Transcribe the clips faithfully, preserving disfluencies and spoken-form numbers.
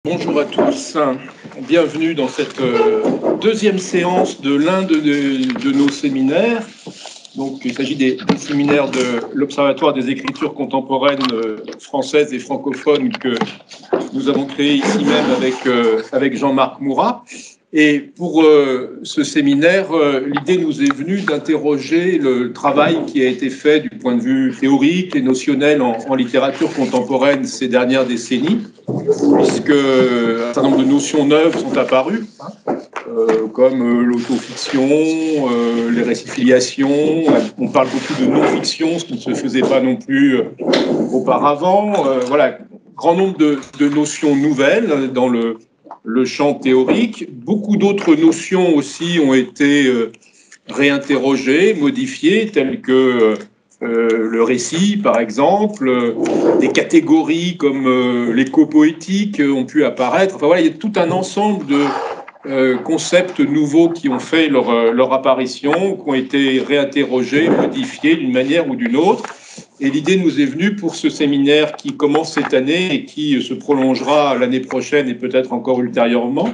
Bonjour à tous, bienvenue dans cette deuxième séance de l'un de, de, de nos séminaires. Donc, il s'agit des, des séminaires de l'Observatoire des écritures contemporaines françaises et francophones que nous avons créé ici même avec, avec Jean-Marc Mourat. Et pour euh, ce séminaire, euh, l'idée nous est venue d'interroger le travail qui a été fait du point de vue théorique et notionnel en, en littérature contemporaine ces dernières décennies, puisque un certain nombre de notions neuves sont apparues, euh, comme euh, l'autofiction, euh, les récits de filiation. On parle beaucoup de non-fiction, ce qui ne se faisait pas non plus euh, auparavant. Euh, voilà, grand nombre de, de notions nouvelles dans le le champ théorique. Beaucoup d'autres notions aussi ont été euh, réinterrogées, modifiées, telles que euh, le récit, par exemple, euh, des catégories comme euh, l'éco-poétique ont pu apparaître. Enfin voilà, il y a tout un ensemble de euh, concepts nouveaux qui ont fait leur, leur apparition, qui ont été réinterrogés, modifiés d'une manière ou d'une autre. Et l'idée nous est venue pour ce séminaire qui commence cette année et qui se prolongera l'année prochaine et peut-être encore ultérieurement,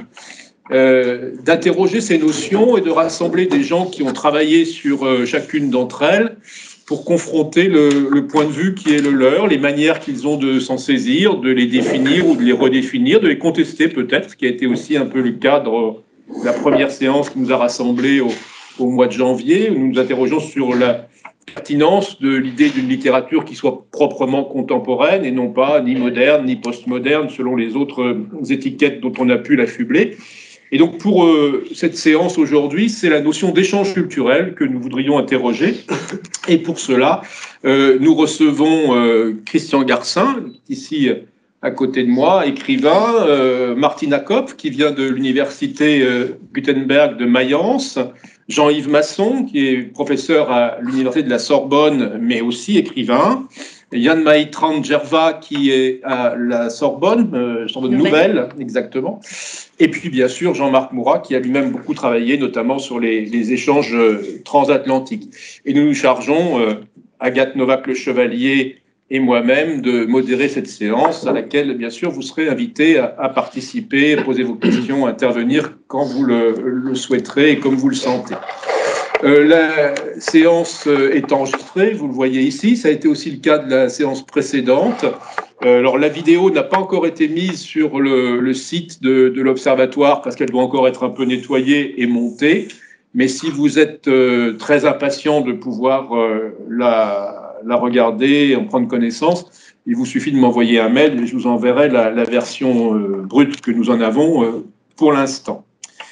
euh, d'interroger ces notions et de rassembler des gens qui ont travaillé sur euh, chacune d'entre elles pour confronter le, le point de vue qui est le leur, les manières qu'ils ont de s'en saisir, de les définir ou de les redéfinir, de les contester peut-être, ce qui a été aussi un peu le cadre de la première séance qui nous a rassemblés au, au mois de janvier, où nous nous interrogeons sur la pertinence de l'idée d'une littérature qui soit proprement contemporaine et non pas ni moderne ni postmoderne selon les autres étiquettes dont on a pu l'affubler. Et donc pour euh, cette séance aujourd'hui, c'est la notion d'échange culturel que nous voudrions interroger. Et pour cela, euh, nous recevons euh, Christian Garcin, ici à côté de moi, écrivain, euh, Martina Kopp, qui vient de l'université euh, Gutenberg de Mayence, Jean-Yves Masson, qui est professeur à l'université de la Sorbonne, mais aussi écrivain, Yann Maitran Djerva, qui est à la Sorbonne, euh, Sorbonne Nouvelle, exactement, et puis bien sûr Jean-Marc Mourat, qui a lui-même beaucoup travaillé, notamment sur les, les échanges transatlantiques. Et nous nous chargeons, euh, Agathe Novak-Le Chevalier et moi-même, de modérer cette séance à laquelle, bien sûr, vous serez invités à, à participer, à poser vos questions, à intervenir quand vous le, le souhaiterez et comme vous le sentez. Euh, la séance est enregistrée, vous le voyez ici. Ça a été aussi le cas de la séance précédente. Euh, alors, la vidéo n'a pas encore été mise sur le, le site de, de l'Observatoire parce qu'elle doit encore être un peu nettoyée et montée. Mais si vous êtes euh, très impatient de pouvoir euh, la, la regarder et en prendre connaissance, il vous suffit de m'envoyer un mail et je vous enverrai la, la version euh, brute que nous en avons euh, pour l'instant.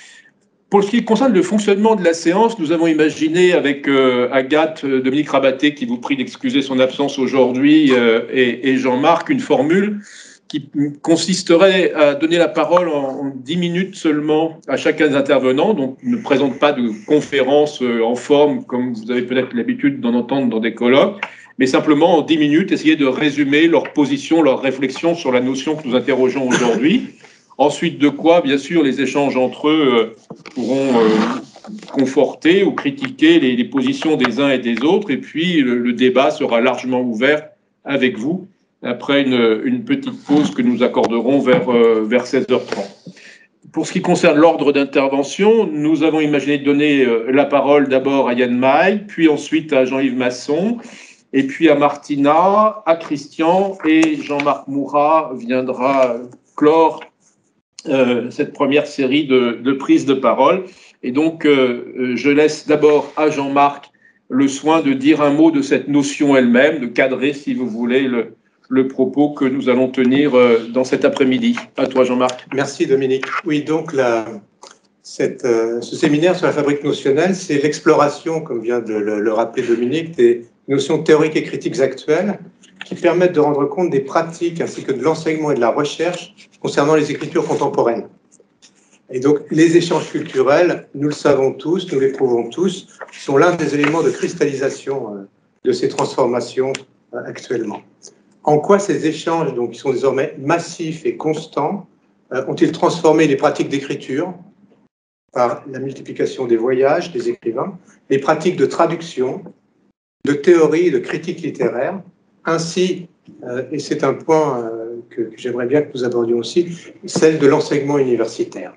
Pour ce qui concerne le fonctionnement de la séance, nous avons imaginé avec euh, Agathe, euh, Dominique Rabaté, qui vous prie d'excuser son absence aujourd'hui, euh, et, et Jean-Marc, une formule qui consisterait à donner la parole en dix minutes seulement à chacun des intervenants. Donc, ne présente pas de conférence en forme, comme vous avez peut-être l'habitude d'en entendre dans des colloques, mais simplement en dix minutes, essayer de résumer leur position, leur réflexion sur la notion que nous interrogeons aujourd'hui. Ensuite de quoi, bien sûr, les échanges entre eux pourront euh, conforter ou critiquer les, les positions des uns et des autres. Et puis, le, le débat sera largement ouvert avec vous après une, une petite pause que nous accorderons vers, euh, vers seize heures trente. Pour ce qui concerne l'ordre d'intervention, nous avons imaginé de donner euh, la parole d'abord à Yann Maï, puis ensuite à Jean-Yves Masson, et puis à Martina, à Christian, et Jean-Marc Mourat viendra clore euh, cette première série de, de prises de parole. Et donc, euh, je laisse d'abord à Jean-Marc le soin de dire un mot de cette notion elle-même, de cadrer, si vous voulez, le, le propos que nous allons tenir dans cet après-midi. À toi, Jean-Marc. Merci, Dominique. Oui, donc la, cette, euh, ce séminaire sur la fabrique notionnelle, c'est l'exploration, comme vient de le, le rappeler Dominique, des notions théoriques et critiques actuelles qui permettent de rendre compte des pratiques ainsi que de l'enseignement et de la recherche concernant les écritures contemporaines. Et donc, les échanges culturels, nous le savons tous, nous l'éprouvons tous, sont l'un des éléments de cristallisation euh, de ces transformations euh, actuellement. En quoi ces échanges, donc, qui sont désormais massifs et constants, euh, ont-ils transformé les pratiques d'écriture par la multiplication des voyages des écrivains, les pratiques de traduction, de théorie, de critique littéraire, ainsi, euh, et c'est un point euh, que, que j'aimerais bien que nous abordions aussi, celle de l'enseignement universitaire.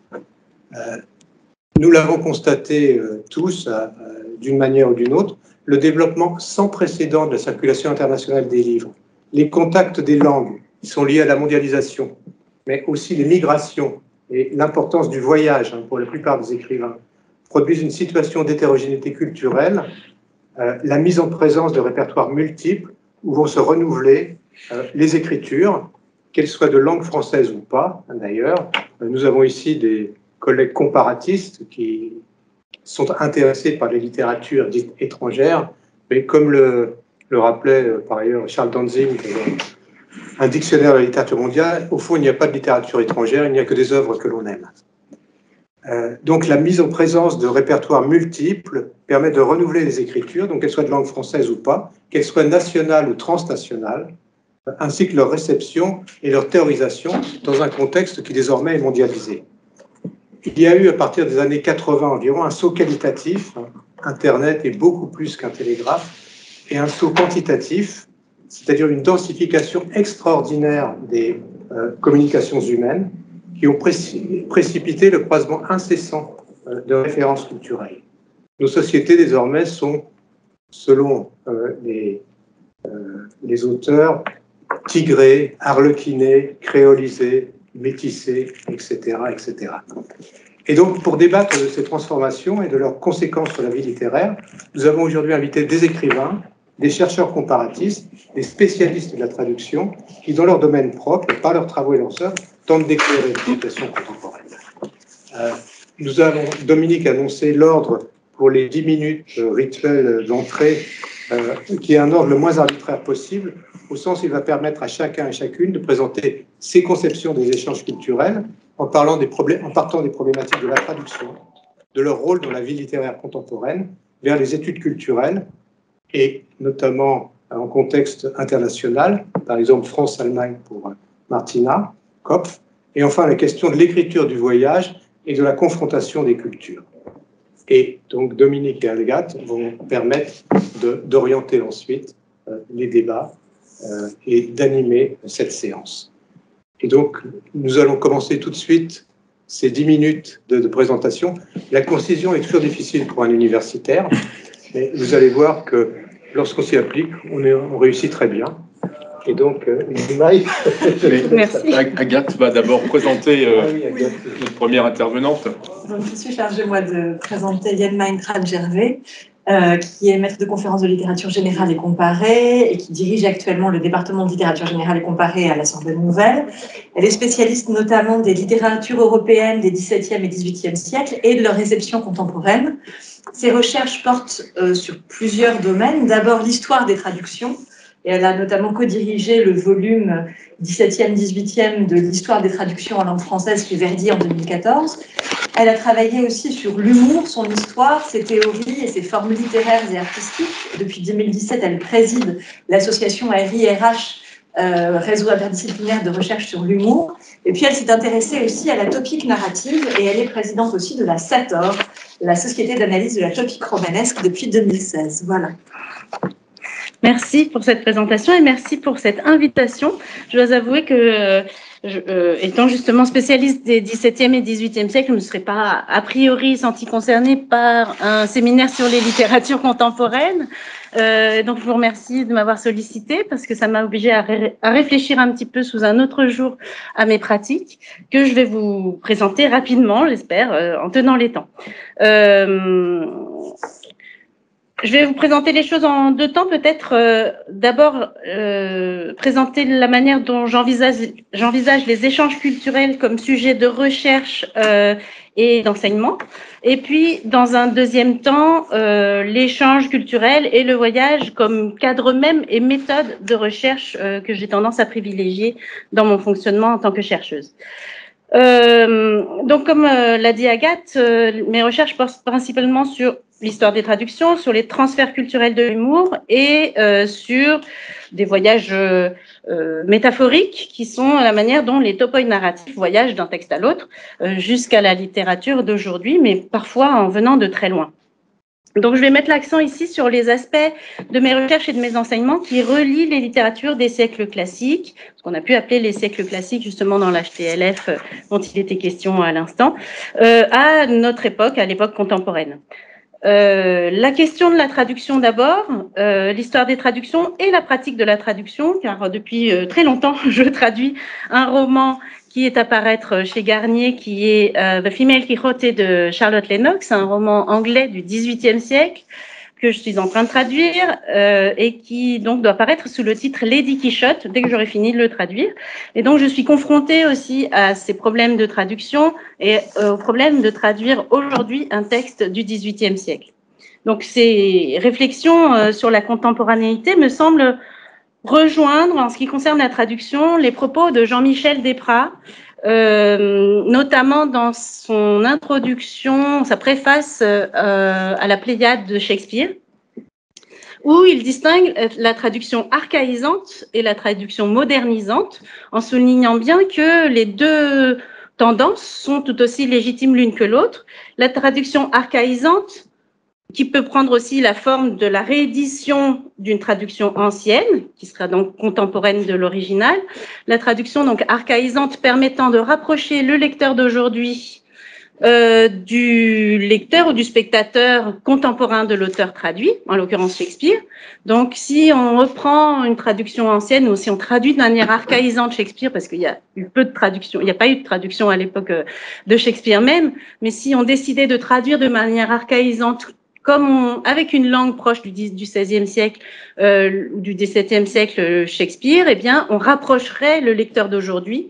Euh, nous l'avons constaté euh, tous, euh, d'une manière ou d'une autre, le développement sans précédent de la circulation internationale des livres, les contacts des langues qui sont liés à la mondialisation, mais aussi les migrations et l'importance du voyage hein, pour la plupart des écrivains, produisent une situation d'hétérogénéité culturelle, euh, la mise en présence de répertoires multiples où vont se renouveler euh, les écritures, qu'elles soient de langue française ou pas, d'ailleurs. Euh, nous avons ici des collègues comparatistes qui sont intéressés par les littératures dites étrangères, mais comme le, le rappelait euh, par ailleurs Charles Dantzig, euh, un dictionnaire de la littérature mondiale, au fond, il n'y a pas de littérature étrangère, il n'y a que des œuvres que l'on aime. Euh, donc la mise en présence de répertoires multiples permet de renouveler les écritures, donc qu'elles soient de langue française ou pas, qu'elles soient nationales ou transnationales, ainsi que leur réception et leur théorisation dans un contexte qui désormais est mondialisé. Il y a eu à partir des années quatre-vingts environ un saut qualitatif, Internet est beaucoup plus qu'un télégraphe, et un saut quantitatif, c'est-à-dire une densification extraordinaire des euh, communications humaines qui ont préci- précipité le croisement incessant euh, de références culturelles. Nos sociétés désormais sont, selon euh, les, euh, les auteurs, tigrées, harlequinées, créolisées, métissées, et cetera, et cetera. Et donc, pour débattre de ces transformations et de leurs conséquences sur la vie littéraire, nous avons aujourd'hui invité des écrivains, des chercheurs comparatistes, des spécialistes de la traduction, qui, dans leur domaine propre, par leurs travaux et leurs œuvres, tentent d'éclairer la situation contemporaine. Euh, nous avons, Dominique, annoncé l'ordre pour les dix minutes euh, rituelles d'entrée, euh, qui est un ordre le moins arbitraire possible, au sens où il va permettre à chacun et chacune de présenter ses conceptions des échanges culturels en, parlant des problèmes, en partant des problématiques de la traduction, de leur rôle dans la vie littéraire contemporaine, vers les études culturelles, et notamment en contexte international, par exemple France-Allemagne pour Martina Kopf, et enfin la question de l'écriture du voyage et de la confrontation des cultures. Et donc Dominique et Agathe vont permettre de, d'orienter ensuite euh, les débats euh, et d'animer cette séance. Et donc nous allons commencer tout de suite ces dix minutes de, de présentation. La concision est toujours difficile pour un universitaire, mais vous allez voir que lorsqu'on s'y applique, on, est, on réussit très bien. Et donc, euh, Merci. Agathe va d'abord présenter euh, ah oui, Agathe. Notre première intervenante. Donc, je suis chargée, moi, de présenter Yenma Intrad-Gervais, euh, qui est maître de conférences de littérature générale et comparée et qui dirige actuellement le département de littérature générale et comparée à la Sorbonne Nouvelle. Elle est spécialiste notamment des littératures européennes des dix-septième et dix-huitième siècles et de leur réception contemporaine. Ses recherches portent euh, sur plusieurs domaines. D'abord, l'histoire des traductions. Et elle a notamment co-dirigé le volume dix-septième dix-huitième de l'histoire des traductions en langue française chez Verdi en deux mille quatorze. Elle a travaillé aussi sur l'humour, son histoire, ses théories et ses formes littéraires et artistiques. Depuis deux mille dix-sept, elle préside l'association R I R H, euh, réseau interdisciplinaire de recherche sur l'humour. Et puis elle s'est intéressée aussi à la topique narrative et elle est présidente aussi de la SATOR, la Société d'analyse de la topique romanesque, depuis deux mille seize. Voilà. Merci pour cette présentation et merci pour cette invitation. Je dois avouer que, euh, je, euh, étant justement spécialiste des dix-septième et dix-huitième siècles, je ne me serais pas a priori sentie concernée par un séminaire sur les littératures contemporaines. Euh, donc, je vous remercie de m'avoir sollicité parce que ça m'a obligée à, ré à réfléchir un petit peu sous un autre jour à mes pratiques que je vais vous présenter rapidement, j'espère, euh, en tenant les temps. Euh, Je vais vous présenter les choses en deux temps, peut-être. Euh, D'abord, euh, présenter la manière dont j'envisage j'envisage les échanges culturels comme sujet de recherche euh, et d'enseignement. Et puis, dans un deuxième temps, euh, l'échange culturel et le voyage comme cadre même et méthode de recherche euh, que j'ai tendance à privilégier dans mon fonctionnement en tant que chercheuse. Euh, donc, comme euh, l'a dit Agathe, euh, mes recherches portent principalement sur l'histoire des traductions, sur les transferts culturels de l'humour et euh, sur des voyages euh, euh, métaphoriques qui sont la manière dont les topoïdes narratifs voyagent d'un texte à l'autre euh, jusqu'à la littérature d'aujourd'hui, mais parfois en venant de très loin. Donc, je vais mettre l'accent ici sur les aspects de mes recherches et de mes enseignements qui relient les littératures des siècles classiques, ce qu'on a pu appeler les siècles classiques, justement dans l'H T L F dont il était question à l'instant, euh, à notre époque, à l'époque contemporaine. Euh, la question de la traduction d'abord, euh, l'histoire des traductions et la pratique de la traduction, car depuis euh, très longtemps, je traduis un roman qui est à paraître chez Garnier, qui est euh, The Female Quixote de Charlotte Lennox, un roman anglais du dix-huitième siècle que je suis en train de traduire euh, et qui donc doit paraître sous le titre Lady Quichotte dès que j'aurai fini de le traduire. Et donc je suis confrontée aussi à ces problèmes de traduction et euh, au problème de traduire aujourd'hui un texte du dix-huitième siècle. Donc ces réflexions euh, sur la contemporanéité me semblent rejoindre, en ce qui concerne la traduction, les propos de Jean-Michel Desprats, euh, notamment dans son introduction, sa préface euh, à la Pléiade de Shakespeare, où il distingue la traduction archaïsante et la traduction modernisante, en soulignant bien que les deux tendances sont tout aussi légitimes l'une que l'autre. La traduction archaïsante, qui peut prendre aussi la forme de la réédition d'une traduction ancienne, qui sera donc contemporaine de l'original. La traduction donc archaïsante permettant de rapprocher le lecteur d'aujourd'hui euh, du lecteur ou du spectateur contemporain de l'auteur traduit, en l'occurrence Shakespeare. Donc, si on reprend une traduction ancienne ou si on traduit de manière archaïsante Shakespeare, parce qu'il y a eu peu de traduction, il n'y a pas eu de traduction à l'époque de Shakespeare même, mais si on décidait de traduire de manière archaïsante comme on, avec une langue proche du, du seizième siècle euh, ou du dix-septième siècle Shakespeare, eh bien, on rapprocherait le lecteur d'aujourd'hui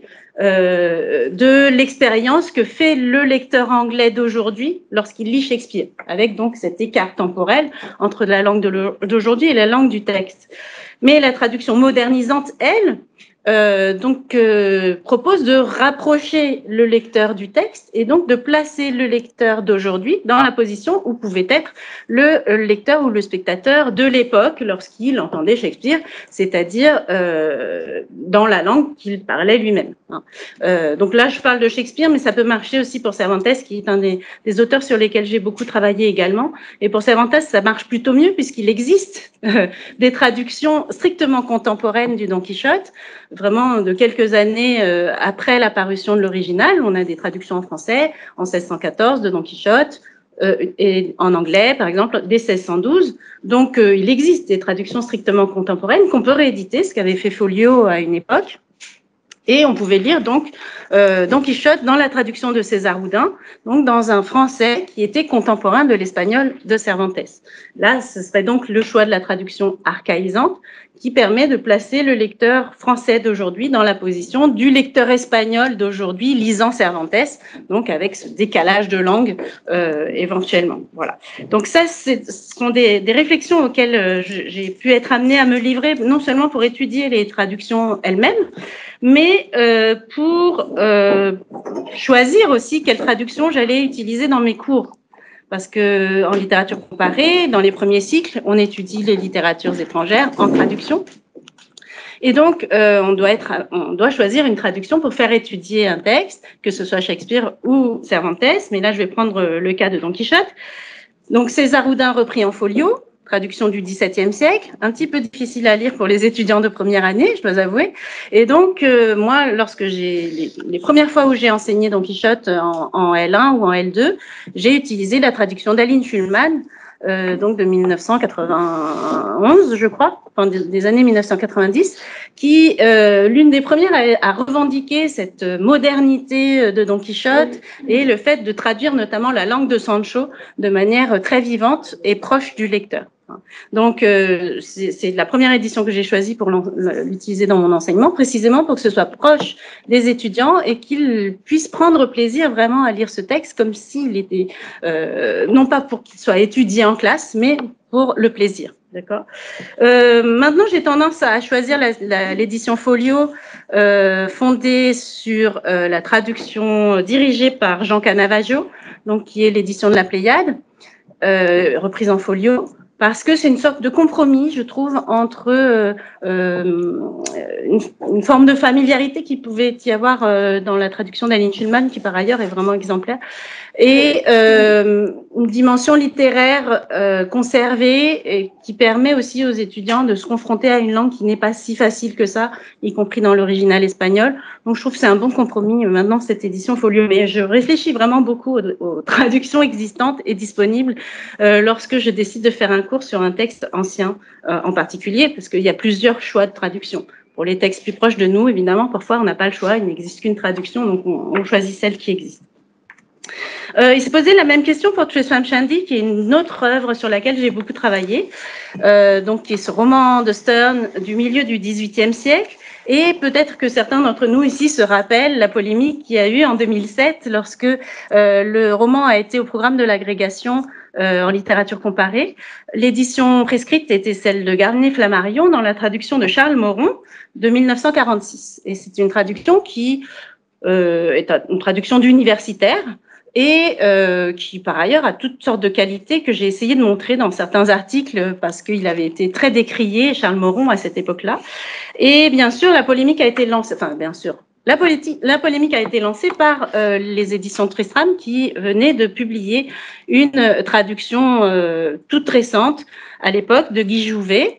euh, de l'expérience que fait le lecteur anglais d'aujourd'hui lorsqu'il lit Shakespeare, avec donc cet écart temporel entre la langue d'aujourd'hui et la langue du texte. Mais la traduction modernisante, elle, Euh, donc, euh, propose de rapprocher le lecteur du texte et donc de placer le lecteur d'aujourd'hui dans la position où pouvait être le lecteur ou le spectateur de l'époque lorsqu'il entendait Shakespeare, c'est-à-dire euh, dans la langue qu'il parlait lui-même. Hein. Euh, donc là, je parle de Shakespeare, mais ça peut marcher aussi pour Cervantes, qui est un des, des auteurs sur lesquels j'ai beaucoup travaillé également. Et pour Cervantes, ça marche plutôt mieux puisqu'il existe euh, des traductions strictement contemporaines du Don Quichotte, vraiment de quelques années euh, après la parution de l'original. On a des traductions en français en seize cent quatorze de Don Quichotte euh, et en anglais, par exemple, dès seize cent douze. Donc, euh, il existe des traductions strictement contemporaines qu'on peut rééditer, ce qu'avait fait Folio à une époque. Et on pouvait lire donc euh, Don Quichotte dans la traduction de César Houdin, donc dans un français qui était contemporain de l'espagnol de Cervantes. Là, ce serait donc le choix de la traduction archaïsante qui permet de placer le lecteur français d'aujourd'hui dans la position du lecteur espagnol d'aujourd'hui lisant Cervantes, donc avec ce décalage de langue euh, éventuellement. Voilà. Donc ça, ce sont des, des réflexions auxquelles euh, j'ai pu être amenée à me livrer, non seulement pour étudier les traductions elles-mêmes, mais euh, pour euh, choisir aussi quelle traduction j'allais utiliser dans mes cours. Parce que en littérature comparée, dans les premiers cycles, on étudie les littératures étrangères en traduction. Et donc, euh, on, doit être, on doit choisir une traduction pour faire étudier un texte, que ce soit Shakespeare ou Cervantes. Mais là, je vais prendre le cas de Don Quichotte. Donc, César Houdin repris en folio, traduction du dix-septième siècle, un petit peu difficile à lire pour les étudiants de première année, je dois avouer. Et donc, euh, moi, lorsque j'ai les, les premières fois où j'ai enseigné Don Quichotte en, en L un ou en L deux, j'ai utilisé la traduction d'Aline Schulman, euh, donc de mille neuf cent quatre-vingt-onze, je crois, enfin des, des années mille neuf cent quatre-vingt-dix, qui, euh, l'une des premières à, à revendiquer cette modernité de Don Quichotte et le fait de traduire notamment la langue de Sancho de manière très vivante et proche du lecteur. Donc, euh, c'est la première édition que j'ai choisie pour l'utiliser dans mon enseignement, précisément pour que ce soit proche des étudiants et qu'ils puissent prendre plaisir vraiment à lire ce texte comme s'il était, euh, non pas pour qu'il soit étudié en classe, mais pour le plaisir. D'accord. Euh, maintenant, j'ai tendance à choisir l'édition folio euh, fondée sur euh, la traduction dirigée par Jean Canavaggio, donc qui est l'édition de la Pléiade, euh, reprise en folio, parce que c'est une sorte de compromis, je trouve, entre euh, une, une forme de familiarité qui pouvait y avoir euh, dans la traduction d'Aline Schulman, qui par ailleurs est vraiment exemplaire, et euh, une dimension littéraire euh, conservée et qui permet aussi aux étudiants de se confronter à une langue qui n'est pas si facile que ça, y compris dans l'original espagnol. Donc, je trouve que c'est un bon compromis maintenant, cette édition Folio. Mais je réfléchis vraiment beaucoup aux, aux traductions existantes et disponibles euh, lorsque je décide de faire un cours sur un texte ancien euh, en particulier, parce qu'il y a plusieurs choix de traduction. Pour les textes plus proches de nous, évidemment, parfois on n'a pas le choix, il n'existe qu'une traduction, donc on, on choisit celle qui existe. Euh, il s'est posé la même question pour Tristram Shandy, qui est une autre œuvre sur laquelle j'ai beaucoup travaillé, euh, donc qui est ce roman de Sterne du milieu du dix-huitième siècle. Et peut-être que certains d'entre nous ici se rappellent la polémique qu'il y a eu en deux mille sept lorsque euh, le roman a été au programme de l'agrégation euh, en littérature comparée. L'édition prescrite était celle de Garnier-Flammarion dans la traduction de Charles Moron de mille neuf cent quarante-six. Et c'est une traduction qui euh, est une traduction d'universitaire et euh, qui, par ailleurs, a toutes sortes de qualités que j'ai essayé de montrer dans certains articles parce qu'il avait été très décrié, Charles Moron, à cette époque-là. Et bien sûr, la polémique a été lancée, enfin, bien sûr, la, la polémique a été lancée par euh, les éditions Tristram qui venaient de publier une traduction euh, toute récente, à l'époque, de Guy Jouvet,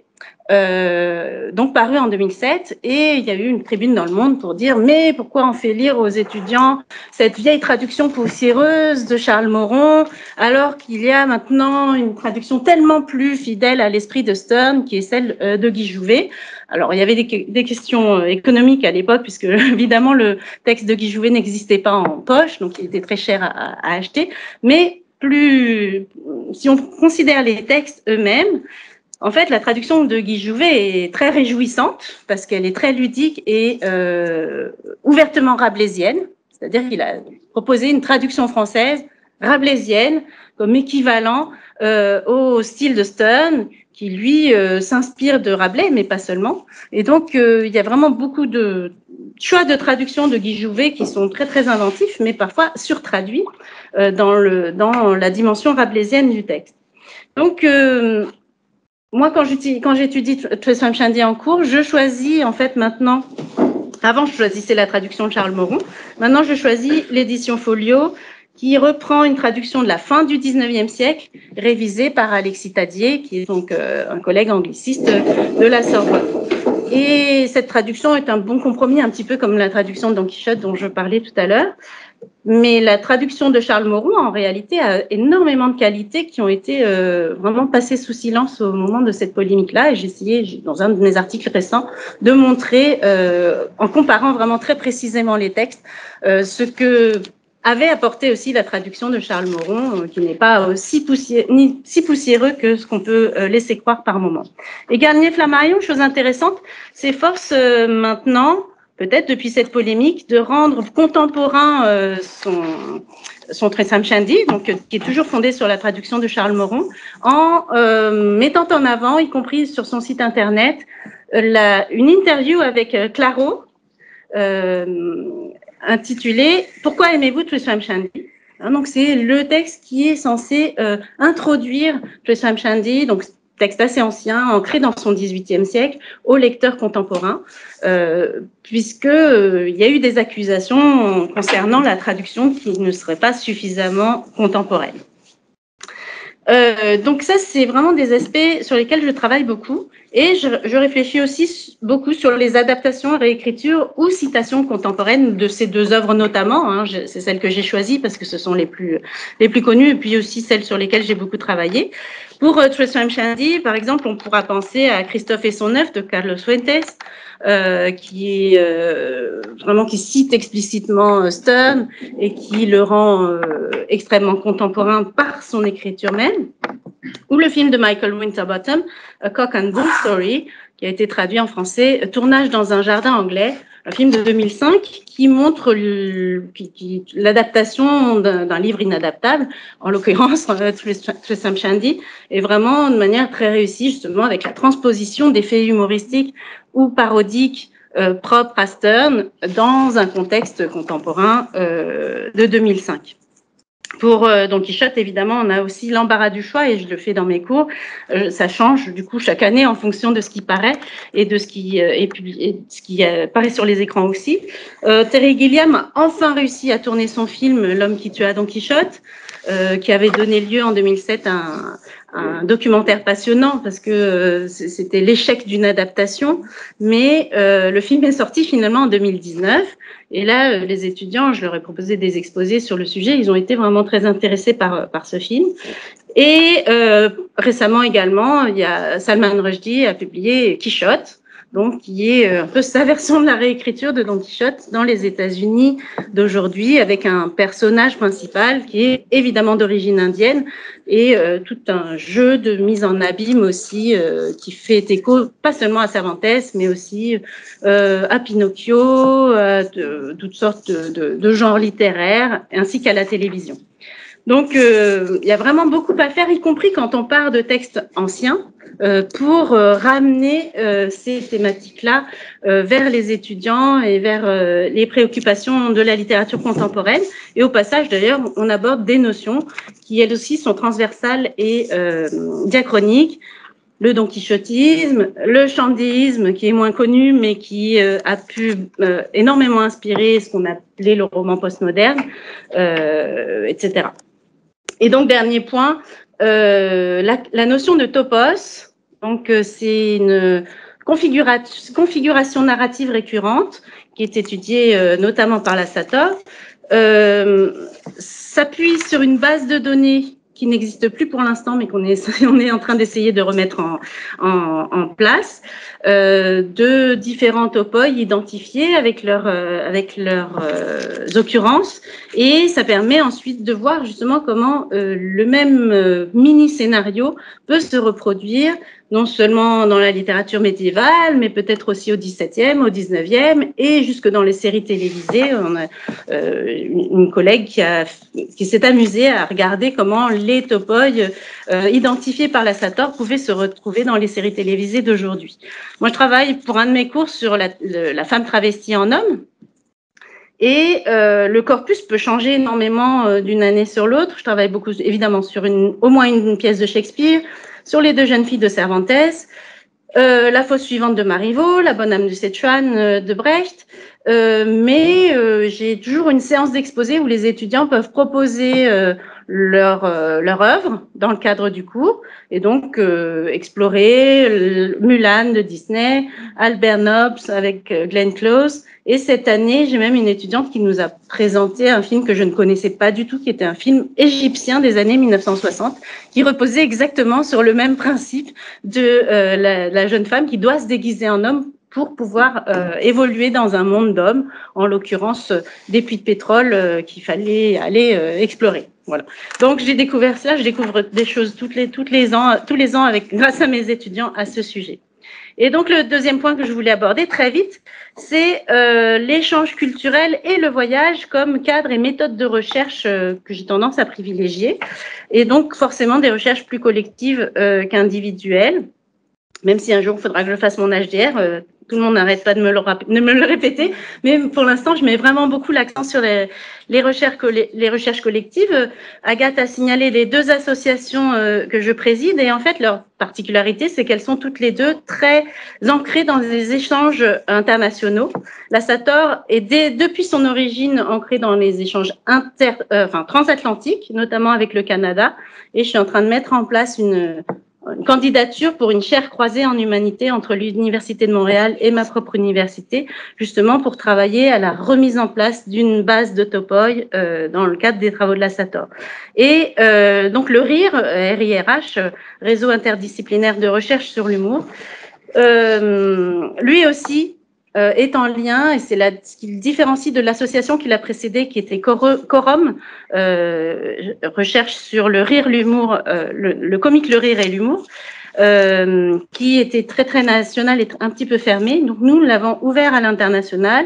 Euh, donc paru en deux mille sept, et il y a eu une tribune dans Le Monde pour dire mais pourquoi on fait lire aux étudiants cette vieille traduction poussiéreuse de Charles Moron alors qu'il y a maintenant une traduction tellement plus fidèle à l'esprit de Sterne qui est celle euh, de Guy Jouvet. Alors il y avait des, des questions économiques à l'époque puisque évidemment le texte de Guy Jouvet n'existait pas en poche, donc il était très cher à, à acheter, mais plus si on considère les textes eux-mêmes, en fait, la traduction de Guy Jouvet est très réjouissante parce qu'elle est très ludique et euh, ouvertement rabelaisienne. C'est-à-dire qu'il a proposé une traduction française rabelaisienne comme équivalent euh, au style de Sterne, qui lui euh, s'inspire de Rabelais, mais pas seulement. Et donc, euh, il y a vraiment beaucoup de choix de traduction de Guy Jouvet qui sont très, très inventifs, mais parfois surtraduits euh, dans, le, dans la dimension rabelaisienne du texte. Donc, euh, moi, quand j'étudie Tristram Shandy en cours, je choisis en fait maintenant, avant je choisissais la traduction de Charles Moron, maintenant je choisis l'édition Folio qui reprend une traduction de la fin du dix-neuvième siècle, révisée par Alexis Tadier, qui est donc euh, un collègue angliciste de la Sorbonne. Et cette traduction est un bon compromis, un petit peu comme la traduction de Don Quichotte dont je parlais tout à l'heure. Mais la traduction de Charles Moron, en réalité, a énormément de qualités qui ont été euh, vraiment passées sous silence au moment de cette polémique-là. Et j'ai essayé, dans un de mes articles récents, de montrer, euh, en comparant vraiment très précisément les textes, euh, ce que avait apporté aussi la traduction de Charles Moron, euh, qui n'est pas aussi poussiéreux, ni si poussiéreux que ce qu'on peut euh, laisser croire par moment. Et Garnier-Flammarion, chose intéressante, s'efforce euh, maintenant, peut-être depuis cette polémique, de rendre contemporain euh, son, son Tristram Shandy, donc, euh, qui est toujours fondé sur la traduction de Charles Moron, en euh, mettant en avant, y compris sur son site internet, euh, la, une interview avec euh, Claro, euh, intitulée « Pourquoi aimez-vous Tristram Shandy ?» Donc, c'est le texte qui est censé euh, introduire Tristram Shandy, donc texte assez ancien, ancré dans son dix-huitième siècle, au lecteur contemporain, euh, puisqu'il euh, y a eu des accusations concernant la traduction qui ne serait pas suffisamment contemporaine. Euh, donc ça, c'est vraiment des aspects sur lesquels je travaille beaucoup, et je, je réfléchis aussi beaucoup sur les adaptations, réécritures ou citations contemporaines de ces deux œuvres notamment. Hein, c'est celles que j'ai choisies parce que ce sont les plus, les plus connues, et puis aussi celles sur lesquelles j'ai beaucoup travaillé. Pour euh, Tristram Shandy, par exemple, on pourra penser à Christophe et son œuf de Carlos Fuentes, euh, qui est euh, vraiment qui cite explicitement euh, Sterne et qui le rend euh, extrêmement contemporain par son écriture même. Ou le film de Michael Winterbottom, A Cock and Bull Story, qui a été traduit en français, Tournage dans un jardin anglais, un film de deux mille cinq qui montre l'adaptation d'un livre inadaptable, en l'occurrence Tristram Shandy, et vraiment de manière très réussie, justement, avec la transposition des faits humoristiques ou parodiques euh, propres à Sterne dans un contexte contemporain euh, de deux mille cinq. Pour euh, Don Quichotte, évidemment, on a aussi l'embarras du choix, et je le fais dans mes cours. Euh, ça change, du coup, chaque année en fonction de ce qui paraît et de ce qui, euh, est publié, et ce qui euh, paraît sur les écrans aussi. Euh, Terry Gilliam a enfin réussi à tourner son film « L'homme qui tua Don Quichotte », euh, qui avait donné lieu en deux mille sept à un, un documentaire passionnant, parce que euh, c'était l'échec d'une adaptation. Mais euh, le film est sorti finalement en deux mille dix-neuf. Et là, euh, les étudiants, je leur ai proposé des exposés sur le sujet. Ils ont été vraiment très intéressés par, par ce film. Et euh, récemment également, il y a Salman Rushdie a publié Quichotte, donc qui est un peu sa version de la réécriture de Don Quichotte dans les États-Unis d'aujourd'hui, avec un personnage principal qui est évidemment d'origine indienne et euh, tout un jeu de mise en abîme aussi euh, qui fait écho pas seulement à Cervantes, mais aussi euh, à Pinocchio, à de, toutes sortes de, de, de genres littéraires, ainsi qu'à la télévision. Donc, euh, il y a vraiment beaucoup à faire, y compris quand on part de textes anciens, euh, pour euh, ramener euh, ces thématiques-là euh, vers les étudiants et vers euh, les préoccupations de la littérature contemporaine. Et au passage, d'ailleurs, on aborde des notions qui, elles aussi, sont transversales et euh, diachroniques. Le donquichotisme, le chandéisme, qui est moins connu, mais qui euh, a pu euh, énormément inspirer ce qu'on appelait le roman postmoderne, euh, et cetera. Et donc, dernier point, euh, la, la notion de topos, donc euh, c'est une configura configuration narrative récurrente qui est étudiée euh, notamment par la Sator, euh, s'appuie sur une base de données qui n'existe plus pour l'instant, mais qu'on est, on est en train d'essayer de remettre en, en, en place, euh, de différents topoi identifiés avec leurs euh, avec leurs euh, occurrences, et ça permet ensuite de voir justement comment euh, le même euh, mini-scénario peut se reproduire non seulement dans la littérature médiévale, mais peut-être aussi au dix-septième, au dix-neuvième, et jusque dans les séries télévisées. On a euh, une collègue qui, a, qui s'est amusée à regarder comment les topoi euh, identifiés par la Sator pouvaient se retrouver dans les séries télévisées d'aujourd'hui. Moi, je travaille pour un de mes cours sur la, le, la femme travestie en homme. Et euh, le corpus peut changer énormément euh, d'une année sur l'autre. Je travaille beaucoup, évidemment, sur une, au moins une, une pièce de Shakespeare, sur les deux jeunes filles de Cervantes, euh, la fausse suivante de Marivaux, la bonne âme du Sichuan euh, de Brecht. Euh, mais euh, j'ai toujours une séance d'exposé où les étudiants peuvent proposer euh, leur, euh, leur œuvre dans le cadre du cours, et donc euh, explorer Mulan de Disney, Albert Nobbs avec euh, Glenn Close. Et cette année, j'ai même une étudiante qui nous a présenté un film que je ne connaissais pas du tout, qui était un film égyptien des années mille neuf cent soixante, qui reposait exactement sur le même principe de euh, la, la jeune femme qui doit se déguiser en homme pour pouvoir euh, évoluer dans un monde d'hommes, en l'occurrence euh, des puits de pétrole euh, qu'il fallait aller euh, explorer. Voilà. Donc j'ai découvert cela, je découvre des choses toutes les, toutes les ans, tous les ans avec, grâce à mes étudiants à ce sujet. Et donc le deuxième point que je voulais aborder très vite, c'est euh, l'échange culturel et le voyage comme cadre et méthode de recherche euh, que j'ai tendance à privilégier, et donc forcément des recherches plus collectives euh, qu'individuelles, même si un jour il faudra que je fasse mon H D R, euh, tout le monde n'arrête pas de me, le de me le répéter, mais pour l'instant, je mets vraiment beaucoup l'accent sur les, les, recherches les recherches collectives. Agathe a signalé les deux associations euh, que je préside, et en fait, leur particularité, c'est qu'elles sont toutes les deux très ancrées dans des échanges internationaux. La Sator est dès, depuis son origine ancrée dans les échanges inter, euh, enfin, transatlantiques, notamment avec le Canada, et je suis en train de mettre en place une une candidature pour une chaire croisée en humanité entre l'Université de Montréal et ma propre université, justement pour travailler à la remise en place d'une base de topoi euh, dans le cadre des travaux de la Sator. Et euh, donc le R I R, R I R H, Réseau interdisciplinaire de recherche sur l'humour, euh, lui aussi euh, est en lien, et c'est ce qui le différencie de l'association qui l'a précédé, qui était Corum, euh, recherche sur le rire, l'humour, euh, le, le comique, le rire et l'humour, euh, qui était très très national et un petit peu fermé. Donc nous, nous l'avons ouvert à l'international.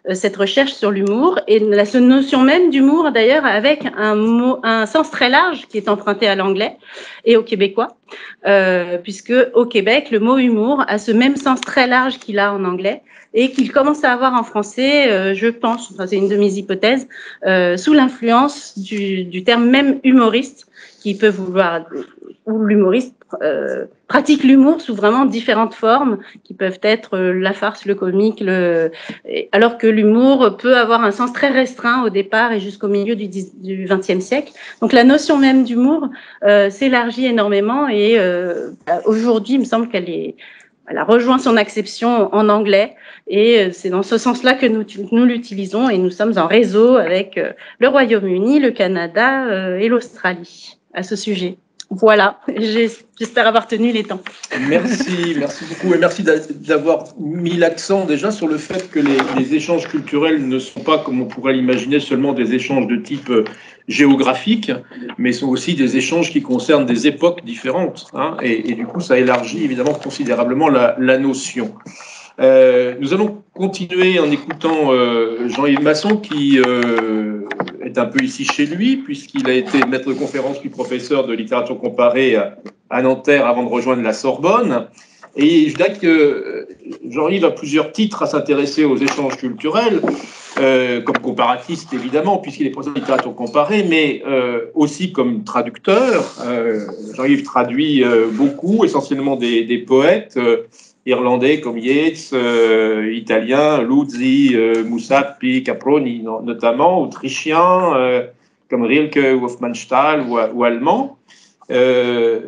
euh, cette recherche sur l'humour et la notion même d'humour d'ailleurs avec un, mot, un sens très large qui est emprunté à l'anglais et au québécois, euh, puisque au Québec, le mot humour a ce même sens très large qu'il a en anglais et qu'il commence à avoir en français, euh, je pense, enfin, c'est une de mes hypothèses, euh, sous l'influence du, du terme même humoriste, qui peut vouloir, où l'humoriste euh, pratique l'humour sous vraiment différentes formes, qui peuvent être euh, la farce, le comique, le... alors que l'humour peut avoir un sens très restreint au départ et jusqu'au milieu du, du vingtième siècle. Donc la notion même d'humour euh, s'élargit énormément et euh, aujourd'hui, il me semble qu'elle est... Elle a rejoint son acception en anglais et c'est dans ce sens-là que nous, nous l'utilisons et nous sommes en réseau avec le Royaume-Uni, le Canada et l'Australie à ce sujet. Voilà, j'espère avoir tenu les temps. Merci, merci beaucoup et merci d'avoir mis l'accent déjà sur le fait que les, les échanges culturels ne sont pas, comme on pourrait l'imaginer, seulement des échanges de type géographique, mais sont aussi des échanges qui concernent des époques différentes. Hein, et, et du coup, ça élargit évidemment considérablement la, la notion. Euh, nous allons continuer en écoutant euh, Jean-Yves Masson, qui euh, est un peu ici chez lui, puisqu'il a été maître de conférence puis professeur de littérature comparée à, à Nanterre avant de rejoindre la Sorbonne. Et je dirais que Jean-Yves a plusieurs titres à s'intéresser aux échanges culturels, euh, comme comparatiste évidemment, puisqu'il est professeur de littérature comparée, mais euh, aussi comme traducteur. Euh, Jean-Yves traduit euh, beaucoup, essentiellement des, des poètes, euh, irlandais comme Yeats, euh, italien, Luzzi, euh, Moussapi, Caproni no, notamment, autrichien euh, comme Rilke, Hofmannsthal ou, ou allemand. Euh,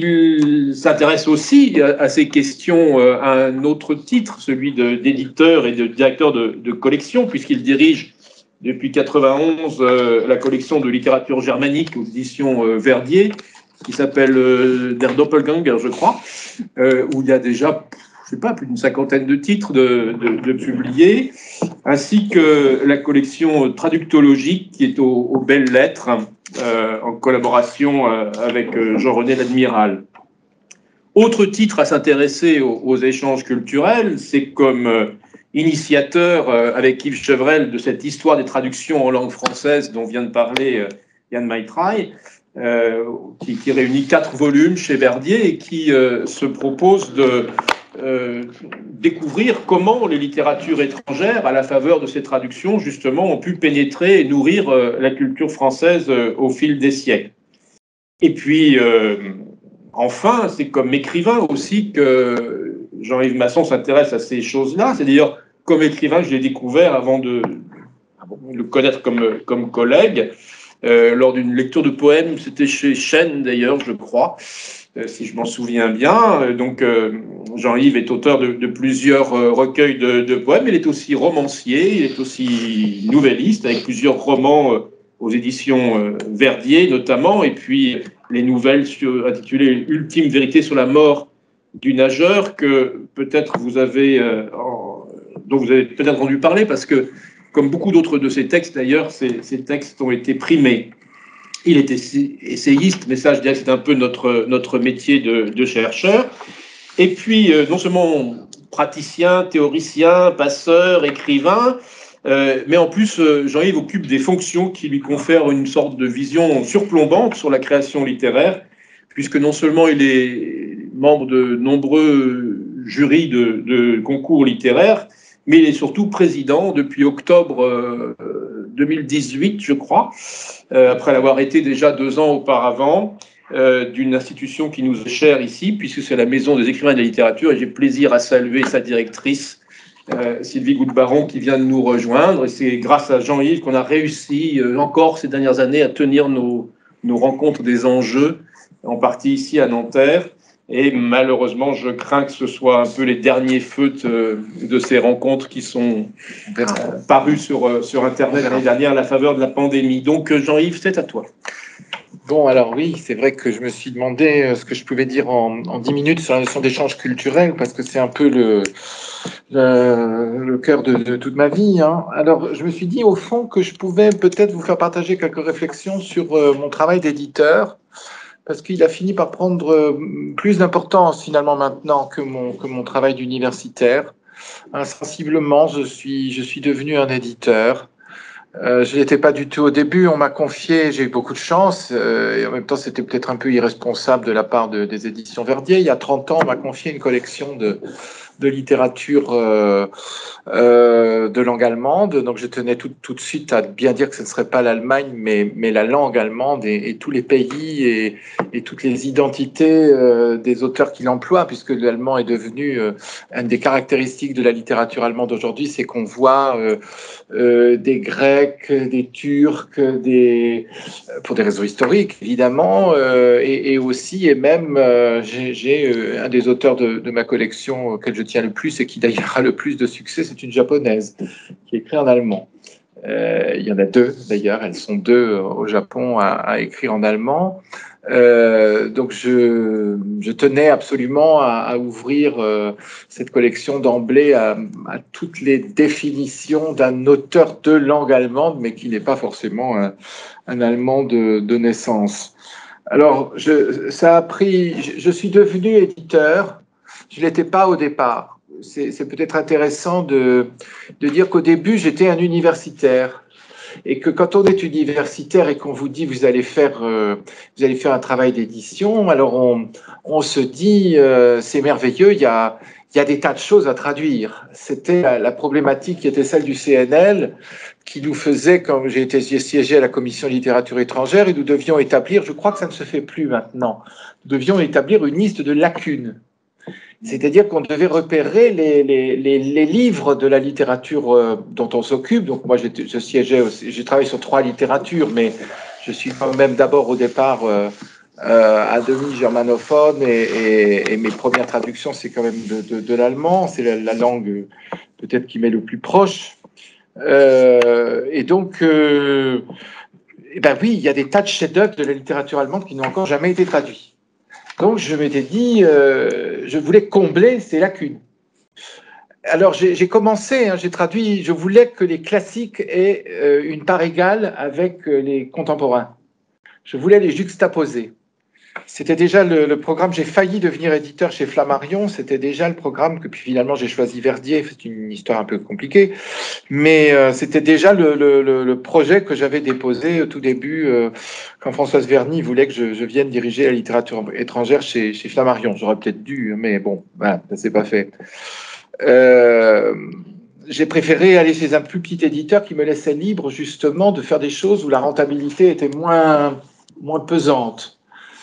il s'intéresse aussi à, à ces questions euh, à un autre titre, celui d'éditeur et de directeur de, de collection, puisqu'il dirige depuis mille neuf cent quatre-vingt-onze euh, la collection de littérature germanique aux éditions euh, Verdier, qui s'appelle euh, Der Doppelganger, je crois, euh, où il y a déjà, je sais pas, plus d'une cinquantaine de titres de, de, de publiés, ainsi que la collection traductologique qui est aux, aux belles lettres, euh, en collaboration euh, avec euh, Jean-René L'Admiral. Autre titre à s'intéresser aux, aux échanges culturels, c'est comme euh, initiateur euh, avec Yves Chevrel de cette histoire des traductions en langue française dont vient de parler euh, Jan Maitrai, euh, qui, qui réunit quatre volumes chez Verdier et qui euh, se propose de euh, découvrir comment les littératures étrangères, à la faveur de ces traductions, justement, ont pu pénétrer et nourrir euh, la culture française euh, au fil des siècles. Et puis, euh, enfin, c'est comme écrivain aussi que Jean-Yves Masson s'intéresse à ces choses-là. C'est d'ailleurs comme écrivain que je l'ai découvert avant de le connaître comme, comme collègue, euh, lors d'une lecture de poèmes, c'était chez Chêne d'ailleurs, je crois, euh, si je m'en souviens bien. Donc euh, Jean-Yves est auteur de, de plusieurs euh, recueils de, de poèmes, il est aussi romancier, il est aussi nouvelliste, avec plusieurs romans euh, aux éditions euh, Verdier notamment, et puis les nouvelles sur, intitulées « Ultime vérité sur la mort du nageur » que peut-être vous avez, euh, en, dont vous avez peut-être entendu parler, parce que comme beaucoup d'autres de ces textes, d'ailleurs, ces, ces textes ont été primés. Il est essayiste, mais ça, je dirais que c'est un peu notre, notre métier de, de chercheur. Et puis, euh, non seulement praticien, théoricien, passeur, écrivain, euh, mais en plus, euh, Jean-Yves occupe des fonctions qui lui confèrent une sorte de vision surplombante sur la création littéraire, puisque non seulement il est membre de nombreux jurys de, de concours littéraires, mais il est surtout président depuis octobre euh, deux mille dix-huit, je crois, euh, après l'avoir été déjà deux ans auparavant, euh, d'une institution qui nous est chère ici, puisque c'est la Maison des écrivains et de la littérature, et j'ai plaisir à saluer sa directrice, euh, Sylvie Goudbaron, qui vient de nous rejoindre. Et c'est grâce à Jean-Yves qu'on a réussi euh, encore ces dernières années à tenir nos, nos rencontres des enjeux, en partie ici à Nanterre. Et malheureusement, je crains que ce soit un peu les derniers feux de, de ces rencontres qui sont euh, parus sur, sur Internet l'année dernière à la faveur de la pandémie. Donc, Jean-Yves, c'est à toi. Bon, alors oui, c'est vrai que je me suis demandé ce que je pouvais dire en, en dix minutes sur la notion d'échange culturel, parce que c'est un peu le, le, le cœur de, de toute ma vie. Hein. Alors, je me suis dit, au fond, que je pouvais peut-être vous faire partager quelques réflexions sur euh, mon travail d'éditeur, parce qu'il a fini par prendre plus d'importance finalement maintenant que mon, que mon travail d'universitaire. insensiblement, je suis, je suis devenu un éditeur. Euh, je l'étais pas du tout au début. On m'a confié, j'ai eu beaucoup de chance, euh, et en même temps, c'était peut-être un peu irresponsable de la part de, des éditions Verdier. Il y a trente ans, on m'a confié une collection de, de littérature euh, euh, de langue allemande. Donc, je tenais tout, tout de suite à bien dire que ce ne serait pas l'Allemagne, mais, mais la langue allemande et, et tous les pays et, et toutes les identités euh, des auteurs qui l'emploient, puisque l'allemand est devenu euh, une des caractéristiques de la littérature allemande aujourd'hui, c'est qu'on voit euh, euh, des Grecs, des Turcs, des, pour des raisons historiques, évidemment, euh, et, et aussi, et même, euh, j'ai euh, un des auteurs de, de ma collection auquel je tiens le plus et qui d'ailleurs a le plus de succès, c'est une japonaise qui écrit en allemand. Euh, il y en a deux d'ailleurs, elles sont deux au Japon à, à écrire en allemand. Euh, donc je, je tenais absolument à, à ouvrir euh, cette collection d'emblée à, à toutes les définitions d'un auteur de langue allemande, mais qui n'est pas forcément un, un allemand de, de naissance. Alors, je, ça a pris. Je, je suis devenu éditeur. Je ne l'étais pas au départ. C'est peut-être intéressant de, de dire qu'au début, j'étais un universitaire. Et que quand on est universitaire et qu'on vous dit vous allez faire, euh, vous allez faire un travail d'édition, alors on, on se dit euh, c'est merveilleux, il y a, il y a des tas de choses à traduire. C'était la, la problématique qui était celle du C N L, qui nous faisait, quand j'ai été siégé à la commission littérature étrangère, et nous devions établir, je crois que ça ne se fait plus maintenant, nous devions établir une liste de lacunes. C'est-à-dire qu'on devait repérer les, les, les, les livres de la littérature euh, dont on s'occupe. Donc moi, je siégeais aussi, j'ai travaillé sur trois littératures, mais je suis quand même d'abord au départ euh, euh, à demi germanophone et, et, et mes premières traductions, c'est quand même de, de, de l'allemand. C'est la, la langue peut-être qui m'est le plus proche. Euh, et donc, euh, et ben oui, il y a des tas de chefs-d'œuvre de la littérature allemande qui n'ont encore jamais été traduits. Donc, je m'étais dit, euh, je voulais combler ces lacunes. Alors, j'ai commencé, hein, j'ai traduit, je voulais que les classiques aient euh, une part égale avec euh, les contemporains. Je voulais les juxtaposer. C'était déjà le, le programme, j'ai failli devenir éditeur chez Flammarion, c'était déjà le programme que puis finalement j'ai choisi Verdier, c'est une histoire un peu compliquée, mais euh, c'était déjà le, le, le projet que j'avais déposé au tout début euh, quand Françoise Verny voulait que je, je vienne diriger la littérature étrangère chez, chez Flammarion. J'aurais peut-être dû, mais bon, voilà, ça s'est pas fait. Euh, j'ai préféré aller chez un plus petit éditeur qui me laissait libre justement de faire des choses où la rentabilité était moins, moins pesante.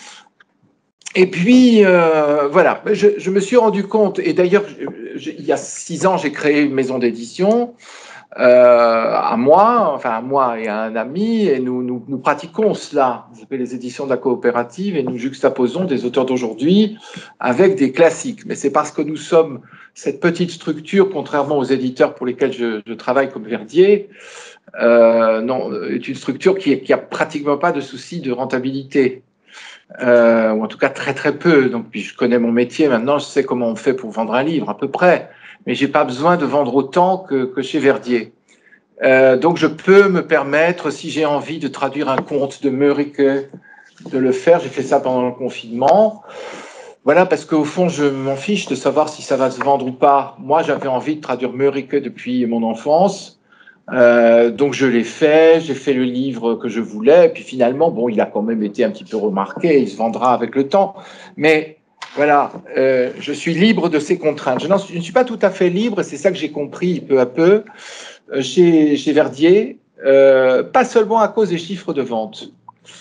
Et puis, euh, voilà, je, je me suis rendu compte, et d'ailleurs, il y a six ans, j'ai créé une maison d'édition euh, à moi, enfin à moi et à un ami, et nous, nous, nous pratiquons cela. Ça s'appelle les éditions de la coopérative, et nous juxtaposons des auteurs d'aujourd'hui avec des classiques. Mais c'est parce que nous sommes cette petite structure, contrairement aux éditeurs pour lesquels je, je travaille comme Verdier, euh, non, est une structure qui, qui a pratiquement pas de souci de rentabilité. Euh, ou en tout cas très très peu. Donc, puis je connais mon métier maintenant, je sais comment on fait pour vendre un livre à peu près, mais j'ai pas besoin de vendre autant que, que chez Verdier. Euh, donc je peux me permettre, si j'ai envie de traduire un conte de Mörike, de le faire. J'ai fait ça pendant le confinement. Voilà, parce qu'au fond, je m'en fiche de savoir si ça va se vendre ou pas. Moi, j'avais envie de traduire Mörike depuis mon enfance. Euh, donc je l'ai fait, j'ai fait le livre que je voulais, et puis finalement, bon, il a quand même été un petit peu remarqué, il se vendra avec le temps. Mais voilà, euh, je suis libre de ces contraintes. Je, je ne suis pas tout à fait libre, c'est ça que j'ai compris peu à peu euh, chez, chez Verdier, euh, pas seulement à cause des chiffres de vente.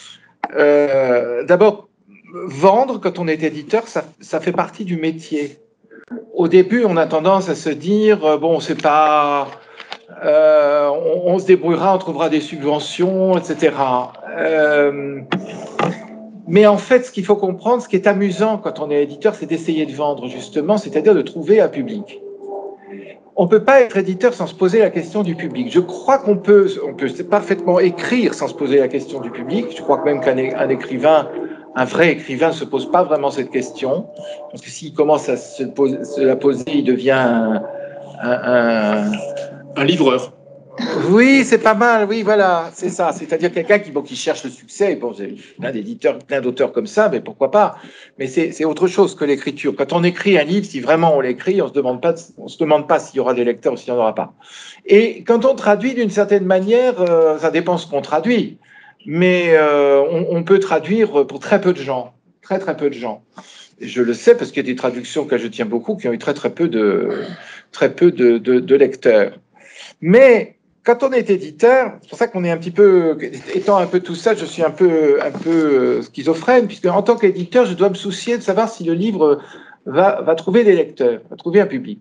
Euh, D'abord, vendre, quand on est éditeur, ça, ça fait partie du métier. Au début, on a tendance à se dire, bon, c'est pas... Euh, on, on se débrouillera, on trouvera des subventions, et cetera. Euh, mais en fait, ce qu'il faut comprendre, ce qui est amusant quand on est éditeur, c'est d'essayer de vendre, justement, c'est-à-dire de trouver un public. On ne peut pas être éditeur sans se poser la question du public. Je crois qu'on peut, on peut parfaitement écrire sans se poser la question du public. Je crois même qu'un un écrivain, un vrai écrivain, ne se pose pas vraiment cette question. Parce que s'il commence à se, pose, se la poser, il devient un... un, un Un livreur. Oui, c'est pas mal, oui, voilà, c'est ça. C'est-à-dire quelqu'un qui, bon, qui cherche le succès. Bon, j'ai plein d'éditeurs, plein d'auteurs comme ça, mais pourquoi pas. Mais c'est autre chose que l'écriture. Quand on écrit un livre, si vraiment on l'écrit, on se demande pas, on se demande pas s'il y aura des lecteurs ou s'il n'y en aura pas. Et quand on traduit d'une certaine manière, euh, ça dépend ce qu'on traduit. Mais euh, on, on peut traduire pour très peu de gens, très très peu de gens. Et je le sais parce qu'il y a des traductions que je tiens beaucoup qui ont eu très très peu de, très peu de, de, de lecteurs. Mais quand on est éditeur, c'est pour ça qu'on est un petit peu, étant un peu tout ça, je suis un peu, un peu schizophrène, puisque en tant qu'éditeur, je dois me soucier de savoir si le livre va, va trouver des lecteurs, va trouver un public.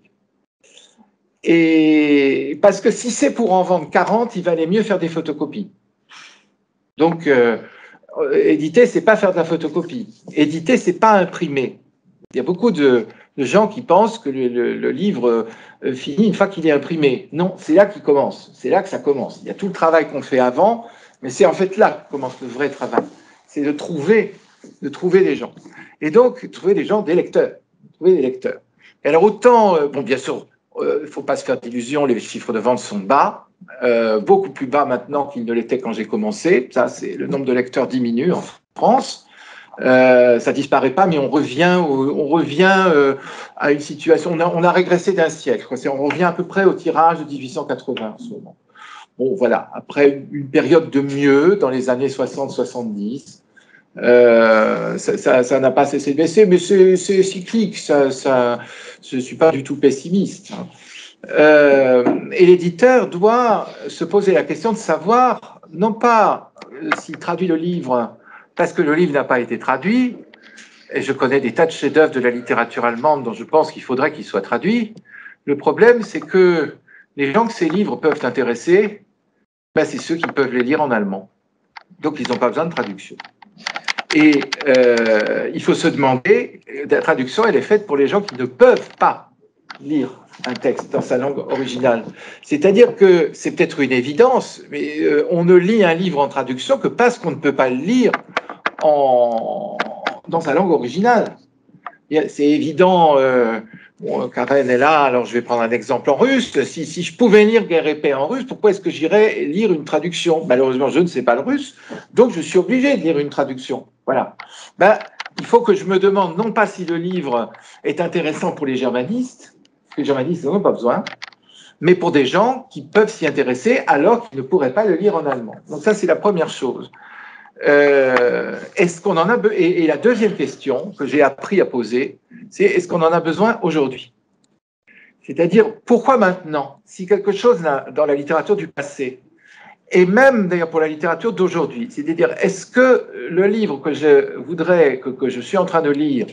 Et parce que si c'est pour en vendre quarante, il valait mieux faire des photocopies. Donc, euh, éditer, c'est pas faire de la photocopie. Éditer, c'est pas imprimer. Il y a beaucoup de, de gens qui pensent que le, le, le livre euh, finit une fois qu'il est imprimé. Non, c'est là qu'il commence. C'est là que ça commence. Il y a tout le travail qu'on fait avant, mais c'est en fait là que commence le vrai travail. C'est de trouver, de trouver des gens. Et donc, trouver des gens, des lecteurs. Trouver des lecteurs. Et alors, autant, euh, bon, bien sûr, il euh, ne faut pas se faire d'illusions, les chiffres de vente sont bas, euh, beaucoup plus bas maintenant qu'ils ne l'étaient quand j'ai commencé. Ça, c'est le nombre de lecteurs diminue en France. Euh, ça disparaît pas, mais on revient, on revient euh, à une situation. On a, on a régressé d'un siècle. On revient à peu près au tirage de mille huit cent quatre-vingts en ce moment. Bon, voilà. Après une période de mieux dans les années soixante soixante-dix, euh, ça n'a pas cessé de baisser, mais c'est cyclique. Ça, ça, je suis pas du tout pessimiste. Euh, et l'éditeur doit se poser la question de savoir, non pas s'il traduit le livre parce que le livre n'a pas été traduit, et je connais des tas de chefs-d'œuvre de la littérature allemande dont je pense qu'il faudrait qu'ils soient traduits. Le problème, c'est que les gens que ces livres peuvent intéresser, ben, c'est ceux qui peuvent les lire en allemand. Donc, ils n'ont pas besoin de traduction. Et euh, il faut se demander, la traduction, elle est faite pour les gens qui ne peuvent pas lire un texte dans sa langue originale. C'est-à-dire que c'est peut-être une évidence, mais euh, on ne lit un livre en traduction que parce qu'on ne peut pas le lire en, dans sa langue originale. C'est évident, euh, bon, Karen est là, alors je vais prendre un exemple en russe. Si, si je pouvais lire Guerre et paix en russe, pourquoi est-ce que j'irais lire une traduction? Malheureusement, je ne sais pas le russe, donc je suis obligé de lire une traduction. Voilà. Ben, il faut que je me demande non pas si le livre est intéressant pour les germanistes, parce que les germanistes n'en ont pas besoin, mais pour des gens qui peuvent s'y intéresser alors qu'ils ne pourraient pas le lire en allemand. Donc ça, c'est la première chose. Euh, est-ce qu'on en a be- et, et la deuxième question que j'ai appris à poser, c'est est-ce qu'on en a besoin aujourd'hui? C'est-à-dire, pourquoi maintenant? Si quelque chose dans la littérature du passé, et même d'ailleurs pour la littérature d'aujourd'hui, c'est-à-dire, est-ce que le livre que je voudrais, que, que je suis en train de lire,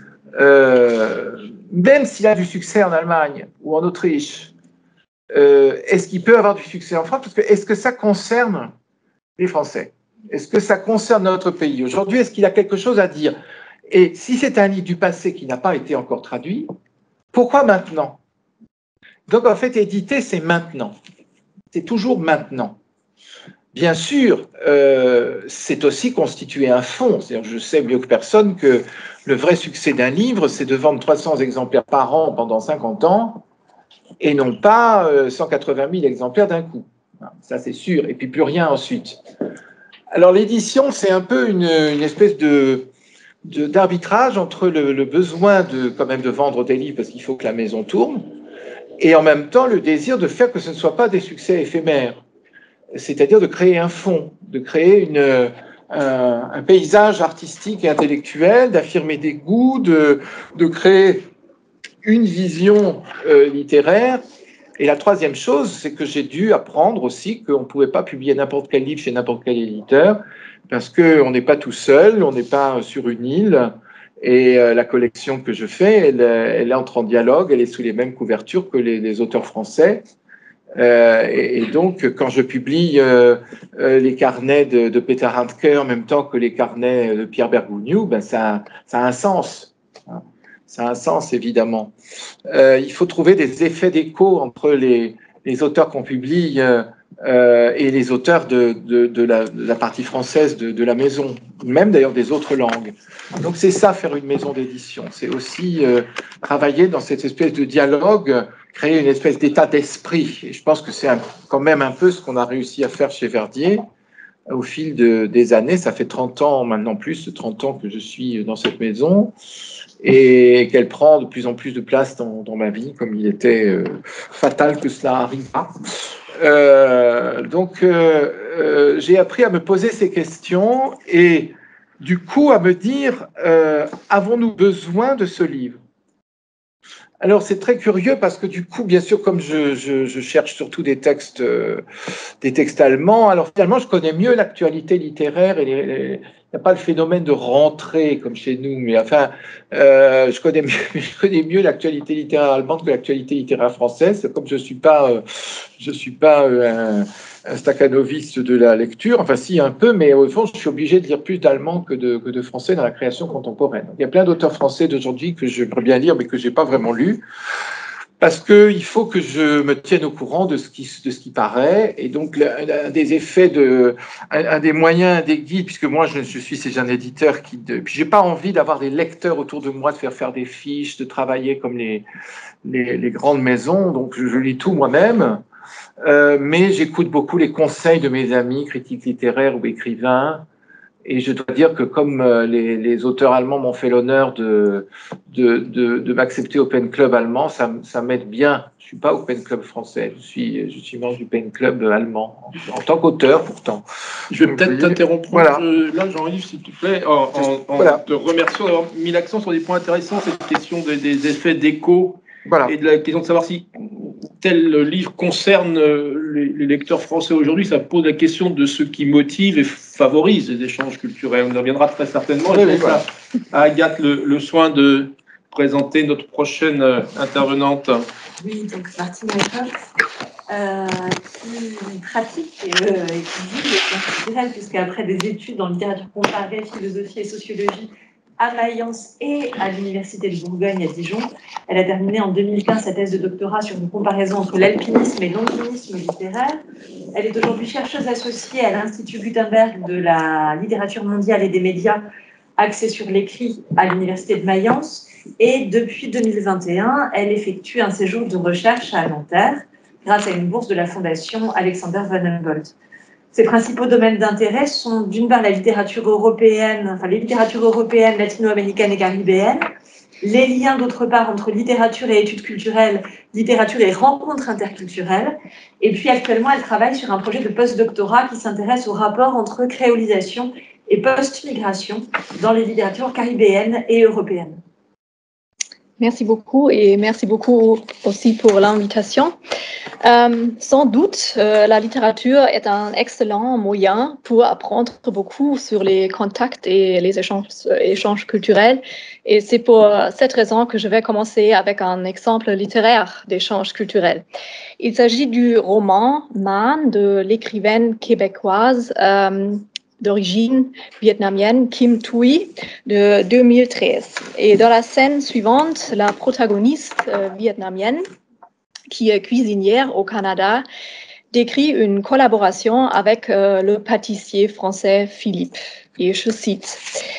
euh, même s'il a du succès en Allemagne ou en Autriche, euh, est-ce qu'il peut avoir du succès en France? Parce que est-ce que ça concerne les Français? Est-ce que ça concerne notre pays? Aujourd'hui, est-ce qu'il a quelque chose à dire? Et si c'est un livre du passé qui n'a pas été encore traduit, pourquoi maintenant? Donc, en fait, éditer, c'est maintenant. C'est toujours maintenant. Bien sûr, euh, c'est aussi constituer un fonds. C'est-à-dire, je sais mieux que personne que le vrai succès d'un livre, c'est de vendre trois cents exemplaires par an pendant cinquante ans et non pas euh, cent quatre-vingt mille exemplaires d'un coup. Ça, c'est sûr. Et puis, plus rien ensuite. Alors l'édition, c'est un peu une, une espèce de, de, d'arbitrage entre le, le besoin de, quand même de vendre des livres parce qu'il faut que la maison tourne et en même temps le désir de faire que ce ne soit pas des succès éphémères, c'est-à-dire de créer un fond, de créer une, un, un paysage artistique et intellectuel, d'affirmer des goûts, de, de créer une vision euh, littéraire. Et la troisième chose, c'est que j'ai dû apprendre aussi qu'on ne pouvait pas publier n'importe quel livre chez n'importe quel éditeur, parce qu'on n'est pas tout seul, on n'est pas sur une île, et euh, la collection que je fais, elle, elle entre en dialogue, elle est sous les mêmes couvertures que les, les auteurs français. Euh, et, et donc, quand je publie euh, euh, les carnets de, de Peter Handke en même temps que les carnets de Pierre Bergougnoux, ben ça, ça a un sens. Hein. Ça a un sens, évidemment. Euh, il faut trouver des effets d'écho entre les, les auteurs qu'on publie euh, euh, et les auteurs de, de, de, la, de la partie française de, de la maison, même d'ailleurs des autres langues. Donc c'est ça, faire une maison d'édition. C'est aussi euh, travailler dans cette espèce de dialogue créer une espèce d'état d'esprit. Et je pense que c'est quand même un peu ce qu'on a réussi à faire chez Verdier au fil de, des années. Ça fait trente ans, maintenant plus, trente ans que je suis dans cette maison et qu'elle prend de plus en plus de place dans, dans ma vie, comme il était euh, fatal que cela arrivât. Euh, donc, euh, euh, j'ai appris à me poser ces questions et du coup à me dire, euh, avons-nous besoin de ce livre ? Alors, c'est très curieux parce que du coup, bien sûr, comme je, je, je cherche surtout des textes, euh, des textes allemands, alors finalement, je connais mieux l'actualité littéraire et les, les, il n'y a pas le phénomène de rentrée comme chez nous, mais enfin, euh, je connais mieux, je connais mieux l'actualité littéraire allemande que l'actualité littéraire française. Comme je suis pas, euh, je suis pas euh, un, un staccanoviste de la lecture, enfin si un peu, mais au fond, je suis obligé de lire plus d'allemand que de, que de français dans la création contemporaine. Il y a plein d'auteurs français d'aujourd'hui que j'aimerais bien lire, mais que j'ai pas vraiment lu. Parce qu'il faut que je me tienne au courant de ce qui, de ce qui paraît. Et donc, un des effets, de, un, un des moyens, un des guides, puisque moi, je, je suis c'est un éditeur qui... De, puis, je n'ai pas envie d'avoir des lecteurs autour de moi, de faire faire des fiches, de travailler comme les, les, les grandes maisons. Donc, je, je lis tout moi-même. Euh, mais j'écoute beaucoup les conseils de mes amis, critiques littéraires ou écrivains. Et je dois dire que comme les, les auteurs allemands m'ont fait l'honneur de, de, de, de m'accepter au Pen Club allemand, ça, ça m'aide bien. Je ne suis pas au Pen Club français, je suis, je suis membre du Pen Club allemand, en, en tant qu'auteur pourtant. Je vais peut-être t'interrompre voilà. là, Jean-Yves, s'il te plaît, en, en, en voilà. te remerciant d'avoir mis l'accent sur des points intéressants, cette question des, des effets d'écho voilà. et de la question de savoir si tel livre concerne les, les lecteurs français aujourd'hui. Ça pose la question de ce qui motive et favorise les échanges culturels. On y reviendra très certainement. Oui, je oui, voilà. à Agathe le, le soin de présenter notre prochaine intervenante. Oui, donc Martine Lecoq, euh, qui pratique euh, et qui vit les sciences culturelles, puisqu'après des études en littérature comparée, philosophie et sociologie à Mayence et à l'Université de Bourgogne à Dijon, elle a terminé en deux mille quinze sa thèse de doctorat sur une comparaison entre l'alpinisme et l'ondinisme littéraire. Elle est aujourd'hui chercheuse associée à l'Institut Gutenberg de la littérature mondiale et des médias, axée sur l'écrit à l'Université de Mayence. Et depuis deux mille vingt et un, elle effectue un séjour de recherche à Nanterre grâce à une bourse de la Fondation Alexander Van Humboldt. Ses principaux domaines d'intérêt sont d'une part la littérature européenne, enfin les littératures européennes, latino-américaines et caribéennes, les liens d'autre part entre littérature et études culturelles, littérature et rencontres interculturelles, et puis actuellement elle travaille sur un projet de post-doctorat qui s'intéresse au rapport entre créolisation et post-migration dans les littératures caribéennes et européennes. Merci beaucoup et merci beaucoup aussi pour l'invitation. Euh, sans doute, euh, la littérature est un excellent moyen pour apprendre beaucoup sur les contacts et les échanges, échanges culturels. Et c'est pour cette raison que je vais commencer avec un exemple littéraire d'échange culturel. Il s'agit du roman Man de l'écrivaine québécoise euh, d'origine vietnamienne Kim Thuy de deux mille treize. Et dans la scène suivante, la protagoniste euh, vietnamienne, qui est cuisinière au Canada, décrit une collaboration avec euh, le pâtissier français Philippe. Et je cite: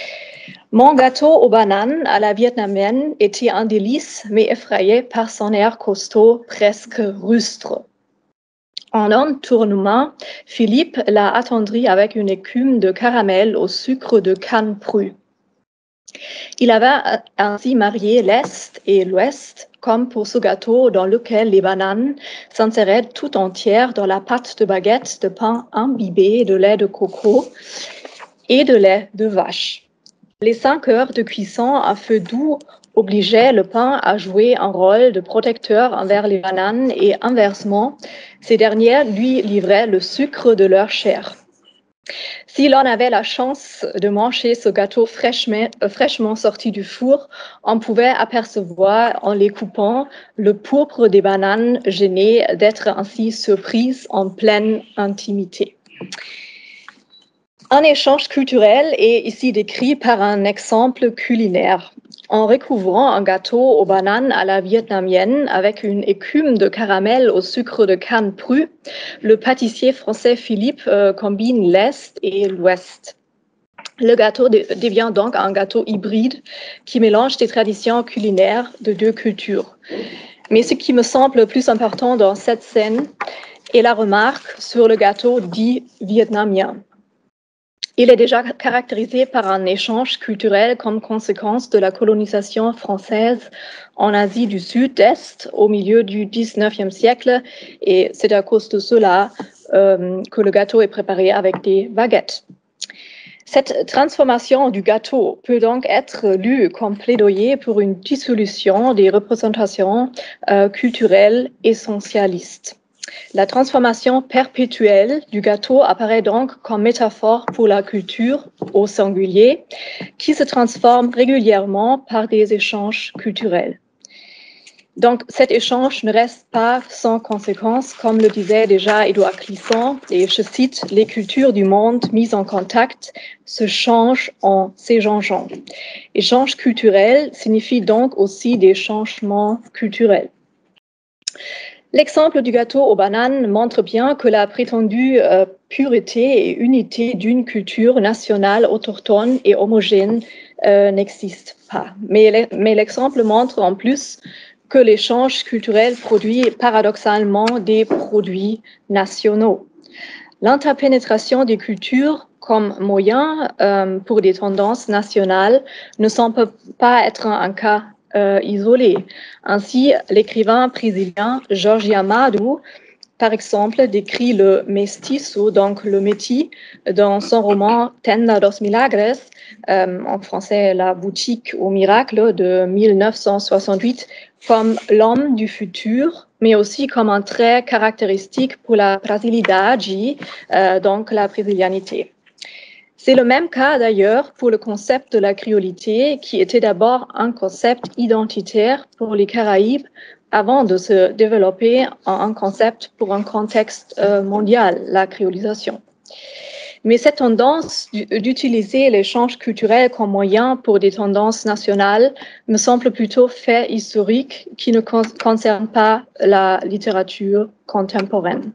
« Mon gâteau aux bananes à la vietnamienne était un délice, mais effrayé par son air costaud, presque rustre. En un tournement, Philippe l'a attendri avec une écume de caramel au sucre de canne crue. Il avait ainsi marié l'Est et l'Ouest, comme pour ce gâteau dans lequel les bananes s'inséraient tout entières dans la pâte de baguette de pain imbibé de lait de coco et de lait de vache. Les cinq heures de cuisson à feu doux obligeaient le pain à jouer un rôle de protecteur envers les bananes et inversement, ces dernières lui livraient le sucre de leur chair. Si l'on avait la chance de manger ce gâteau fraîchement, euh, fraîchement sorti du four, on pouvait apercevoir en les coupant le pourpre des bananes gênées d'être ainsi surprises en pleine intimité. » Un échange culturel est ici décrit par un exemple culinaire. En recouvrant un gâteau aux bananes à la vietnamienne avec une écume de caramel au sucre de canne crue, le pâtissier français Philippe euh, combine l'Est et l'Ouest. Le gâteau de- devient donc un gâteau hybride qui mélange des traditions culinaires de deux cultures. Mais ce qui me semble le plus important dans cette scène est la remarque sur le gâteau dit vietnamien. Il est déjà caractérisé par un échange culturel comme conséquence de la colonisation française en Asie du Sud-Est au milieu du dix-neuvième siècle, et c'est à cause de cela euh, que le gâteau est préparé avec des baguettes. Cette transformation du gâteau peut donc être lue comme plaidoyer pour une dissolution des représentations euh, culturelles essentialistes. La transformation perpétuelle du gâteau apparaît donc comme métaphore pour la culture au singulier, qui se transforme régulièrement par des échanges culturels. Donc, cet échange ne reste pas sans conséquences, comme le disait déjà Édouard Glissant, et je cite, « Les cultures du monde mises en contact se changent en s'échangeant ». Échange culturel signifie donc aussi des changements culturels. L'exemple du gâteau aux bananes montre bien que la prétendue euh, pureté et unité d'une culture nationale autochtone et homogène euh, n'existe pas. Mais, mais l'exemple montre en plus que l'échange culturel produit paradoxalement des produits nationaux. L'interpénétration des cultures comme moyen euh, pour des tendances nationales ne semble pas être un, un cas Euh, isolé. Ainsi, l'écrivain brésilien Jorge Amado, par exemple, décrit le mestizo, donc le métis, dans son roman Tenda dos Milagres, euh, en français La boutique au miracle de mille neuf cent soixante-huit, comme l'homme du futur, mais aussi comme un trait caractéristique pour la brasilidade, euh, donc la brésilianité. C'est le même cas d'ailleurs pour le concept de la créolité, qui était d'abord un concept identitaire pour les Caraïbes avant de se développer en un concept pour un contexte euh, mondial, la créolisation. Mais cette tendance d'utiliser l'échange culturel comme moyen pour des tendances nationales me semble plutôt fait historique qui ne con- concerne pas la littérature contemporaine.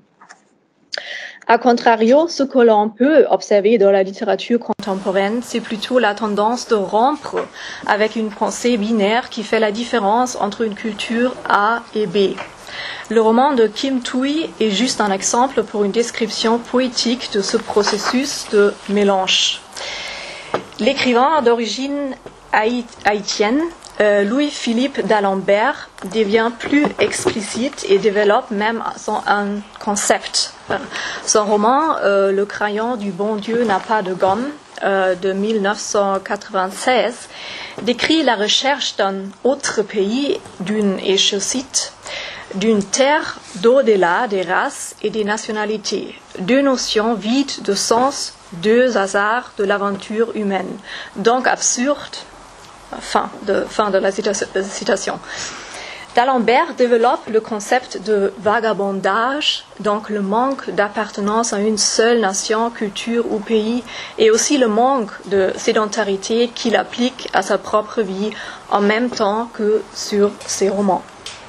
A contrario, ce que l'on peut observer dans la littérature contemporaine, c'est plutôt la tendance de rompre avec une pensée binaire qui fait la différence entre une culture A et B. Le roman de Kim Thuy est juste un exemple pour une description poétique de ce processus de mélange. L'écrivain d'origine haïtienne, Euh, Louis-Philippe d'Alembert devient plus explicite et développe même son, un concept. Son roman euh, Le crayon du bon Dieu n'a pas de gomme euh, de mille neuf cent quatre-vingt-seize décrit la recherche d'un autre pays, d'une, et je cite, d'une terre d'au-delà des races et des nationalités, deux notions vides de sens, deux hasards de l'aventure humaine, donc absurdes. Fin de, fin de la citation. D'Alembert développe le concept de vagabondage, donc le manque d'appartenance à une seule nation, culture ou pays, et aussi le manque de sédentarité qu'il applique à sa propre vie en même temps que sur ses romans.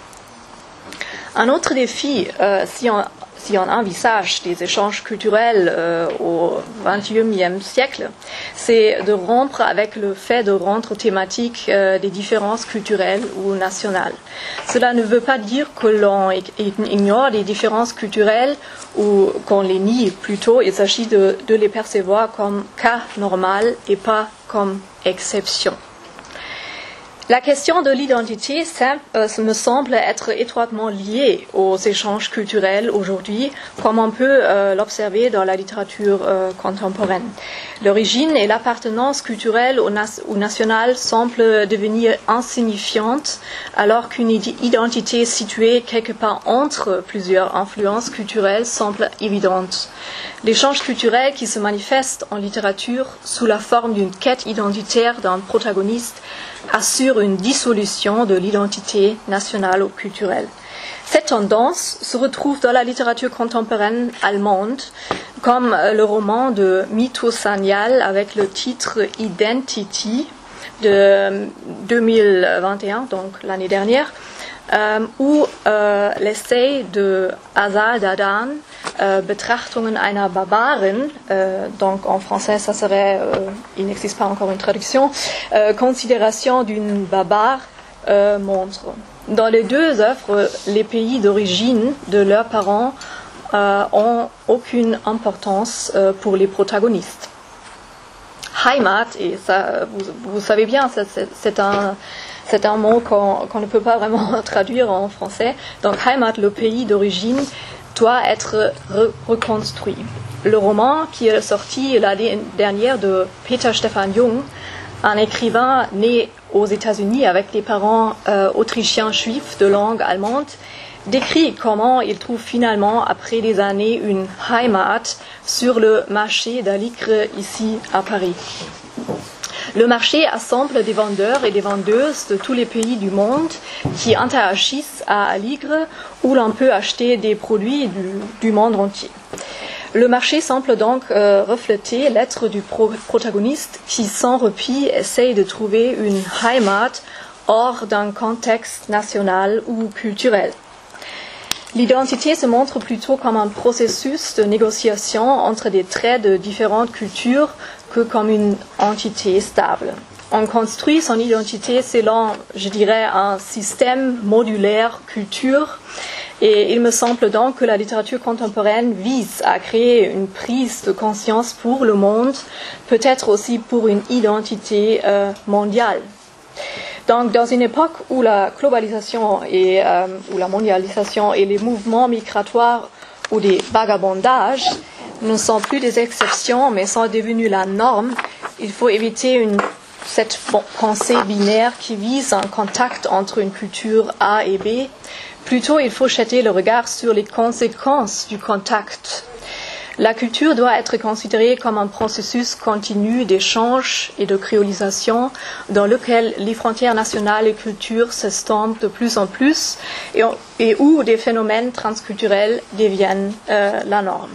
Un autre défi, euh, si on Si on envisage des échanges culturels euh, au vingt et unième siècle, c'est de rompre avec le fait de rendre thématique euh, des différences culturelles ou nationales. Cela ne veut pas dire que l'on ignore les différences culturelles ou qu'on les nie. Plutôt, il s'agit de, de les percevoir comme cas normal et pas comme exception. La question de l'identité me semble être étroitement liée aux échanges culturels aujourd'hui, comme on peut euh, l'observer dans la littérature euh, contemporaine. L'origine et l'appartenance culturelle ou, na- ou nationale semblent devenir insignifiantes, alors qu'une identité située quelque part entre plusieurs influences culturelles semble évidente. L'échange culturel qui se manifeste en littérature sous la forme d'une quête identitaire d'un protagoniste assure une dissolution de l'identité nationale ou culturelle. Cette tendance se retrouve dans la littérature contemporaine allemande, comme le roman de Mito Sanyal avec le titre Identity de deux mille vingt et un, donc l'année dernière, euh, ou euh, l'essai de Azar Dadan, euh, Betrachtungen einer Barbarin, euh, donc en français ça serait, euh, il n'existe pas encore une traduction, euh, Considération d'une barbare, euh, montre. Dans les deux œuvres, les pays d'origine de leurs parents euh, ont aucune importance euh, pour les protagonistes. Heimat, et ça, vous, vous savez bien, ça, c'est, c'est, un, c'est un mot qu'on, qu'on ne peut pas vraiment traduire en français. Donc Heimat, le pays d'origine, doit être re- reconstruit. Le roman qui est sorti l'année dernière de Peter Stefan Jung, un écrivain né aux États-Unis avec des parents euh, autrichiens juifs de langue allemande, décrit comment il trouve finalement, après des années, une Heimat sur le marché d'Aligre ici à Paris. Le marché assemble des vendeurs et des vendeuses de tous les pays du monde qui interagissent à Aligre, où l'on peut acheter des produits du, du monde entier. Le marché semble donc euh, refléter l'être du pro- protagoniste qui, sans répit, essaye de trouver une Heimat hors d'un contexte national ou culturel. L'identité se montre plutôt comme un processus de négociation entre des traits de différentes cultures que comme une entité stable. On construit son identité selon, je dirais, un système modulaire culture. Et il me semble donc que la littérature contemporaine vise à créer une prise de conscience pour le monde, peut-être aussi pour une identité euh, mondiale. Donc, dans une époque où la globalisation et euh, où la mondialisation et les mouvements migratoires ou des vagabondages ne sont plus des exceptions, mais sont devenus la norme, il faut éviter une, cette pensée binaire qui vise un contact entre une culture A et B. Plutôt, il faut jeter le regard sur les conséquences du contact. La culture doit être considérée comme un processus continu d'échange et de créolisation dans lequel les frontières nationales et cultures s'estompent de plus en plus et, et où des phénomènes transculturels deviennent euh, la norme.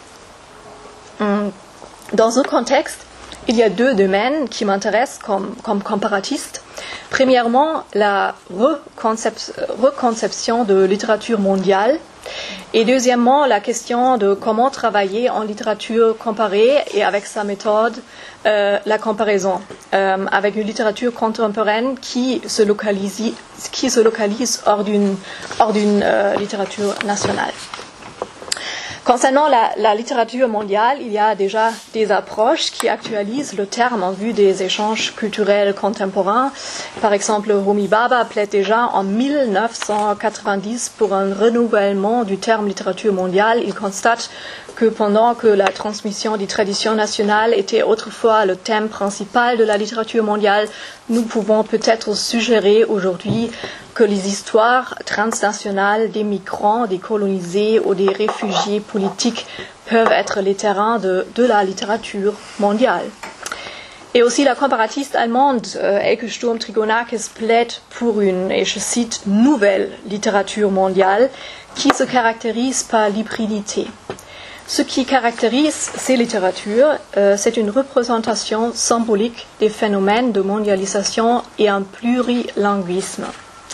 Dans ce contexte, il y a deux domaines qui m'intéressent comme, comme comparatiste. Premièrement, la reconcep- reconception de littérature mondiale. Et deuxièmement, la question de comment travailler en littérature comparée et avec sa méthode, euh, la comparaison, euh, avec une littérature contemporaine qui se localise, qui se localise hors d'une, hors d'une euh, littérature nationale. Concernant la, la littérature mondiale, il y a déjà des approches qui actualisent le terme en vue des échanges culturels contemporains. Par exemple, Homi Bhabha plaide déjà en mille neuf cent quatre-vingt-dix pour un renouvellement du terme littérature mondiale. Il constate que pendant que la transmission des traditions nationales était autrefois le thème principal de la littérature mondiale, nous pouvons peut-être suggérer aujourd'hui que les histoires transnationales des migrants, des colonisés ou des réfugiés politiques peuvent être les terrains de, de la littérature mondiale. Et aussi la comparatiste allemande euh, Elke Sturm-Trigonakis plaide pour une, et je cite, nouvelle littérature mondiale qui se caractérise par l'hybridité. Ce qui caractérise ces littératures, euh, c'est une représentation symbolique des phénomènes de mondialisation et un plurilinguisme.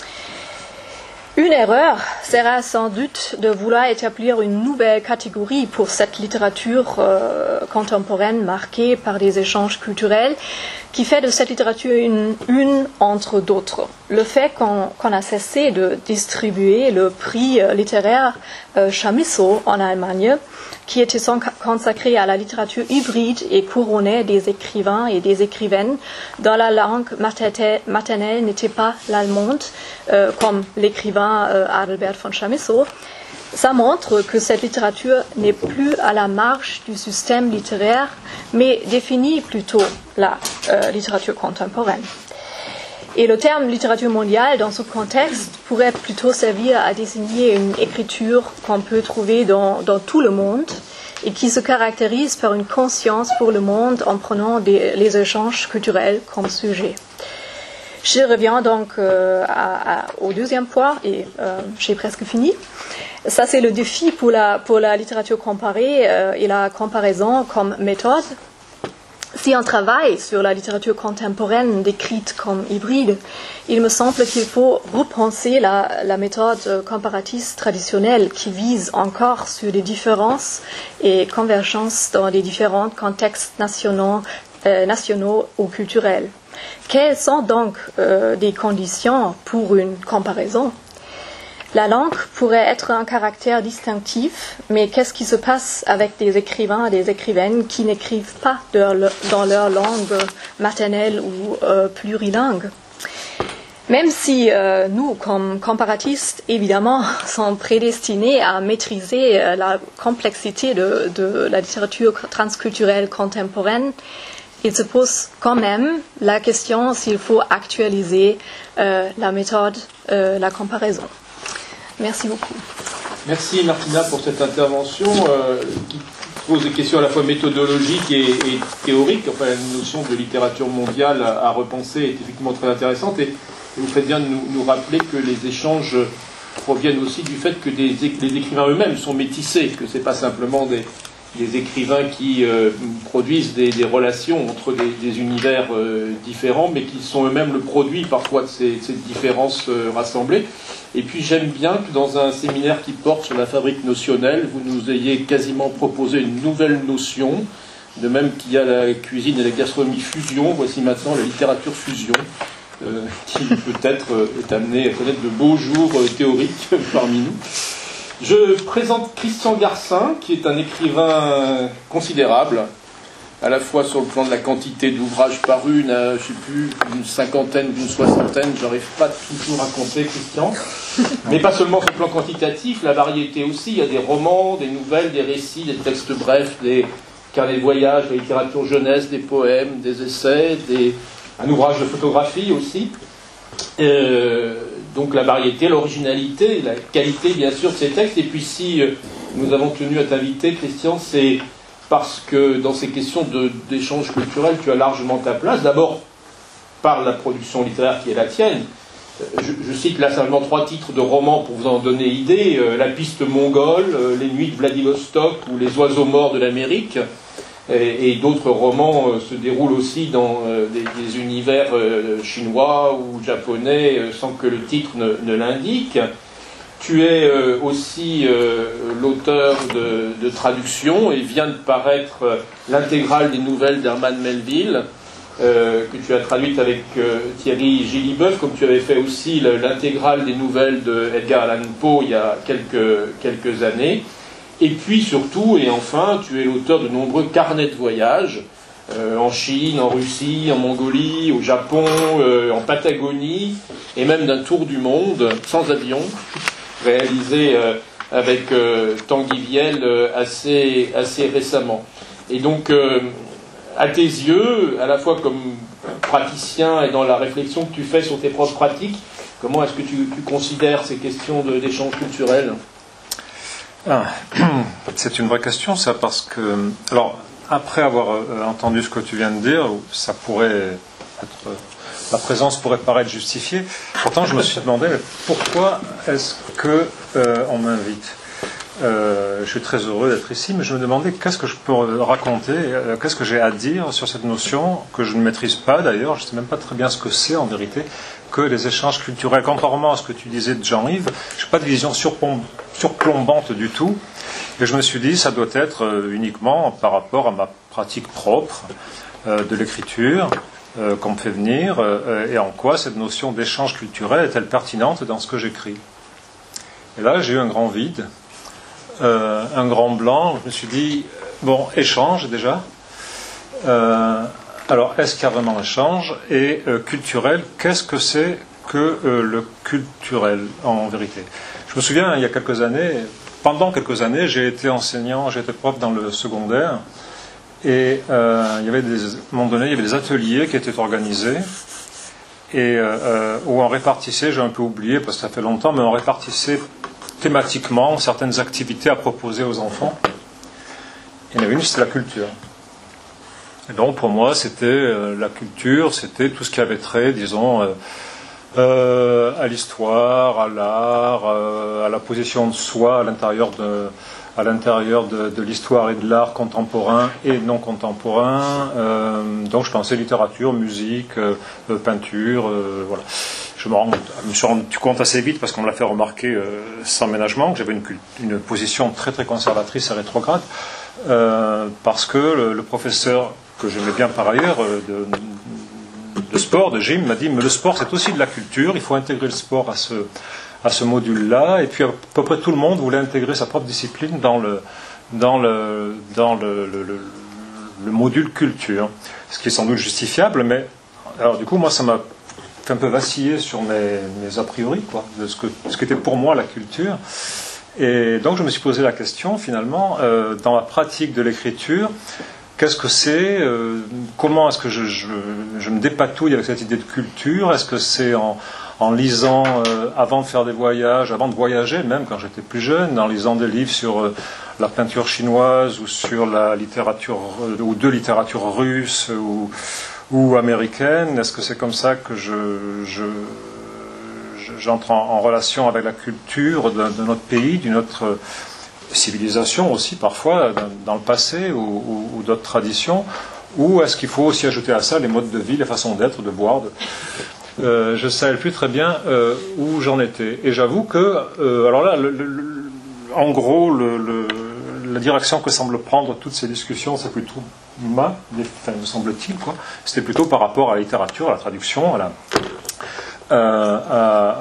Une erreur sera sans doute de vouloir établir une nouvelle catégorie pour cette littérature euh, contemporaine marquée par des échanges culturels qui fait de cette littérature une, une entre d'autres. Le fait qu'on, qu'on a cessé de distribuer le prix euh, littéraire euh, Chamisso en Allemagne, qui était consacré à la littérature hybride et couronnait des écrivains et des écrivaines dont la langue maternelle n'était pas l'allemande, euh, comme l'écrivain euh, Adalbert von Chamisso, ça montre que cette littérature n'est plus à la marge du système littéraire, mais définit plutôt la euh, littérature contemporaine. Et le terme littérature mondiale, dans ce contexte, pourrait plutôt servir à désigner une écriture qu'on peut trouver dans, dans tout le monde et qui se caractérise par une conscience pour le monde en prenant des, les échanges culturels comme sujet. Je reviens donc euh, à, à, au deuxième point et euh, j'ai presque fini. Ça, c'est le défi pour la, pour la littérature comparée euh, et la comparaison comme méthode. Si on travaille sur la littérature contemporaine décrite comme hybride, il me semble qu'il faut repenser la, la méthode comparatiste traditionnelle qui vise encore sur des différences et convergences dans les différents contextes nationaux, euh, nationaux ou culturels. Quelles sont donc euh, des conditions pour une comparaison? La langue pourrait être un caractère distinctif, mais qu'est-ce qui se passe avec des écrivains et des écrivaines qui n'écrivent pas de, dans leur langue maternelle ou euh, plurilingue? Même si euh, nous, comme comparatistes, évidemment, sommes prédestinés à maîtriser euh, la complexité de, de la littérature transculturelle contemporaine, il se pose quand même la question s'il faut actualiser euh, la méthode, euh, la comparaison. Merci beaucoup. Merci Martina pour cette intervention euh, qui pose des questions à la fois méthodologiques et, et théoriques. Enfin, la notion de littérature mondiale à, à repenser est effectivement très intéressante et, et vous faites bien de nous, nous rappeler que les échanges proviennent aussi du fait que des, les écrivains eux-mêmes sont métissés, que ce n'est pas simplement des, des écrivains qui euh, produisent des, des relations entre des, des univers euh, différents, mais qui sont eux-mêmes le produit parfois de ces, de ces différences euh, rassemblées. Et puis j'aime bien que dans un séminaire qui porte sur la fabrique notionnelle, vous nous ayez quasiment proposé une nouvelle notion, de même qu'il y a la cuisine et la gastronomie fusion, voici maintenant la littérature fusion, euh, qui peut-être euh, est amenée à connaître de beaux jours euh, théoriques parmi nous. Je présente Christian Garcin, qui est un écrivain considérable, à la fois sur le plan de la quantité d'ouvrages parus, une, je ne sais plus, une cinquantaine, d'une soixantaine, j'arrive pas toujours à compter, Christian, mais pas seulement sur le plan quantitatif, la variété aussi, il y a des romans, des nouvelles, des récits, des textes brefs, des carnets de voyage, de la littérature jeunesse, des poèmes, des essais, des, un ouvrage de photographie aussi. Euh, donc la variété, l'originalité, la qualité bien sûr de ces textes, et puis si euh, nous avons tenu à t'inviter, Christian, c'est parce que dans ces questions de, d'échange culturel, tu as largement ta place. D'abord, par la production littéraire qui est la tienne. Je, je cite là simplement trois titres de romans pour vous en donner idée. Euh, La piste mongole, euh, Les nuits de Vladivostok ou Les oiseaux morts de l'Amérique. Et, et d'autres romans euh, se déroulent aussi dans euh, des, des univers euh, chinois ou japonais euh, sans que le titre ne, ne l'indique. Tu es euh, aussi euh, l'auteur de, de traductions et vient de paraître euh, l'intégrale des nouvelles d'Herman Melville, euh, que tu as traduite avec euh, Thierry Gilliboeuf, comme tu avais fait aussi l'intégrale des nouvelles de Edgar Allan Poe il y a quelques, quelques années. Et puis surtout, et enfin, tu es l'auteur de nombreux carnets de voyage, euh, en Chine, en Russie, en Mongolie, au Japon, euh, en Patagonie, et même d'un tour du monde, sans avion, réalisé euh, avec euh, Tanguy Viel euh, assez, assez récemment. Et donc, euh, à tes yeux, à la fois comme praticien et dans la réflexion que tu fais sur tes propres pratiques, comment est-ce que tu, tu considères ces questions de, d'échange culturel ? Ah, c'est une vraie question, ça, parce que... Alors, après avoir euh, entendu ce que tu viens de dire, ça pourrait être... Euh, la présence pourrait paraître justifiée. Pourtant, je me suis demandé, mais pourquoi est-ce qu'on euh, m'invite ? euh, Je suis très heureux d'être ici, mais je me demandais qu'est-ce que je peux raconter, euh, qu'est-ce que j'ai à dire sur cette notion que je ne maîtrise pas d'ailleurs, je ne sais même pas très bien ce que c'est en vérité, que les échanges culturels. Contrairement à ce que tu disais de Jean-Yves, je n'ai pas de vision surplombante du tout, et je me suis dit, ça doit être euh, uniquement par rapport à ma pratique propre euh, de l'écriture, Euh, qu'on me fait venir, euh, et en quoi cette notion d'échange culturel est-elle pertinente dans ce que j'écris. Et là, j'ai eu un grand vide, euh, un grand blanc. Je me suis dit, bon, échange déjà. Euh, alors, est-ce qu'il y a vraiment un échange ? Et euh, culturel, qu'est-ce que c'est que euh, le culturel, en vérité ? Je me souviens, il y a quelques années, pendant quelques années, j'ai été enseignant, j'ai été prof dans le secondaire. Et euh, il y avait des, à un moment donné, il y avait des ateliers qui étaient organisés et euh, où on répartissait, j'ai un peu oublié parce que ça fait longtemps, mais on répartissait thématiquement certaines activités à proposer aux enfants. Il y en avait une, c'était la culture. Et donc pour moi, c'était euh, la culture, c'était tout ce qui avait trait, disons, euh, euh, à l'histoire, à l'art, euh, à la position de soi à l'intérieur de à l'intérieur de, de l'histoire et de l'art contemporain et non contemporain. Euh, donc je pensais littérature, musique, euh, peinture, euh, voilà. Je me, rends, je me suis rendu compte assez vite, parce qu'on me l'a fait remarquer euh, sans ménagement, que j'avais une, une position très très conservatrice et rétrograde, euh, parce que le, le professeur, que j'aimais bien par ailleurs, euh, de, de sport, de gym, m'a dit, mais le sport, c'est aussi de la culture, il faut intégrer le sport à ce, à ce module-là. Et puis, à peu près tout le monde voulait intégrer sa propre discipline dans le, dans le, dans le, le, le, le module culture. Ce qui est sans doute justifiable, mais alors du coup, moi, ça m'a fait un peu vaciller sur mes, mes a priori, quoi, de ce que, ce qu'était pour moi la culture. Et donc, je me suis posé la question, finalement, euh, dans la pratique de l'écriture, qu'est-ce que c'est euh, comment est-ce que je, je, je me dépatouille avec cette idée de culture? Est-ce que c'est en, en lisant, euh, avant de faire des voyages, avant de voyager, même quand j'étais plus jeune, en lisant des livres sur euh, la peinture chinoise ou sur la littérature, euh, ou de littérature russe ou, ou américaine? Est-ce que c'est comme ça que je... je j'entre en, en relation avec la culture de, de notre pays, d'une autre civilisation aussi parfois, dans, dans le passé, ou, ou, ou d'autres traditions, ou est-ce qu'il faut aussi ajouter à ça les modes de vie, les façons d'être, de boire de... euh, Je ne savais plus très bien euh, où j'en étais. Et j'avoue que, euh, alors là, le, le, en gros, le, le, la direction que semblent prendre toutes ces discussions, c'est plutôt ma, enfin, me semble-t-il, quoi. C'était plutôt par rapport à la littérature, à la traduction, à la... Euh, à,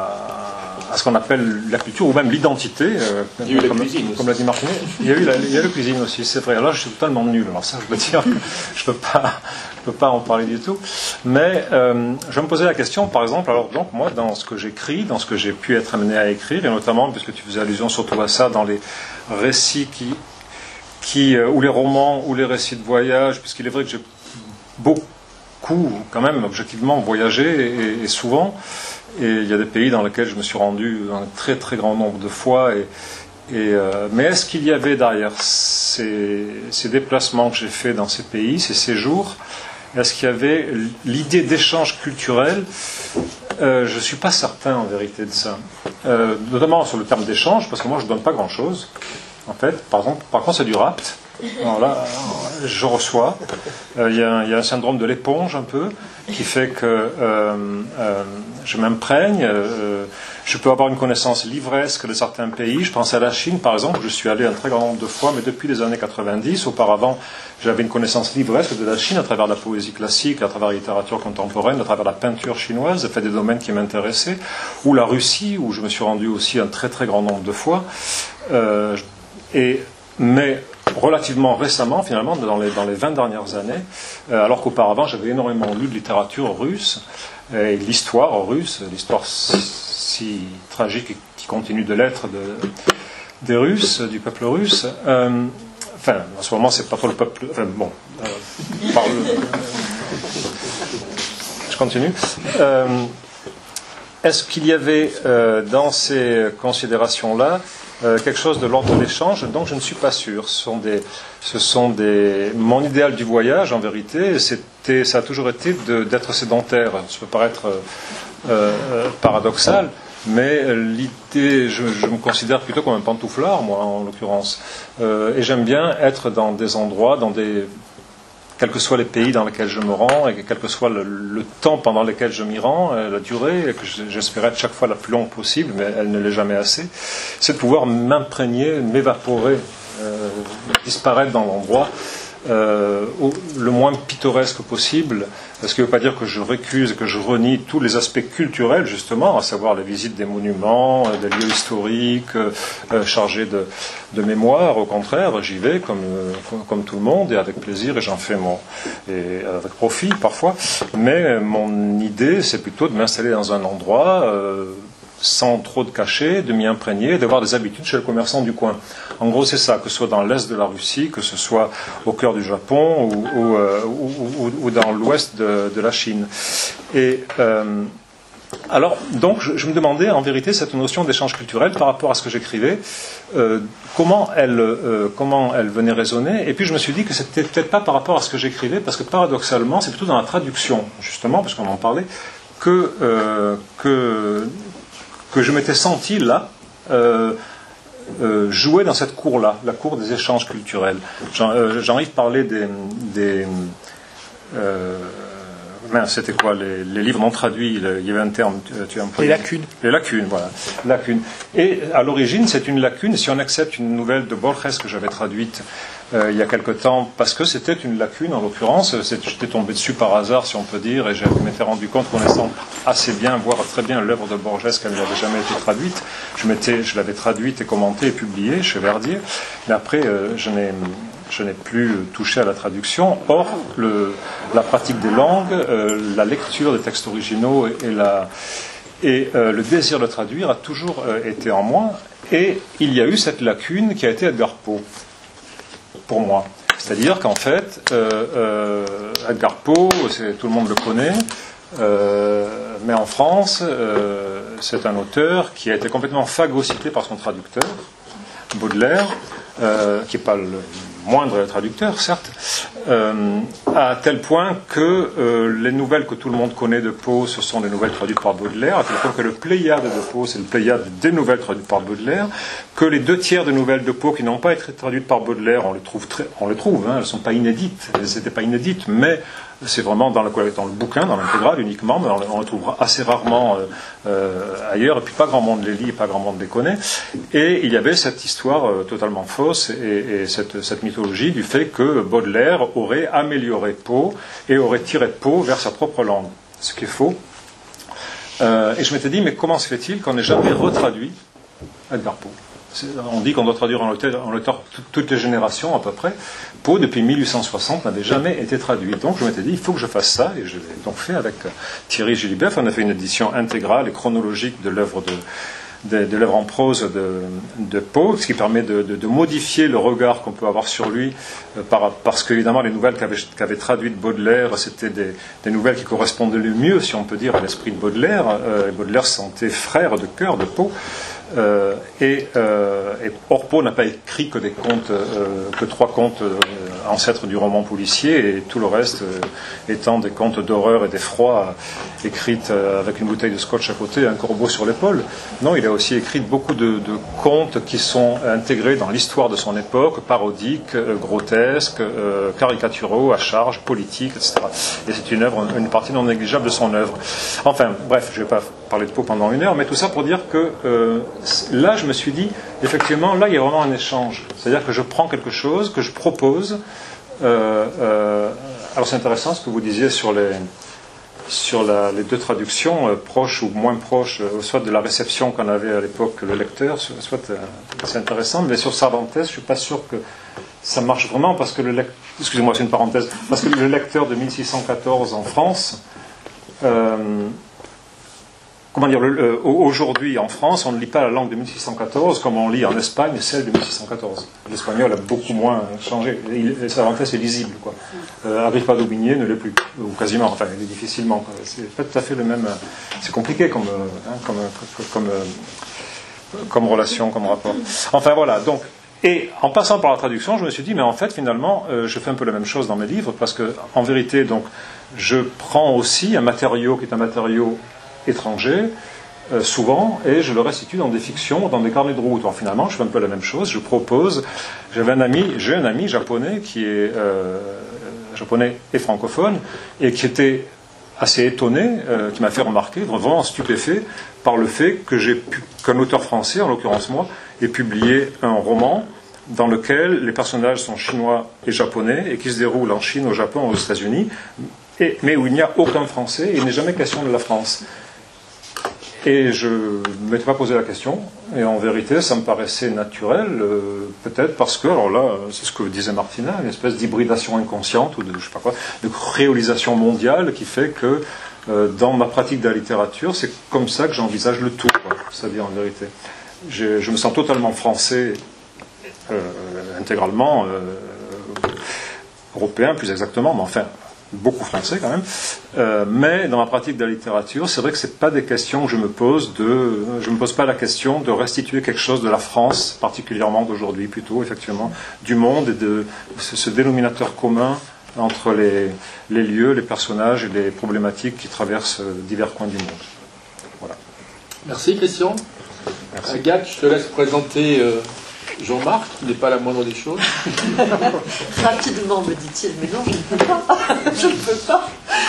à, à ce qu'on appelle la culture ou même l'identité, euh, il y a eu comme, la cuisine comme l'a dit Martinet. Il y a eu la, il y a eu la cuisine aussi, c'est vrai. Alors je suis totalement nul, alors ça je peux dire, je ne peux pas, je peux pas en parler du tout. Mais euh, je me posais la question, par exemple, alors donc moi dans ce que j'écris, dans ce que j'ai pu être amené à écrire, et notamment puisque tu faisais allusion surtout à ça dans les récits qui, qui euh, ou les romans ou les récits de voyage, puisqu'il est vrai que j'ai beaucoup quand même objectivement voyagé et, et souvent, et il y a des pays dans lesquels je me suis rendu un très très grand nombre de fois, et, et, euh, mais est-ce qu'il y avait derrière ces, ces déplacements que j'ai faits dans ces pays, ces séjours, est-ce qu'il y avait l'idée d'échange culturel? euh, Je ne suis pas certain en vérité de ça, euh, notamment sur le terme d'échange, parce que moi je ne donne pas grand chose en fait. Par exemple, par contre c'est du rapt. Alors là, je reçois. Euh, il y a, il y a un syndrome de l'éponge un peu, qui fait que euh, euh, je m'imprègne. Euh, je peux avoir une connaissance livresque de certains pays. Je pense à la Chine, par exemple. Je suis allé un très grand nombre de fois, mais depuis les années quatre-vingt-dix. Auparavant, j'avais une connaissance livresque de la Chine à travers la poésie classique, à travers la littérature contemporaine, à travers la peinture chinoise. J'ai fait des domaines qui m'intéressaient. Ou la Russie, où je me suis rendu aussi un très très grand nombre de fois. Euh, et, mais relativement récemment, finalement, dans les, dans les vingt dernières années, euh, alors qu'auparavant j'avais énormément lu de littérature russe, et l'histoire russe, l'histoire si, si tragique et qui continue de l'être de, des Russes, du peuple russe. Euh, enfin, en ce moment, c'est pas trop le peuple. Enfin, bon, euh, parle, euh, je continue. Euh, est-ce qu'il y avait euh, dans ces considérations-là Euh, quelque chose de l'ordre de l'échange? Donc je ne suis pas sûr. Ce sont des, ce sont des... Mon idéal du voyage, en vérité, c'était, ça a toujours été de, d'être sédentaire. Ça peut paraître euh, euh, paradoxal, mais l'idée, je, je me considère plutôt comme un pantouflard, moi, en l'occurrence. Euh, et j'aime bien être dans des endroits, dans des... quels que soient les pays dans lesquels je me rends, et quel que soit le, le temps pendant lequel je m'y rends, la durée, et que j'espérais être chaque fois la plus longue possible, mais elle ne l'est jamais assez, c'est de pouvoir m'imprégner, m'évaporer, euh, disparaître dans l'endroit, euh, au, le moins pittoresque possible, ce qui ne veut pas dire que je récuse et que je renie tous les aspects culturels, justement, à savoir la visite des monuments, des lieux historiques, euh, chargés de, de mémoire. Au contraire, j'y vais comme, euh, comme tout le monde, et avec plaisir, et j'en fais mon... et avec profit, parfois. Mais mon idée, c'est plutôt de m'installer dans un endroit... Euh, sans trop de cachets, de m'y imprégner, d'avoir des habitudes chez le commerçant du coin. En gros, c'est ça, que ce soit dans l'est de la Russie, que ce soit au cœur du Japon ou, ou, euh, ou, ou, ou dans l'ouest de, de la Chine. Et euh, alors, donc, je, je me demandais, en vérité, cette notion d'échange culturel par rapport à ce que j'écrivais, euh, comment elle, euh, comment elle venait résonner. Et puis, je me suis dit que c'était peut-être pas par rapport à ce que j'écrivais, parce que paradoxalement, c'est plutôt dans la traduction, justement, parce qu'on en parlait, que... Euh, que que je m'étais senti là, euh, euh, jouer dans cette cour-là, la cour des échanges culturels. Jean, euh, Jean-Yves parlait des... des euh, mince, c'était quoi, les, les livres non traduits, il y avait un terme, tu as employé. Les lacunes. Les lacunes, voilà. Lacunes. Et à l'origine, c'est une lacune, si on accepte une nouvelle de Borges que j'avais traduite euh, il y a quelque temps, parce que c'était une lacune en l'occurrence. J'étais tombé dessus par hasard, si on peut dire, et je m'étais rendu compte, connaissant assez bien, voire très bien l'œuvre de Borges, qu'elle n'avait jamais été traduite. Je, je l'avais traduite et commentée et publiée chez Verdier, mais après, euh, je n'ai... Je n'ai plus touché à la traduction. Or, le, la pratique des langues, euh, la lecture des textes originaux et, et, la, et euh, le désir de traduire a toujours euh, été en moi. Et il y a eu cette lacune qui a été Edgar Poe, pour moi. C'est-à-dire qu'en fait, euh, euh, Edgar Poe, tout le monde le connaît, euh, mais en France, euh, c'est un auteur qui a été complètement phagocyté par son traducteur, Baudelaire, euh, qui n'est pas le moindre traducteur, certes, euh, à tel point que euh, les nouvelles que tout le monde connaît de Poe, ce sont des nouvelles traduites par Baudelaire, à tel point que le Pléiade de Poe, c'est le Pléiade des nouvelles traduites par Baudelaire, que les deux tiers des nouvelles de Poe qui n'ont pas été traduites par Baudelaire, on les trouve, très, on les trouve, hein, elles ne sont pas inédites, elles n'étaient pas inédites, mais c'est vraiment dans le, dans le bouquin, dans l'intégrale uniquement, mais on, on le trouvera assez rarement euh, euh, ailleurs, et puis pas grand monde les lit, pas grand monde les connaît. Et il y avait cette histoire euh, totalement fausse et, et cette, cette mythologie du fait que Baudelaire aurait amélioré Poe et aurait tiré Poe vers sa propre langue, ce qui est faux. Euh, et je m'étais dit, mais comment se fait-il qu'on n'ait jamais retraduit Edgar Poe ? On dit qu'on doit traduire en auteur, en auteur toutes les générations à peu près. Poe, depuis mille huit cent soixante, n'avait jamais été traduit. Donc je m'étais dit, il faut que je fasse ça, et je l'ai donc fait avec Thierry Gilibert. On a fait une édition intégrale et chronologique de l'œuvre de, de, de l'œuvre en prose de, de Poe, ce qui permet de, de, de modifier le regard qu'on peut avoir sur lui, euh, par, parce qu'évidemment les nouvelles qu'avait, qu'avait traduites Baudelaire, c'était des, des nouvelles qui correspondaient le mieux, si on peut dire, à l'esprit de Baudelaire. Euh, et Baudelaire se sentait frère de cœur de Poe. Euh, et, euh, et or Poe n'a pas écrit que des contes, euh, que trois contes euh, ancêtres du roman policier, et tout le reste euh, étant des contes d'horreur et d'effroi euh, écrites euh, avec une bouteille de scotch à côté et un corbeau sur l'épaule. Non, il a aussi écrit beaucoup de, de contes qui sont intégrés dans l'histoire de son époque, parodiques, euh, grotesques, euh, caricaturaux, à charge, politiques, et cetera. Et c'est une œuvre, une partie non négligeable de son œuvre. Enfin, bref, je ne vais pas parler de Poe pendant une heure, mais tout ça pour dire que euh, là, je me suis dit, effectivement, là, il y a vraiment un échange. C'est-à-dire que je prends quelque chose, que je propose. Euh, euh, alors, c'est intéressant ce que vous disiez sur les, sur la, les deux traductions, euh, proches ou moins proches, euh, soit de la réception qu'en avait à l'époque le lecteur, soit euh, c'est intéressant, mais sur Cervantes, je ne suis pas sûr que ça marche vraiment, parce que le lecteur, excusez-moi, c'est une parenthèse, parce que le lecteur de mille six cent quatorze en France, euh, comment dire, le, le, aujourd'hui en France, on ne lit pas la langue de mille six cent quatorze comme on lit en Espagne celle de mille six cent quatorze. L'espagnol a beaucoup moins changé. Il, Cervantes est lisible, quoi. Euh, Agrippa d'Aubigné ne l'est plus, ou quasiment, enfin, il est difficilement. Quoi. C'est pas tout à fait le même. C'est compliqué comme, hein, comme, comme, comme, comme relation, comme rapport. Enfin voilà. Donc, et en passant par la traduction, je me suis dit, mais en fait, finalement, euh, je fais un peu la même chose dans mes livres, parce que, en vérité, donc, je prends aussi un matériau qui est un matériau étranger, euh, souvent, et je le restitue dans des fictions, dans des carnets de route. Alors finalement, je fais un peu la même chose. Je propose. J'avais un ami, j'ai un ami japonais qui est euh, japonais et francophone, et qui était assez étonné, euh, qui m'a fait remarquer, vraiment stupéfait, par le fait que j'ai pu, qu'un auteur français, en l'occurrence moi, ait publié un roman dans lequel les personnages sont chinois et japonais, et qui se déroule en Chine, au Japon, aux États-Unis, et, mais où il n'y a aucun français, et il n'est jamais question de la France. Et je ne m'étais pas posé la question, et en vérité, ça me paraissait naturel, euh, peut-être parce que, alors là, c'est ce que disait Martina, une espèce d'hybridation inconsciente, ou de, je sais pas quoi, de créolisation mondiale qui fait que, euh, dans ma pratique de la littérature, c'est comme ça que j'envisage le tout, quoi, c'est-à-dire en vérité. Je, je me sens totalement français, euh, intégralement, euh, européen plus exactement, mais enfin, beaucoup français quand même, euh, mais dans ma pratique de la littérature, c'est vrai que c'est pas des questions que je me pose de, je me pose pas la question de restituer quelque chose de la France, particulièrement d'aujourd'hui, plutôt effectivement du monde, et de ce, ce dénominateur commun entre les, les lieux, les personnages et les problématiques qui traversent divers coins du monde. Voilà. Merci Christian. Merci. Agathe, je te laisse présenter euh, Jean-Marc, qui n'est pas la moindre des choses. Rapidement, me dit-il, mais non, je ne peux pas. Je ne peux pas.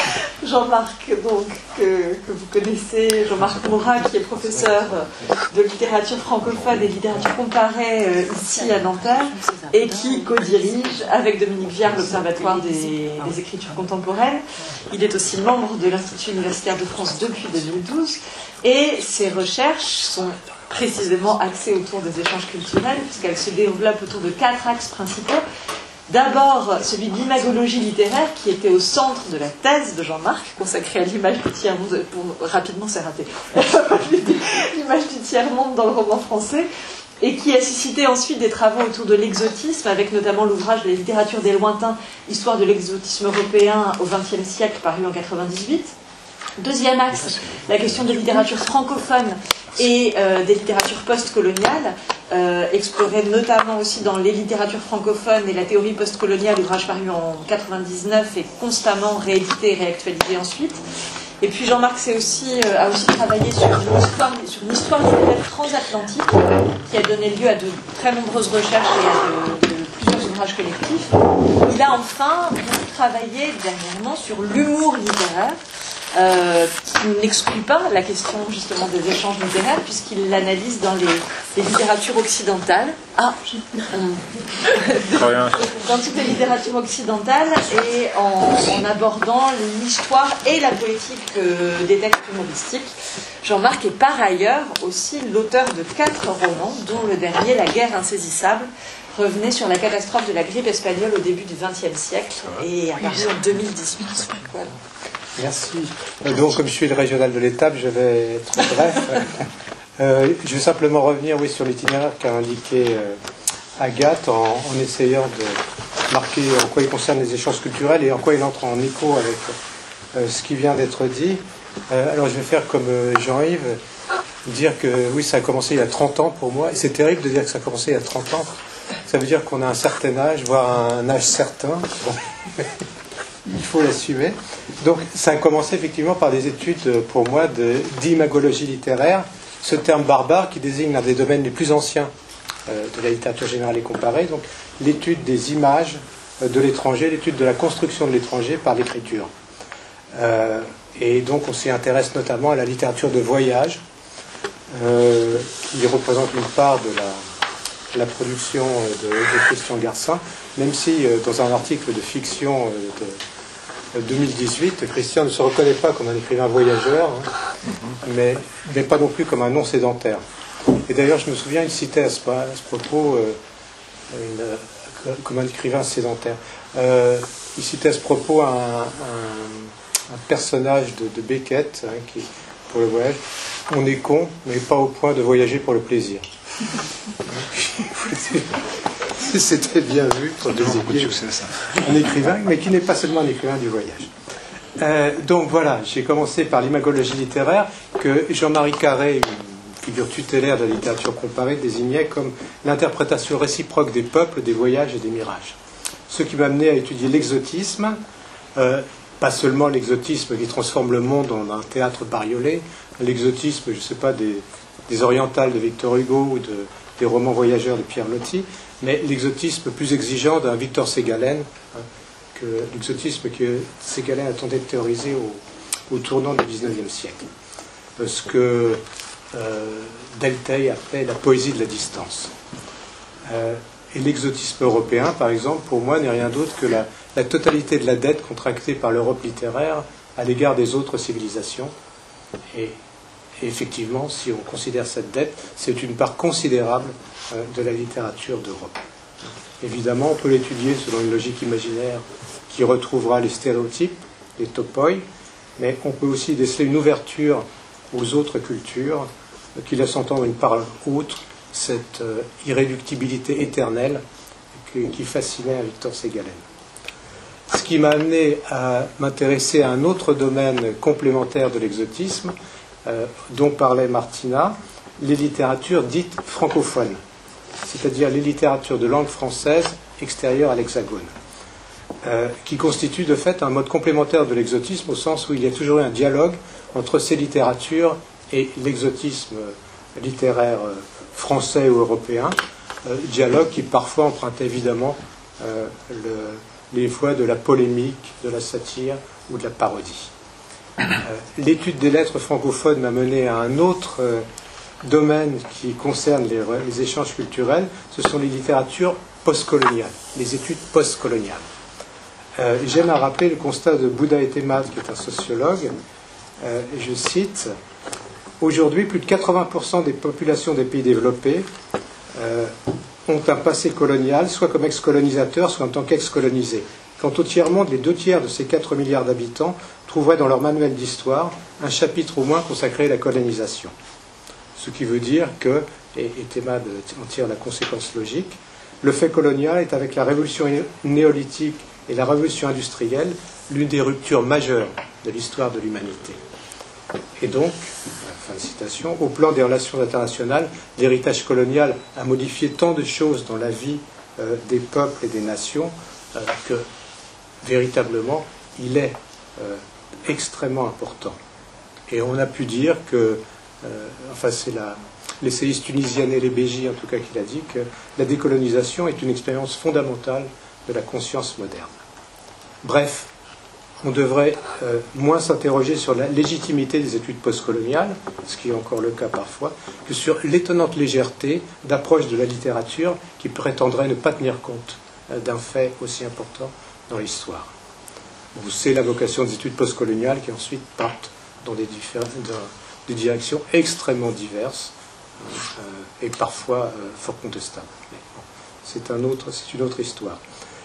Jean-Marc, donc, que, que vous connaissez, Jean-Marc Morat, qui est professeur de littérature francophone et littérature comparée euh, ici à Nanterre, et qui co-dirige avec Dominique Viard l'Observatoire des, des écritures contemporaines. Il est aussi membre de l'Institut universitaire de France depuis deux mille douze, et ses recherches sont précisément axées autour des échanges culturels, puisqu'elles se développent autour de quatre axes principaux. D'abord, celui de l'imagologie littéraire, qui était au centre de la thèse de Jean-Marc, consacrée à l'image du tiers-monde, pour, rapidement c'est raté, l'image du tiers-monde dans le roman français, et qui a suscité ensuite des travaux autour de l'exotisme, avec notamment l'ouvrage de la littérature des lointains, Histoire de l'exotisme européen au vingtième siècle, paru en quatre-vingt-dix-huit. Deuxième axe, la question des littératures francophones et euh, des littératures post-coloniales, euh, explorée notamment aussi dans les littératures francophones et la théorie post-coloniale, ouvrage paru en quatre-vingt-dix-neuf et constamment réédité et réactualisé ensuite. Et puis Jean-Marc aussi, euh, a aussi travaillé sur une, histoire, sur une histoire littéraire transatlantique qui a donné lieu à de très nombreuses recherches et à de, de plusieurs ouvrages collectifs. Il a enfin beaucoup travaillé dernièrement sur l'humour littéraire, Euh, qui n'exclut pas la question justement des échanges littéraires, puisqu'il l'analyse dans les, les littératures occidentales. Ah, euh, dans toutes les littératures occidentales, et en, en abordant l'histoire et la poétique euh, des textes humoristiques. Jean-Marc est par ailleurs aussi l'auteur de quatre romans, dont le dernier, La guerre insaisissable, revenait sur la catastrophe de la grippe espagnole au début du vingtième siècle et apparu en deux mille dix-huit. Voilà. Merci. Donc, comme je suis le régional de l'étape, je vais être bref. Euh, je vais simplement revenir oui, sur l'itinéraire qu'a indiqué euh, Agathe en, en essayant de marquer en quoi il concerne les échanges culturels et en quoi il entre en écho avec euh, ce qui vient d'être dit. Euh, alors, je vais faire comme euh, Jean-Yves, dire que oui, ça a commencé il y a trente ans pour moi. Et c'est terrible de dire que ça a commencé il y a trente ans. Ça veut dire qu'on a un certain âge, voire un âge certain. Bon. Il faut l'assumer. Donc, ça a commencé effectivement par des études, pour moi, de, d'imagologie littéraire, ce terme barbare qui désigne l'un des domaines les plus anciens euh, de la littérature générale et comparée, donc l'étude des images euh, de l'étranger, l'étude de la construction de l'étranger par l'écriture. Euh, et donc, on s'y intéresse notamment à la littérature de voyage, euh, qui représente une part de la, la production de, de Christian Garcin, même si, euh, dans un article de fiction euh, de deux mille dix-huit, Christian ne se reconnaît pas comme un écrivain voyageur, hein, mais, mais pas non plus comme un non-sédentaire. Et d'ailleurs, je me souviens, il citait à ce, à ce propos euh, une, euh, comme un écrivain sédentaire. Euh, il citait à ce propos un, un, un personnage de, de Beckett, hein, qui, pour le voyage. On est con, mais pas au point de voyager pour le plaisir. C'était bien vu pour désigner un écrivain, mais qui n'est pas seulement un écrivain du voyage. Euh, donc voilà, j'ai commencé par l'imagologie littéraire, que Jean-Marie Carré, une figure tutélaire de la littérature comparée, désignait comme l'interprétation réciproque des peuples, des voyages et des mirages. Ce qui m'a amené à étudier l'exotisme, euh, pas seulement l'exotisme qui transforme le monde en un théâtre bariolé, l'exotisme, je ne sais pas, des, des orientales de Victor Hugo ou de, des romans voyageurs de Pierre Loti, mais l'exotisme plus exigeant d'un Victor Ségalen, hein, que l'exotisme que Ségalen a tenté de théoriser au, au tournant du dix-neuvième siècle. Ce que euh, Delteil appelait la poésie de la distance. Euh, et l'exotisme européen, par exemple, pour moi, n'est rien d'autre que la, la totalité de la dette contractée par l'Europe littéraire à l'égard des autres civilisations. Et, et effectivement, si on considère cette dette, c'est une part considérable de la littérature d'Europe. Évidemment, on peut l'étudier selon une logique imaginaire qui retrouvera les stéréotypes, les topoi, mais on peut aussi déceler une ouverture aux autres cultures qui laisse entendre une part outre cette euh, irréductibilité éternelle qui, qui fascinait à Victor Ségalen. Ce qui m'a amené à m'intéresser à un autre domaine complémentaire de l'exotisme, euh, dont parlait Martina, les littératures dites francophones, c'est-à-dire les littératures de langue française extérieures à l'hexagone, euh, qui constituent de fait un mode complémentaire de l'exotisme au sens où il y a toujours eu un dialogue entre ces littératures et l'exotisme littéraire euh, français ou européen, euh, dialogue qui parfois empruntait évidemment euh, le, les voies de la polémique, de la satire ou de la parodie. Euh, l'étude des lettres francophones m'a mené à un autre euh, domaine qui concerne les, les échanges culturels, ce sont les littératures postcoloniales, les études postcoloniales. Euh, J'aime à rappeler le constat de Bouddha Etemad, qui est un sociologue. Euh, je cite, « Aujourd'hui, plus de quatre-vingts pour cent des populations des pays développés euh, ont un passé colonial, soit comme ex-colonisateurs, soit en tant qu'ex-colonisés. Quant au tiers-monde, les deux tiers de ces quatre milliards d'habitants trouveraient dans leur manuel d'histoire un chapitre au moins consacré à la colonisation. » Ce qui veut dire que, et, et Temad en tire la conséquence logique, le fait colonial est, avec la révolution néolithique et la révolution industrielle, l'une des ruptures majeures de l'histoire de l'humanité. Et donc, fin de citation, au plan des relations internationales, l'héritage colonial a modifié tant de choses dans la vie euh, des peuples et des nations euh, que, véritablement, il est euh, extrêmement important. Et on a pu dire que, euh, enfin c'est l'essayiste tunisienne El Béji en tout cas qui l'a dit, que la décolonisation est une expérience fondamentale de la conscience moderne. Bref, on devrait euh, moins s'interroger sur la légitimité des études postcoloniales, ce qui est encore le cas parfois, que sur l'étonnante légèreté d'approche de la littérature qui prétendrait ne pas tenir compte euh, d'un fait aussi important dans l'histoire. C'est la vocation des études postcoloniales qui ensuite partent dans des, dans des directions extrêmement diverses euh, et parfois euh, fort contestables. Bon, c'est un autre, c'est une autre histoire.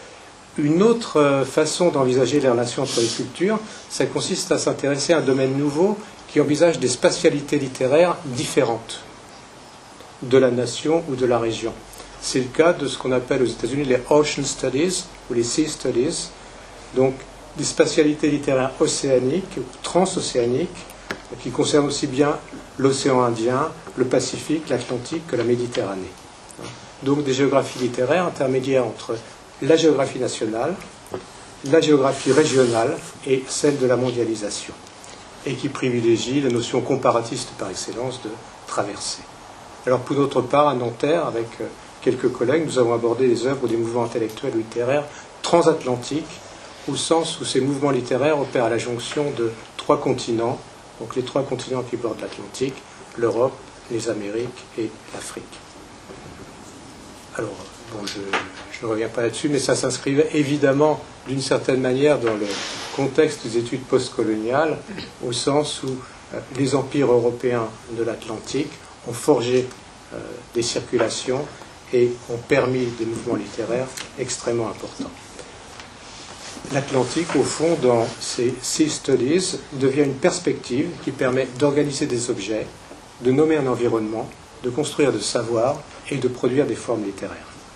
Une autre façon d'envisager les relations entre les cultures, ça consiste à s'intéresser à un domaine nouveau qui envisage des spatialités littéraires différentes de la nation ou de la région. C'est le cas de ce qu'on appelle aux États-Unis les Ocean Studies ou les Sea Studies, donc des spatialités littéraires océaniques ou transocéaniques qui concernent aussi bien l'océan Indien, le Pacifique, l'Atlantique que la Méditerranée. Donc des géographies littéraires intermédiaires entre la géographie nationale, la géographie régionale et celle de la mondialisation, et qui privilégie la notion comparatiste par excellence de traversée. Alors pour notre part, à Nanterre, avec quelques collègues, nous avons abordé les œuvres des mouvements intellectuels ou littéraires transatlantiques, au sens où ces mouvements littéraires opèrent à la jonction de trois continents, donc les trois continents qui bordent l'Atlantique, l'Europe, les Amériques et l'Afrique. Alors, bon, je, je ne reviens pas là-dessus, mais ça s'inscrivait évidemment d'une certaine manière dans le contexte des études postcoloniales, au sens où euh, les empires européens de l'Atlantique ont forgé euh, des circulations et ont permis des mouvements littéraires extrêmement importants. L'Atlantique, au fond, dans ces Sea Studies, devient une perspective qui permet d'organiser des objets, de nommer un environnement, de construire de savoir et de produire des formes littéraires.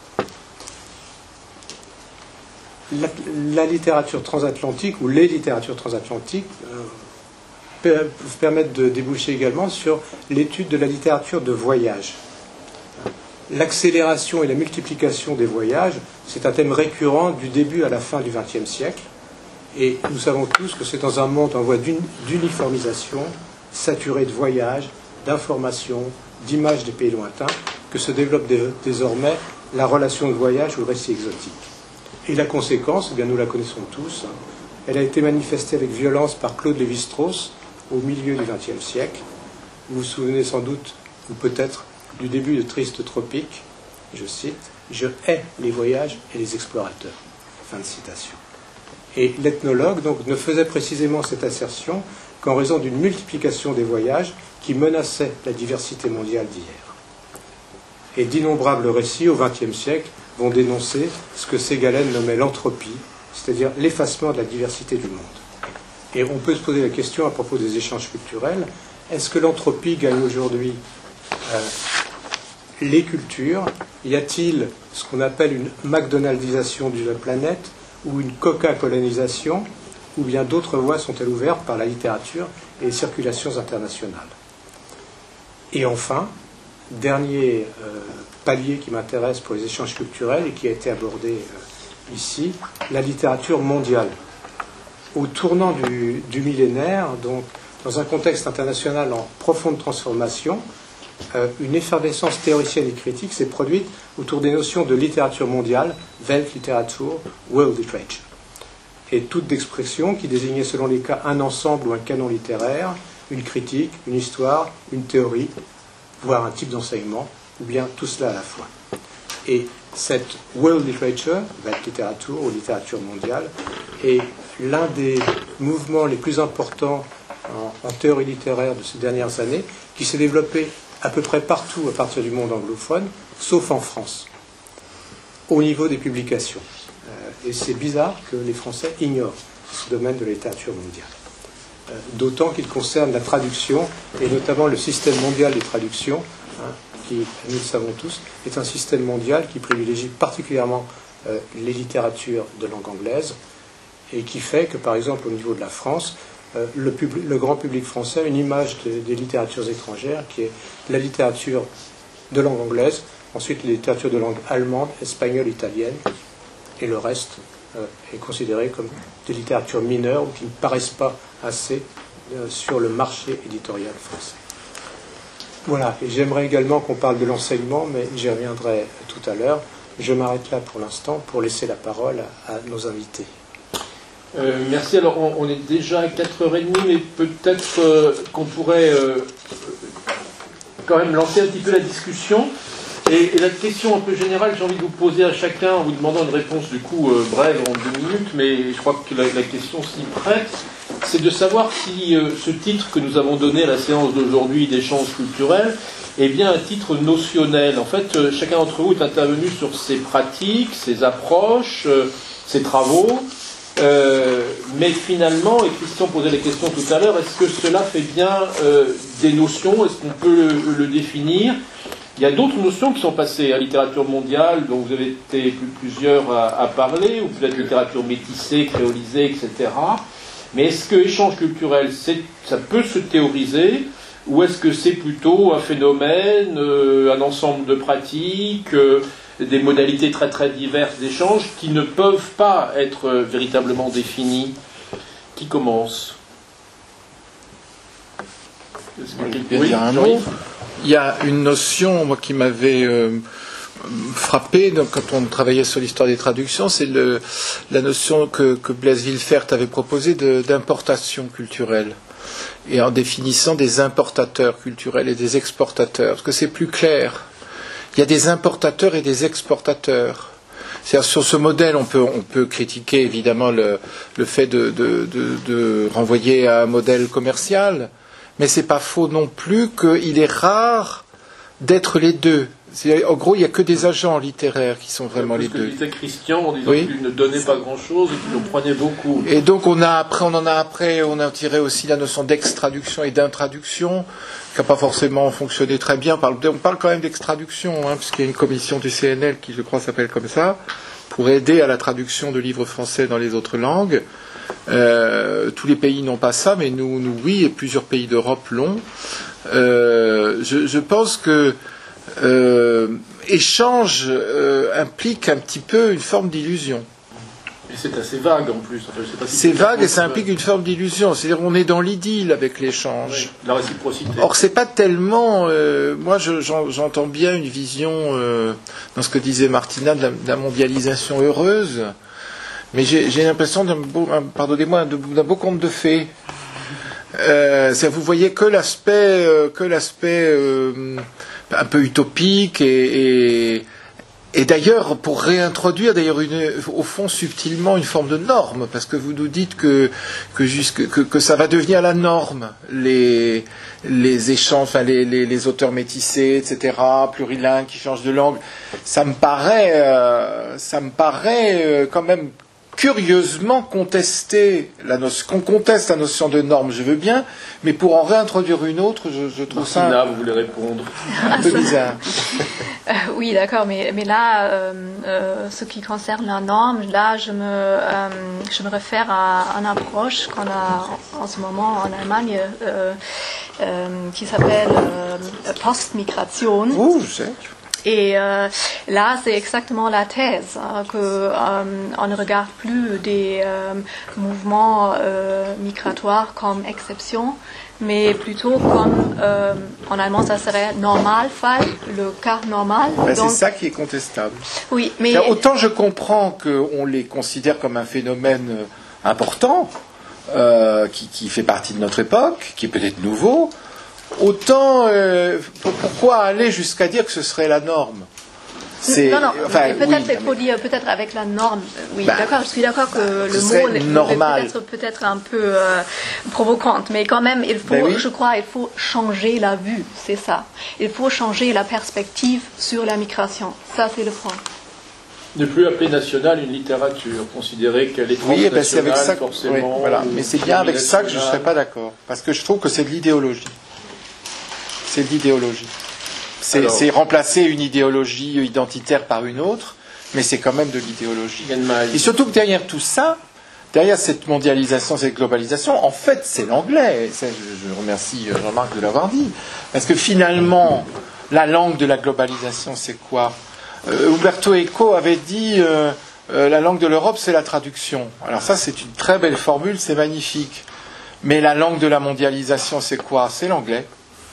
La, la littérature transatlantique, ou les littératures transatlantiques, euh, permettent de déboucher également sur l'étude de la littérature de voyage. L'accélération et la multiplication des voyages, c'est un thème récurrent du début à la fin du vingtième siècle. Et nous savons tous que c'est dans un monde en voie d'uniformisation, saturé de voyages, d'informations, d'images des pays lointains, que se développe désormais la relation de voyage ou le récit exotique. Et la conséquence, eh bien, nous la connaissons tous, elle a été manifestée avec violence par Claude Lévi-Strauss au milieu du vingtième siècle. Vous vous souvenez sans doute, ou peut-être, du début de Triste Tropique, je cite, « Je hais les voyages et les explorateurs ». Fin de citation. Et l'ethnologue donc, ne faisait précisément cette assertion qu'en raison d'une multiplication des voyages qui menaçait la diversité mondiale d'hier. Et d'innombrables récits au vingtième siècle vont dénoncer ce que Ségalen nommait l'entropie, c'est-à-dire l'effacement de la diversité du monde. Et on peut se poser la question à propos des échanges culturels, est-ce que l'entropie gagne aujourd'hui euh, les cultures? Y a-t-il ce qu'on appelle une McDonaldisation de la planète ou une Coca-colonisation, ou bien d'autres voies sont-elles ouvertes par la littérature et les circulations internationales? Et enfin, dernier euh, palier qui m'intéresse pour les échanges culturels et qui a été abordé euh, ici, la littérature mondiale. Au tournant du, du millénaire, donc dans un contexte international en profonde transformation, euh, une effervescence théoricienne et critique s'est produite autour des notions de littérature mondiale, Weltliteratur, World Literature. et toute d'expression qui désignait selon les cas un ensemble ou un canon littéraire, une critique, une histoire, une théorie, voire un type d'enseignement, ou bien tout cela à la fois. Et cette world literature, la littérature ou littérature mondiale, est l'un des mouvements les plus importants en, en théorie littéraire de ces dernières années, qui s'est développé à peu près partout à partir du monde anglophone, sauf en France, au niveau des publications. Euh, et c'est bizarre que les Français ignorent ce domaine de la littérature mondiale. Euh, d'autant qu'il concerne la traduction, et notamment le système mondial des traductions, hein, qui, nous le savons tous, est un système mondial qui privilégie particulièrement euh, les littératures de langue anglaise, et qui fait que, par exemple, au niveau de la France, euh, le, public, le grand public français a une image de, des littératures étrangères qui est la littérature de langue anglaise, ensuite les littératures de langue allemande, espagnole, italienne, et le reste euh, est considéré comme des littératures mineures ou qui ne paraissent pas assez euh, sur le marché éditorial français. Voilà, et j'aimerais également qu'on parle de l'enseignement, mais j'y reviendrai tout à l'heure. Je m'arrête là pour l'instant pour laisser la parole à, à nos invités. Euh, merci. Alors, on, on est déjà à quatre heures trente, mais peut-être euh, qu'on pourrait euh, quand même lancer un petit peu la discussion. Et, et la question un peu générale, j'ai envie de vous poser à chacun, en vous demandant une réponse du coup euh, brève en deux minutes, mais je crois que la, la question s'y prête, c'est de savoir si euh, ce titre que nous avons donné à la séance d'aujourd'hui d'échange culturel est bien un titre notionnel. En fait, euh, chacun d'entre vous est intervenu sur ses pratiques, ses approches, euh, ses travaux. Euh, mais finalement, et Christian posait la question tout à l'heure, est-ce que cela fait bien euh, des notions? Est-ce qu'on peut le, le définir? Il y a d'autres notions qui sont passées à littérature mondiale, dont vous avez été plusieurs à, à parler, ou peut-être littérature métissée, créolisée, et cetera. Mais est-ce que échange culturel, c'est, ça peut se théoriser, ou est-ce que c'est plutôt un phénomène, euh, un ensemble de pratiques, euh, des modalités très très diverses d'échange qui ne peuvent pas être euh, véritablement définies? Qui commence? Est-ce que je vais dire un mot. Il y a une notion, moi, qui m'avait euh, frappé donc, quand on travaillait sur l'histoire des traductions, c'est le, la notion que, que Blaise Villefert avait proposée de, d'importation culturelle, et en définissant des importateurs culturels et des exportateurs, parce que c'est plus clair. Il y a des importateurs et des exportateurs. C'est-à-dire, sur ce modèle, on peut, on peut critiquer évidemment le, le fait de, de, de, de renvoyer à un modèle commercial, mais c'est pas faux non plus qu'il est rare d'être les deux. C'est, en gros, il n'y a que des agents littéraires qui sont vraiment les deux. C'est ce que disait Christian en disant oui. qu'il ne donnait pas grand-chose et qu'il en prenait beaucoup. Et donc, on, a après, on en a après, on a tiré aussi la notion d'extraduction et d'intraduction, qui n'a pas forcément fonctionné très bien. On parle, on parle quand même d'extraduction, hein, puisqu'il y a une commission du C N L qui, je crois, s'appelle comme ça, pour aider à la traduction de livres français dans les autres langues. Euh, tous les pays n'ont pas ça, mais nous, nous oui, et plusieurs pays d'Europe l'ont. Euh, je, je pense que euh, échange euh, implique un petit peu une forme d'illusion. Et c'est assez vague en plus. Enfin, je sais pas si c'est vague et ça implique une forme d'illusion. C'est-à-dire on est dans l'idylle avec l'échange. Oui, la réciprocité. Or c'est pas tellement. Euh, moi je, j'en, j'entends bien une vision euh, dans ce que disait Martina de la, de la mondialisation heureuse. Mais j'ai, j'ai l'impression d'un beau, un, pardonnez-moi, d'un beau conte de fées. Euh, c'est, vous voyez que l'aspect, euh, que l'aspect euh, un peu utopique et, et, et d'ailleurs pour réintroduire d'ailleurs une, au fond subtilement une forme de norme, parce que vous nous dites que que, jusque, que, que ça va devenir la norme, les les échanges, enfin les, les, les auteurs métissés, et cetera, plurilingues qui changent de langue. Ça me paraît, euh, ça me paraît euh, quand même curieusement contester la notion, qu'on conteste la notion de norme, je veux bien, mais pour en réintroduire une autre, je, je trouve Martina, ça vous voulez répondre un peu bizarre. Euh, oui, d'accord, mais, mais là, euh, euh, ce qui concerne la norme, là, je me, euh, je me réfère à une approche qu'on a en, en ce moment en Allemagne euh, euh, qui s'appelle euh, Postmigration. Oh, je sais. Et euh, là, c'est exactement la thèse, hein, que euh, on ne regarde plus des euh, mouvements euh, migratoires comme exception, mais plutôt comme, euh, en allemand, ça serait Normalfall, le cas normal. Ben, Donc, c'est ça qui est contestable. Oui, mais Car autant je comprends qu'on les considère comme un phénomène important, euh, qui, qui fait partie de notre époque, qui est peut-être nouveau, autant euh, pourquoi aller jusqu'à dire que ce serait la norme? Non, non, enfin, peut-être oui, il faut dire peut-être avec la norme. Oui, bah, d'accord, je suis d'accord que le mot est peut-être peut-être un peu euh, provocante, mais quand même, il faut, ben oui. je crois, il faut changer la vue, c'est ça. Il faut changer la perspective sur la migration. Ça, c'est le point. Ne plus appeler nationale une littérature, considérer qu'elle est transnationale, oui, ben c'est avec ça, forcément. Oui, voilà. Mais c'est bien avec ça que je ne serais pas d'accord, parce que je trouve que c'est de l'idéologie. C'est de l'idéologie. C'est, c'est remplacer une idéologie identitaire par une autre, mais c'est quand même de l'idéologie. Et surtout que derrière tout ça, derrière cette mondialisation, cette globalisation, en fait, c'est l'anglais. Ça, je, je remercie Jean-Marc de l'avoir dit. Parce que finalement, la langue de la globalisation, c'est quoi? euh, Umberto Eco avait dit euh, euh, la langue de l'Europe, c'est la traduction. Alors ça, c'est une très belle formule, c'est magnifique. Mais la langue de la mondialisation, c'est quoi? C'est l'anglais.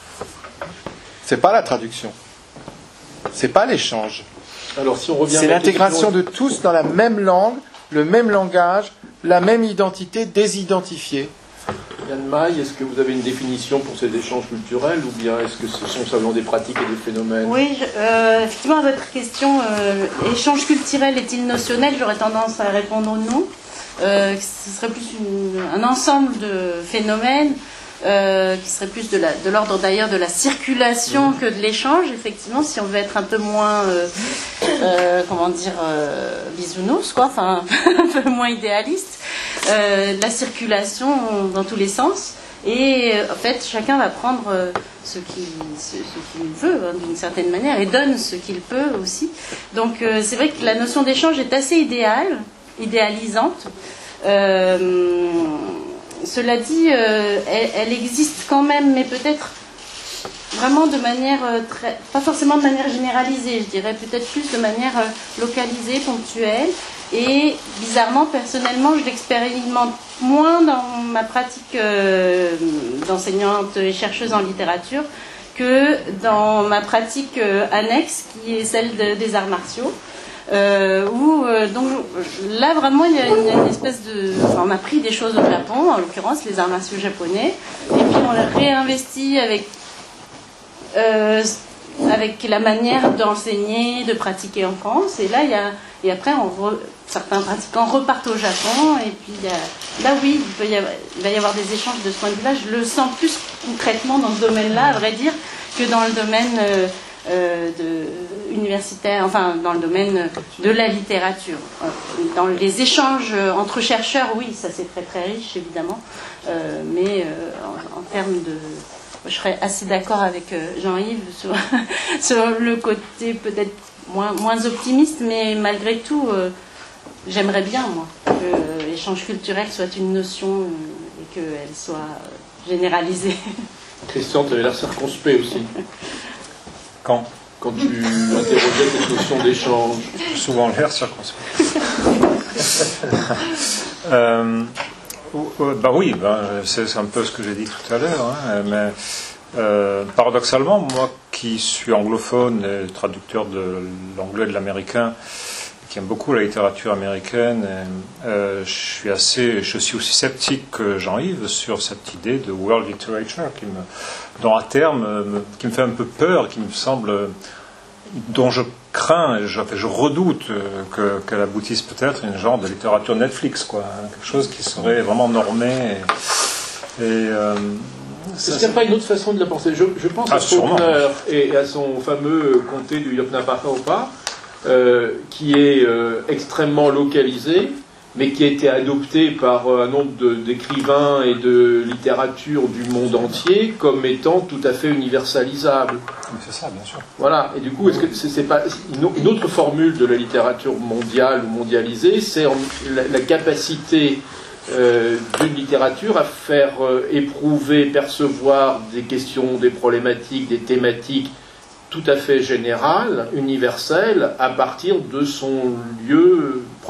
C'est pas la traduction. C'est pas l'échange. Alors, si on revient c'est l'intégration de tous dans la même langue, le même langage, la même identité désidentifiée. Yann Maille, est-ce que vous avez une définition pour ces échanges culturels ou bien est-ce que ce sont simplement des pratiques et des phénomènes? Oui, euh, effectivement, à votre question, euh, échange culturel est-il notionnel? J'aurais tendance à répondre non. Euh, ce serait plus une, un ensemble de phénomènes. Euh, qui serait plus de, la, de l'ordre d'ailleurs de la circulation que de l'échange, effectivement, si on veut être un peu moins, euh, euh, comment dire, euh, bisounours, quoi, enfin, un peu moins idéaliste, euh, la circulation dans tous les sens, et en fait, chacun va prendre ce qu'il, ce, ce qu'il veut, hein, d'une certaine manière, et donne ce qu'il peut aussi. Donc, euh, c'est vrai que la notion d'échange est assez idéale, idéalisante. Euh, Cela dit, euh, elle, elle existe quand même, mais peut-être vraiment de manière, euh, très, pas forcément de manière généralisée, je dirais peut-être plus de manière euh, localisée, ponctuelle. Et bizarrement, personnellement, je l'expérimente moins dans ma pratique euh, d'enseignante et chercheuse en littérature que dans ma pratique euh, annexe, qui est celle de, des arts martiaux. Euh, où euh, donc là vraiment il y, a une, il y a une espèce de, enfin, on a pris des choses au Japon, en l'occurrence les arts martiaux japonais, et puis on les réinvestit avec euh, avec la manière d'enseigner, de pratiquer en France. Et là il y a, et après on re, certains pratiquants repartent au Japon, et puis il y a, là oui il, peut y avoir, il va y avoir des échanges de ce point de vue-là. Je le sens plus concrètement dans ce domaine-là, à vrai dire, que dans le domaine euh, Euh, de, universitaire, enfin dans le domaine de la littérature. Dans les échanges entre chercheurs, oui, ça c'est très très riche évidemment, euh, mais euh, en, en termes de... Je serais assez d'accord avec Jean-Yves sur, sur le côté peut-être moins, moins optimiste, mais malgré tout, euh, j'aimerais bien, moi, que l'échange culturel soit une notion euh, et qu'elle soit généralisée. Christian, tu avais l'air circonspect aussi. Quand Quand tu interrogeais cette notion d'échange. Souvent l'air circonspect. euh, bah oui, bah, c'est, c'est un peu ce que j'ai dit tout à l'heure, hein, mais euh, paradoxalement, moi qui suis anglophone et traducteur de l'anglais et de l'américain, qui aime beaucoup la littérature américaine, et, euh, je suis assez, je suis aussi sceptique que Jean-Yves sur cette idée de world literature qui me, dont à terme, me, qui me fait un peu peur, qui me semble, dont je crains, je, je redoute que, qu'elle aboutisse peut-être à une genre de littérature Netflix, quoi, hein, quelque chose qui serait vraiment normé. Et, et euh, Est-ce qu'il n'y a pas une autre façon de la penser? Je, je pense ah, à Faulkner et à son fameux comté du Yoknapatawpha. Euh, qui est euh, extrêmement localisé, mais qui a été adopté par euh, un nombre de, d'écrivains et de littérature du monde entier comme étant tout à fait universalisable. C'est ça, bien sûr. Voilà, et du coup, est-ce que c'est, c'est pas une autre formule de la littérature mondiale ou mondialisée, c'est la, la capacité euh, d'une littérature à faire euh, éprouver, percevoir des questions, des problématiques, des thématiques tout à fait général, universel, à partir de son lieu propre.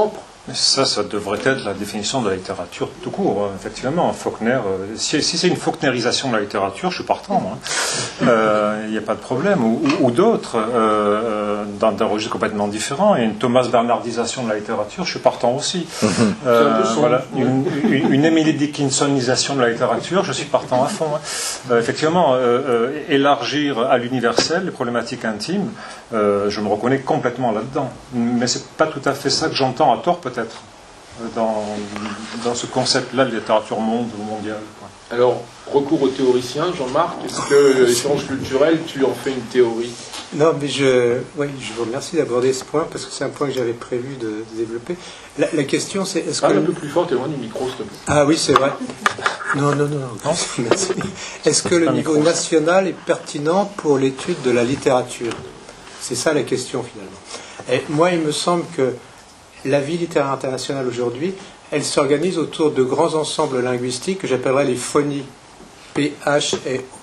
Mais ça, ça devrait être la définition de la littérature tout court, hein. Effectivement. Faulkner, euh, si, si c'est une Faulknerisation de la littérature, je suis partant. Il hein. n'y euh, a pas de problème. Ou, ou, ou d'autres, euh, dans un registre complètement différent. Et une Thomas Bernardisation de la littérature, je suis partant aussi. Euh, voilà. Une, une, une Emily Dickinsonisation de la littérature, je suis partant à fond. Hein. Euh, effectivement, euh, euh, élargir à l'universel les problématiques intimes, euh, je me reconnais complètement là-dedans. Mais c'est pas tout à fait ça que j'entends à tort, peut-être, dans, dans ce concept-là de littérature monde ou mondiale. Alors, recours aux théoriciens, Jean-Marc, est-ce que l'échange culturel, tu en fais une théorie? Non, mais je, oui, je vous remercie d'aborder ce point, parce que c'est un point que j'avais prévu de, de développer. La, la question, c'est... Est-ce Parle que... un peu plus fort, t'es loin du micro, s'il te plaît. Ah oui, c'est vrai. Non, non, non, non. Merci. Est-ce que le un niveau micro. national est pertinent pour l'étude de la littérature? C'est ça la question, finalement. Et moi, il me semble que la vie littéraire internationale aujourd'hui, elle s'organise autour de grands ensembles linguistiques que j'appellerais les phonies, P H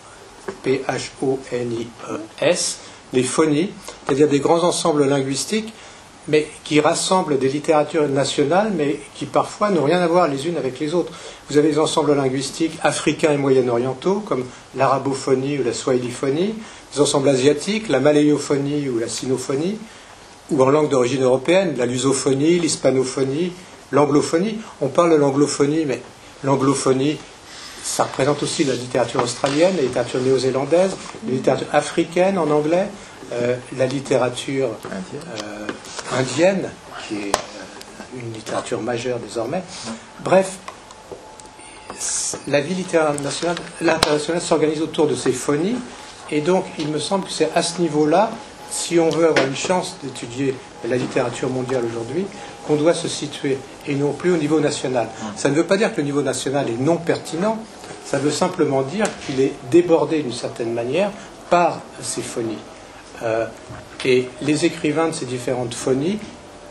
O N I E S, les phonies, c'est-à-dire des grands ensembles linguistiques, mais qui rassemblent des littératures nationales, mais qui parfois n'ont rien à voir les unes avec les autres. Vous avez des ensembles linguistiques africains et moyen-orientaux, comme l'arabophonie ou la swahiliphonie, des ensembles asiatiques, la malayoophonie ou la sinophonie, ou en langue d'origine européenne, la lusophonie, l'hispanophonie, l'anglophonie. On parle de l'anglophonie, mais l'anglophonie, ça représente aussi la littérature australienne, la littérature néo-zélandaise, la littérature africaine en anglais, euh, la littérature euh, indienne, qui est euh, une littérature majeure désormais. Bref, la vie littéraire nationale, l'internationale s'organise autour de ces phonies, et donc il me semble que c'est à ce niveau-là, si on veut avoir une chance d'étudier la littérature mondiale aujourd'hui, qu'on doit se situer, et non plus au niveau national. Ça ne veut pas dire que le niveau national est non pertinent, ça veut simplement dire qu'il est débordé d'une certaine manière par ces phonies. Euh, et les écrivains de ces différentes phonies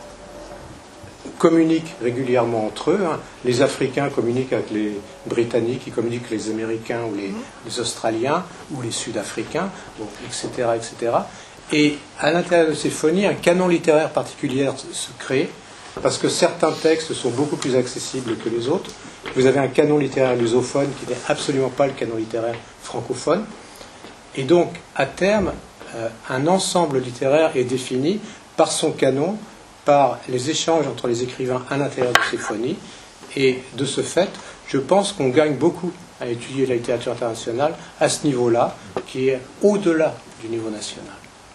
communiquent régulièrement entre eux. Hein. Les Africains communiquent avec les Britanniques, ils communiquent avec les Américains ou les, les Australiens ou les Sud-Africains, bon, et cetera, et cetera. Et à l'intérieur de ces phonies, un canon littéraire particulier se crée, parce que certains textes sont beaucoup plus accessibles que les autres. Vous avez un canon littéraire lusophone qui n'est absolument pas le canon littéraire francophone. Et donc, à terme, euh, un ensemble littéraire est défini par son canon, par les échanges entre les écrivains à l'intérieur de ces phonies. Et de ce fait, je pense qu'on gagne beaucoup à étudier la littérature internationale à ce niveau-là, qui est au-delà du niveau national.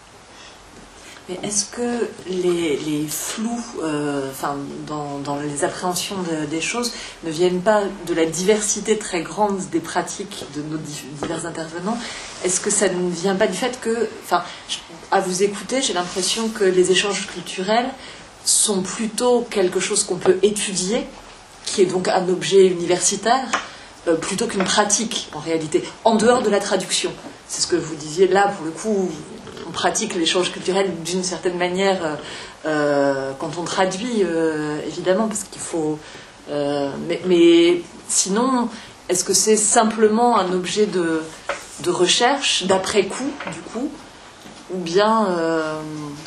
Mais est-ce que les, les flous, euh, enfin, dans, dans les appréhensions de, des choses, ne viennent pas de la diversité très grande des pratiques de nos divers intervenants? Est-ce que ça ne vient pas du fait que, enfin, à vous écouter, j'ai l'impression que les échanges culturels sont plutôt quelque chose qu'on peut étudier, qui est donc un objet universitaire, euh, plutôt qu'une pratique, en réalité, en dehors de la traduction. C'est ce que vous disiez là, pour le coup, on pratique l'échange culturel d'une certaine manière euh, quand on traduit, euh, évidemment, parce qu'il faut... Euh, mais, mais sinon, est-ce que c'est simplement un objet de, de recherche, d'après-coup, du coup, ou bien, euh,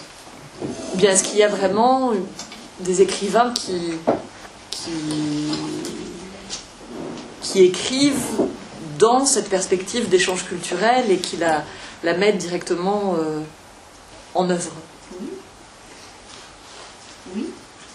ou bien est-ce qu'il y a vraiment des écrivains qui, qui, qui écrivent dans cette perspective d'échange culturel et qui la, la mettent directement euh, en œuvre? Oui. Oui.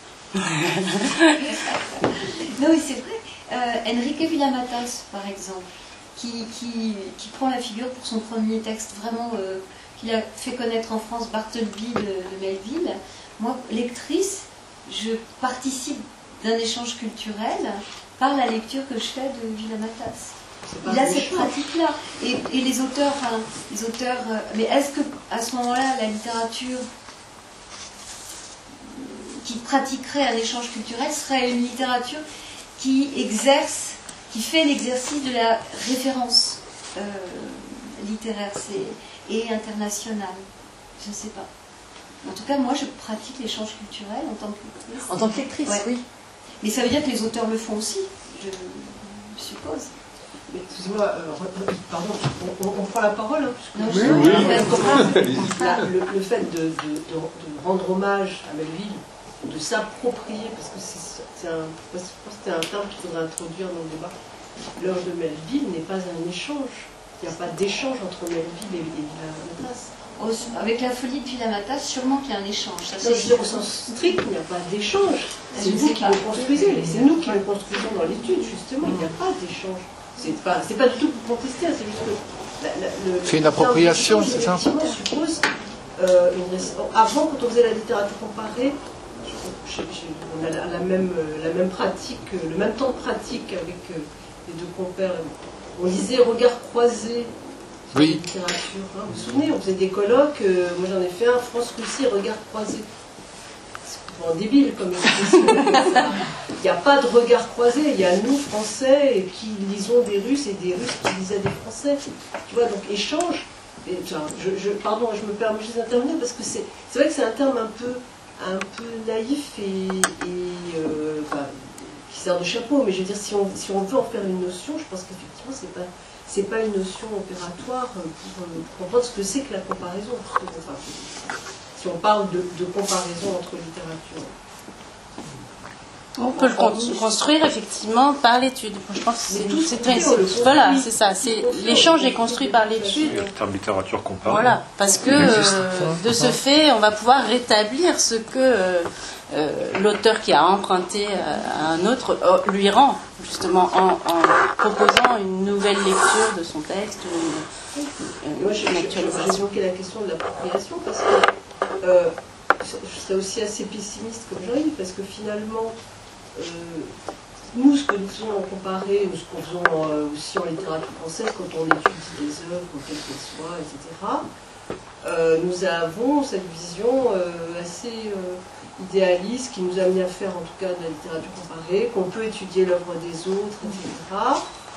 Non, oui, c'est vrai. Euh, Enrique Villamatas, par exemple, qui, qui, qui prend la figure pour son premier texte, vraiment, euh, qu'il a fait connaître en France, Bartleby de, de Melville. Moi, lectrice, je participe d'un échange culturel par la lecture que je fais de Villamatas. Il a cette pratique-là. Et, et les auteurs, enfin, les auteurs. Euh, mais est-ce que à ce moment-là, la littérature qui pratiquerait un échange culturel serait une littérature qui exerce, qui fait l'exercice de la référence euh, littéraire et internationale? Je ne sais pas. En tout cas, moi, je pratique l'échange culturel en tant que lectrice. En tant que lectrice, ouais. Oui. Mais ça veut dire que les auteurs le font aussi, je, je suppose. Excusez-moi, euh, pardon, on, on, on prend la parole hein, non, oui, je oui, oui. Là, le, le fait de, de, de, de rendre hommage à Melville, de s'approprier, parce que c'est un, c'était un terme qu'il faudrait introduire dans le débat. L'œuvre de Melville n'est pas un échange. Il n'y a pas d'échange entre Melville et Villa-Matas. Avec la folie de Villa-Matas, sûrement qu'il y a un échange. Ça, non, je veux dire, au sens strict, il n'y a pas d'échange. C'est vous qui le construisez. C'est nous qui le construisons dans l'étude, justement. Il n'y a pas d'échange. C'est pas, c'est pas du tout pour contester, c'est juste que... C'est une appropriation, c'est ça? Suppose, euh, une, avant, quand on faisait la littérature comparée, je, je, on a la, la, même, la même pratique, le même temps de pratique avec euh, les deux compères. On lisait Regards croisés sur oui. la littérature. Hein. Vous vous souvenez, on faisait des colloques, euh, moi j'en ai fait un, France-Russie, Regards croisés. C'est vraiment débile comme expression. Il n'y a pas de regard croisé, il y a nous, Français, qui lisons des Russes et des Russes qui lisaient des Français. Tu vois, donc échange. Et, enfin, je, je, pardon, je me permets juste d'intervenir parce que c'est vrai que c'est un terme un peu, un peu naïf et, et euh, enfin, qui sert de chapeau, mais je veux dire, si on, si on veut en faire une notion, je pense qu'effectivement, c'est pas, c'est pas une notion opératoire pour, pour comprendre ce que c'est que la comparaison. Enfin, si on parle de, de comparaison entre littérature. On peut le construire effectivement par l'étude. Je pense que c'est tout. C'est voilà, c'est ça. C'est l'échange est construit par l'étude. Le terme littérature comparée. Voilà, parce que euh, de ce fait, on va pouvoir rétablir ce que euh, euh, l'auteur qui a emprunté à un autre euh, lui rend, justement en, en proposant une nouvelle lecture de son texte ou une, une, Moi, une actualisation. J'ai évoqué la question de l'appropriation parce que euh, je serais aussi assez pessimiste comme Jean-Yves, parce que finalement, Euh, nous, ce que nous faisons en comparé, ou ce qu'on faisons euh, aussi en littérature française, quand on étudie des œuvres, quelles qu'elles soient, et cetera, euh, nous avons cette vision euh, assez euh, idéaliste qui nous a amené à faire, en tout cas, de la littérature comparée, qu'on peut étudier l'œuvre des autres, et cetera.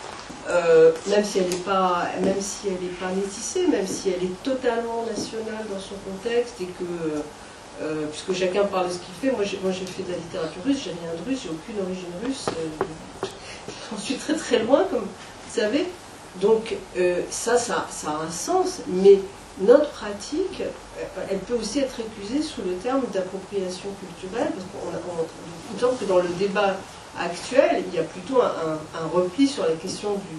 Euh, même si elle n'est pas, même si elle n'est pas métissée, même si elle est totalement nationale dans son contexte et que Euh, puisque chacun parle de ce qu'il fait. Moi j'ai, moi, j'ai fait de la littérature russe, j'ai rien de russe, j'ai aucune origine russe. Euh, j'en suis très très loin, comme vous savez. Donc euh, ça, ça, ça a un sens, mais notre pratique, elle peut aussi être récusée sous le terme d'appropriation culturelle, parce qu'on a, on, il me semble que dans le débat actuel, il y a plutôt un, un, un repli sur la question du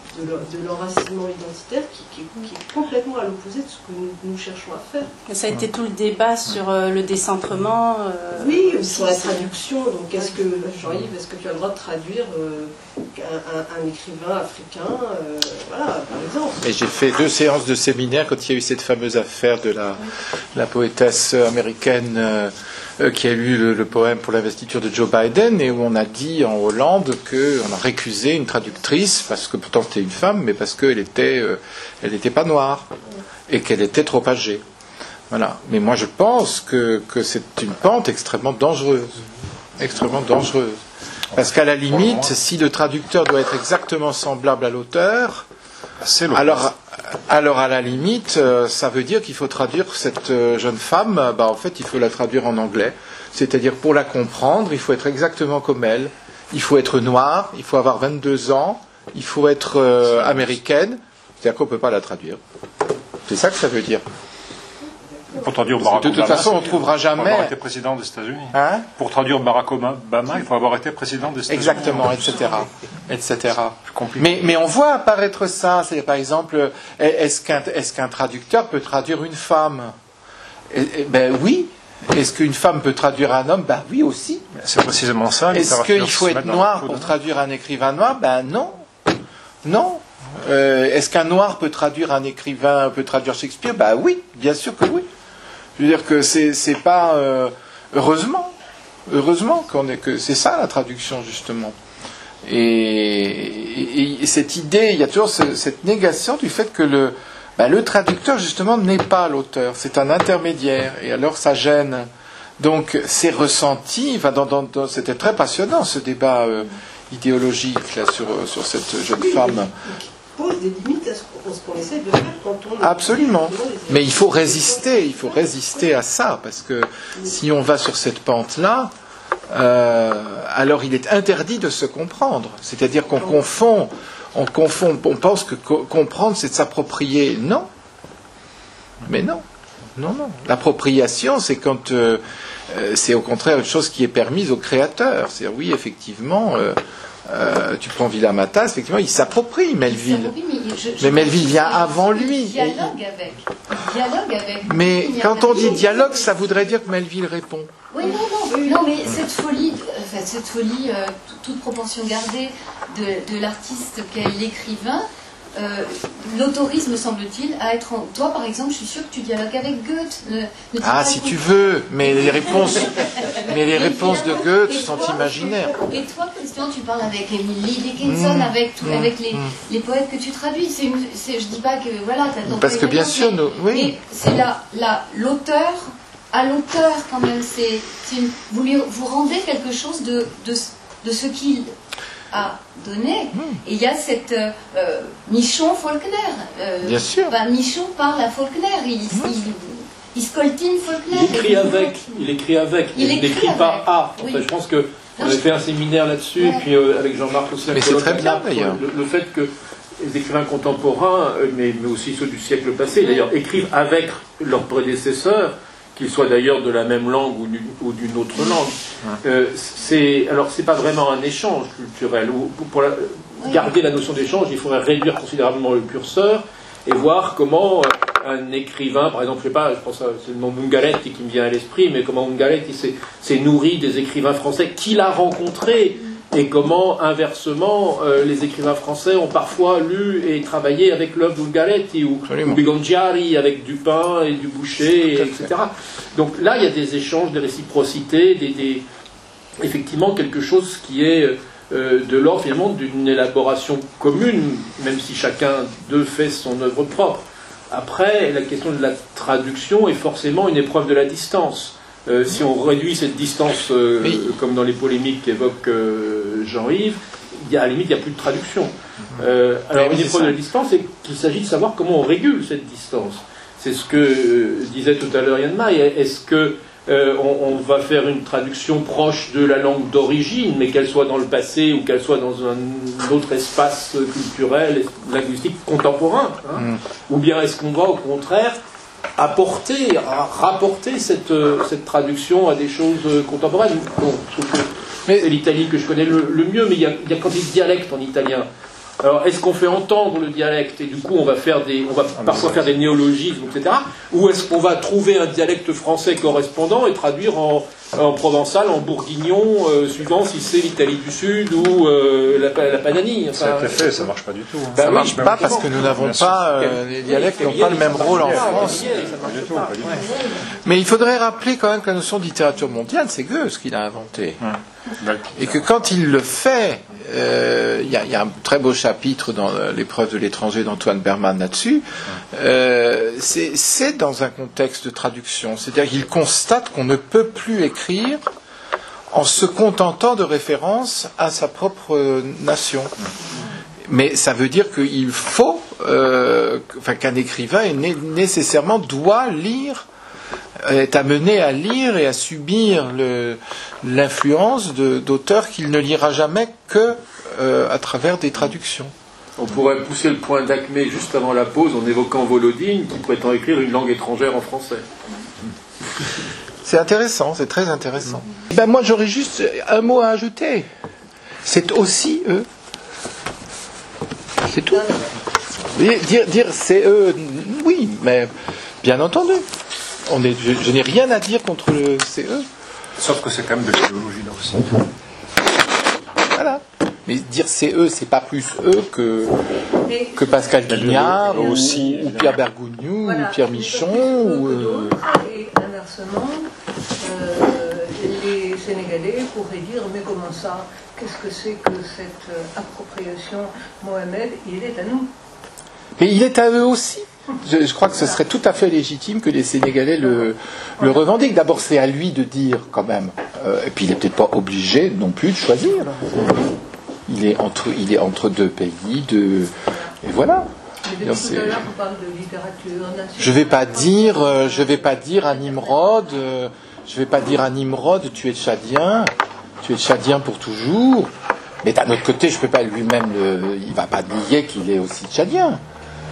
de l'enracinement identitaire qui, qui, qui est complètement à l'opposé de ce que nous, nous cherchons à faire. Et ça a été tout le débat sur euh, le décentrement. Euh, oui, sur la traduction. Donc, est-ce que, Jean-Yves, est-ce que tu as le droit de traduire euh, un, un, un écrivain africain, euh, voilà, par exemple. Et j'ai fait deux séances de séminaire quand il y a eu cette fameuse affaire de la, la poétesse américaine euh, qui a lu le, le poème pour l'investiture de Joe Biden, et où on a dit en Hollande qu'on a récusé une traductrice, parce que pourtant c'était une femme, mais parce qu'elle était, euh, elle n'était pas noire, et qu'elle était trop âgée. Voilà. Mais moi je pense que, que c'est une pente extrêmement dangereuse. Extrêmement dangereuse. Parce qu'à la limite, si le traducteur doit être exactement semblable à l'auteur, alors, alors à la limite, ça veut dire qu'il faut traduire cette jeune femme, bah en fait il faut la traduire en anglais. C'est-à-dire pour la comprendre, il faut être exactement comme elle, il faut être noir, il faut avoir vingt-deux ans, il faut être euh, américaine, c'est-à-dire qu'on ne peut pas la traduire. C'est ça que ça veut dire. Pour traduire Barack de toute Obama, façon, on ne trouvera jamais. Il faut avoir été président des États-Unis. Hein? Pour traduire Barack Obama, il faut avoir été président des États-Unis. Exactement, et cetera, et cetera. Mais, mais on voit apparaître ça. C'est par exemple, est-ce qu'un, est-ce qu'un traducteur peut traduire une femme? et, et, Ben oui. Est-ce qu'une femme peut traduire un homme? Ben oui aussi. C'est précisément ça. Est-ce qu'il faut être noir pour traduire un écrivain noir? Ben non, non. Euh, est-ce qu'un noir peut traduire un écrivain, peut traduire Shakespeare? Ben oui, bien sûr que oui. Je veux dire que c'est, c'est pas euh, heureusement, heureusement qu'on est que c'est ça la traduction justement. Et, et, et cette idée, il y a toujours ce, cette négation du fait que le, ben, le traducteur justement n'est pas l'auteur, c'est un intermédiaire. Et alors ça gêne. Donc c'est ressenti. Enfin, dans, dans, dans, c'était très passionnant ce débat euh, idéologique là sur sur cette jeune femme. Pose des limites à ce qu'on essaie de faire quand on... Absolument. Mais il faut résister, il faut résister à ça, parce que si on va sur cette pente-là, euh, alors il est interdit de se comprendre. C'est-à-dire qu'on confond, on confond, on pense que co- comprendre, c'est de s'approprier. Non. Mais non. non, non. L'appropriation, c'est quand euh, euh, c'est au contraire une chose qui est permise au créateur. C'est-à-dire, oui, effectivement, euh, euh, tu prends Villa-Matas, effectivement, il s'approprie Melville. Mais, je, je mais Melville vient avant lui. Il dialogue avec. Il dialogue avec. Mais quand on dit dialogue, ça voudrait dire que Melville répond. Oui, non, non, non, mais cette folie, enfin, cette folie, euh, toute proportion gardée de, de l'artiste qu'est l'écrivain, euh, l'autorise, me semble-t-il, à être en... Toi, par exemple, je suis sûre que tu dialogues avec Goethe. Ne, ne ah, si tu veux, mais les réponses, mais les réponses de Goethe sont toi, imaginaires. Et toi, Christian, tu parles avec Emily Dickinson, mmh, avec, tout, mmh, avec les, mmh. les poètes que tu traduis. C'est une, c'est, je dis pas que, voilà, t'as ton Parce que bien sûr, mais, nous, oui. mais c'est là, là, l'auteur... à l'auteur quand même, c'est, c'est une, vous, lui, vous rendez quelque chose de, de, de ce qu'il a donné. Mmh. Et il y a cette euh, Michon Faulkner. Euh, Bien sûr. Ben, Michon parle à Faulkner. Il, mmh. il, il scoltine Faulkner. Il écrit avec. Il écrit avec. Il n'écrit pas à. Oui. Enfin, je pense que on avait fait un séminaire là-dessus, ouais. Et puis euh, avec Jean-Marc aussi. Mais c'est très bien d'ailleurs. Le, le fait que les écrivains contemporains, mais, mais aussi ceux du siècle passé, d'ailleurs, écrivent avec leurs prédécesseurs, qu'ils soient d'ailleurs de la même langue ou d'une, ou d'une autre langue. Euh, c'est, alors, c'est pas vraiment un échange culturel. Pour, pour la, garder la notion d'échange, il faudrait réduire considérablement le curseur et voir comment un écrivain, par exemple, je sais pas, je pense à c'est le nom Ungaretti qui me vient à l'esprit, mais comment Ungaretti s'est, s'est nourri des écrivains français qu'il a rencontrés. Et comment, inversement, euh, les écrivains français ont parfois lu et travaillé avec l'œuvre d'Ungaretti ou, ou Bigongiari avec Dupin et Duboucher, et cetera. Donc là, il y a des échanges, des réciprocités, des, des... effectivement quelque chose qui est euh, de l'ordre finalement d'une élaboration commune, même si chacun d'eux fait son œuvre propre. Après, la question de la traduction est forcément une épreuve de la distance. Euh, si on réduit cette distance, euh, oui. comme dans les polémiques qu'évoque euh, Jean-Yves, il y a, à la limite, il n'y a plus de traduction. Euh, alors, oui, une épreuve de la distance, c'est qu'il s'agit de savoir comment on régule cette distance. C'est ce que euh, disait tout à l'heure Yann May. Est-ce que euh, on, on va faire une traduction proche de la langue d'origine, mais qu'elle soit dans le passé ou qu'elle soit dans un autre espace culturel, linguistique contemporain, hein, mm. Ou bien est-ce qu'on va, au contraire, apporter, à rapporter cette, cette traduction à des choses contemporaines. Bon, je trouve que mais, c'est l'Italie que je connais le, le mieux, mais il y a, il y a quand même des dialectes en italien. Alors, est-ce qu'on fait entendre le dialecte et du coup on va faire des, on va ah, parfois ouais. faire des néologismes, et cetera. Ou est-ce qu'on va trouver un dialecte français correspondant et traduire en, en provençal, en bourguignon, euh, suivant si c'est l'Italie du Sud ou euh, la, la Pananie. Enfin, ça a été fait, ça marche pas du tout. Hein. Bah ça oui, marche pas parce que nous n'avons pas, euh, les dialectes n'ont pas le même rôle en France. Mais il faudrait rappeler quand même que la notion de littérature mondiale, c'est Goethe qui l'a inventé. Ouais. Et que quand il le fait, il euh, y, y a un très beau chapitre dans l'épreuve de l'étranger d'Antoine Berman là-dessus, euh, c'est, c'est dans un contexte de traduction. C'est-à-dire qu'il constate qu'on ne peut plus écrire en se contentant de références à sa propre nation. Mais ça veut dire qu'il faut, euh, enfin, qu'un écrivain est né, nécessairement doit lire, est amené à lire et à subir le, l'influence de, d'auteurs qu'il ne lira jamais que euh, à travers des traductions. On pourrait pousser le point d'acmé juste avant la pause en évoquant Volodine qui prétend écrire une langue étrangère en français. C'est intéressant, c'est très intéressant. Mmh. Ben moi j'aurais juste un mot à ajouter. C'est aussi eux. C'est tout. Dire, dire c'est eux, oui, mais bien entendu. On est, je, je n'ai rien à dire contre le C E. Sauf que c'est quand même de l'idéologie là aussi. Voilà. Mais dire C E, c'est pas plus eux que, que Pascal Quignard, ou, aussi, ou Pierre Bergogneau, voilà, ou Pierre Michon. Ou, euh... Et inversement, euh, les Sénégalais pourraient dire mais comment ça, qu'est-ce que c'est que cette appropriation Mohamed, il est à nous. Mais il est à eux aussi. Je, je crois que ce serait tout à fait légitime que les Sénégalais le, le revendiquent. D'abord, c'est à lui de dire, quand même. Euh, et puis, il n'est peut-être pas obligé non plus de choisir. Il est entre, il est entre deux pays, deux... et voilà. Mais depuis tout à l'heure, on parle de littérature nationale. Je vais pas dire, euh, je vais pas dire à Nimrod, euh, je vais pas dire à Nimrod, tu es tchadien, tu es tchadien pour toujours. Mais d'un autre côté, je peux pas lui-même, le, il va pas nier qu'il est aussi tchadien.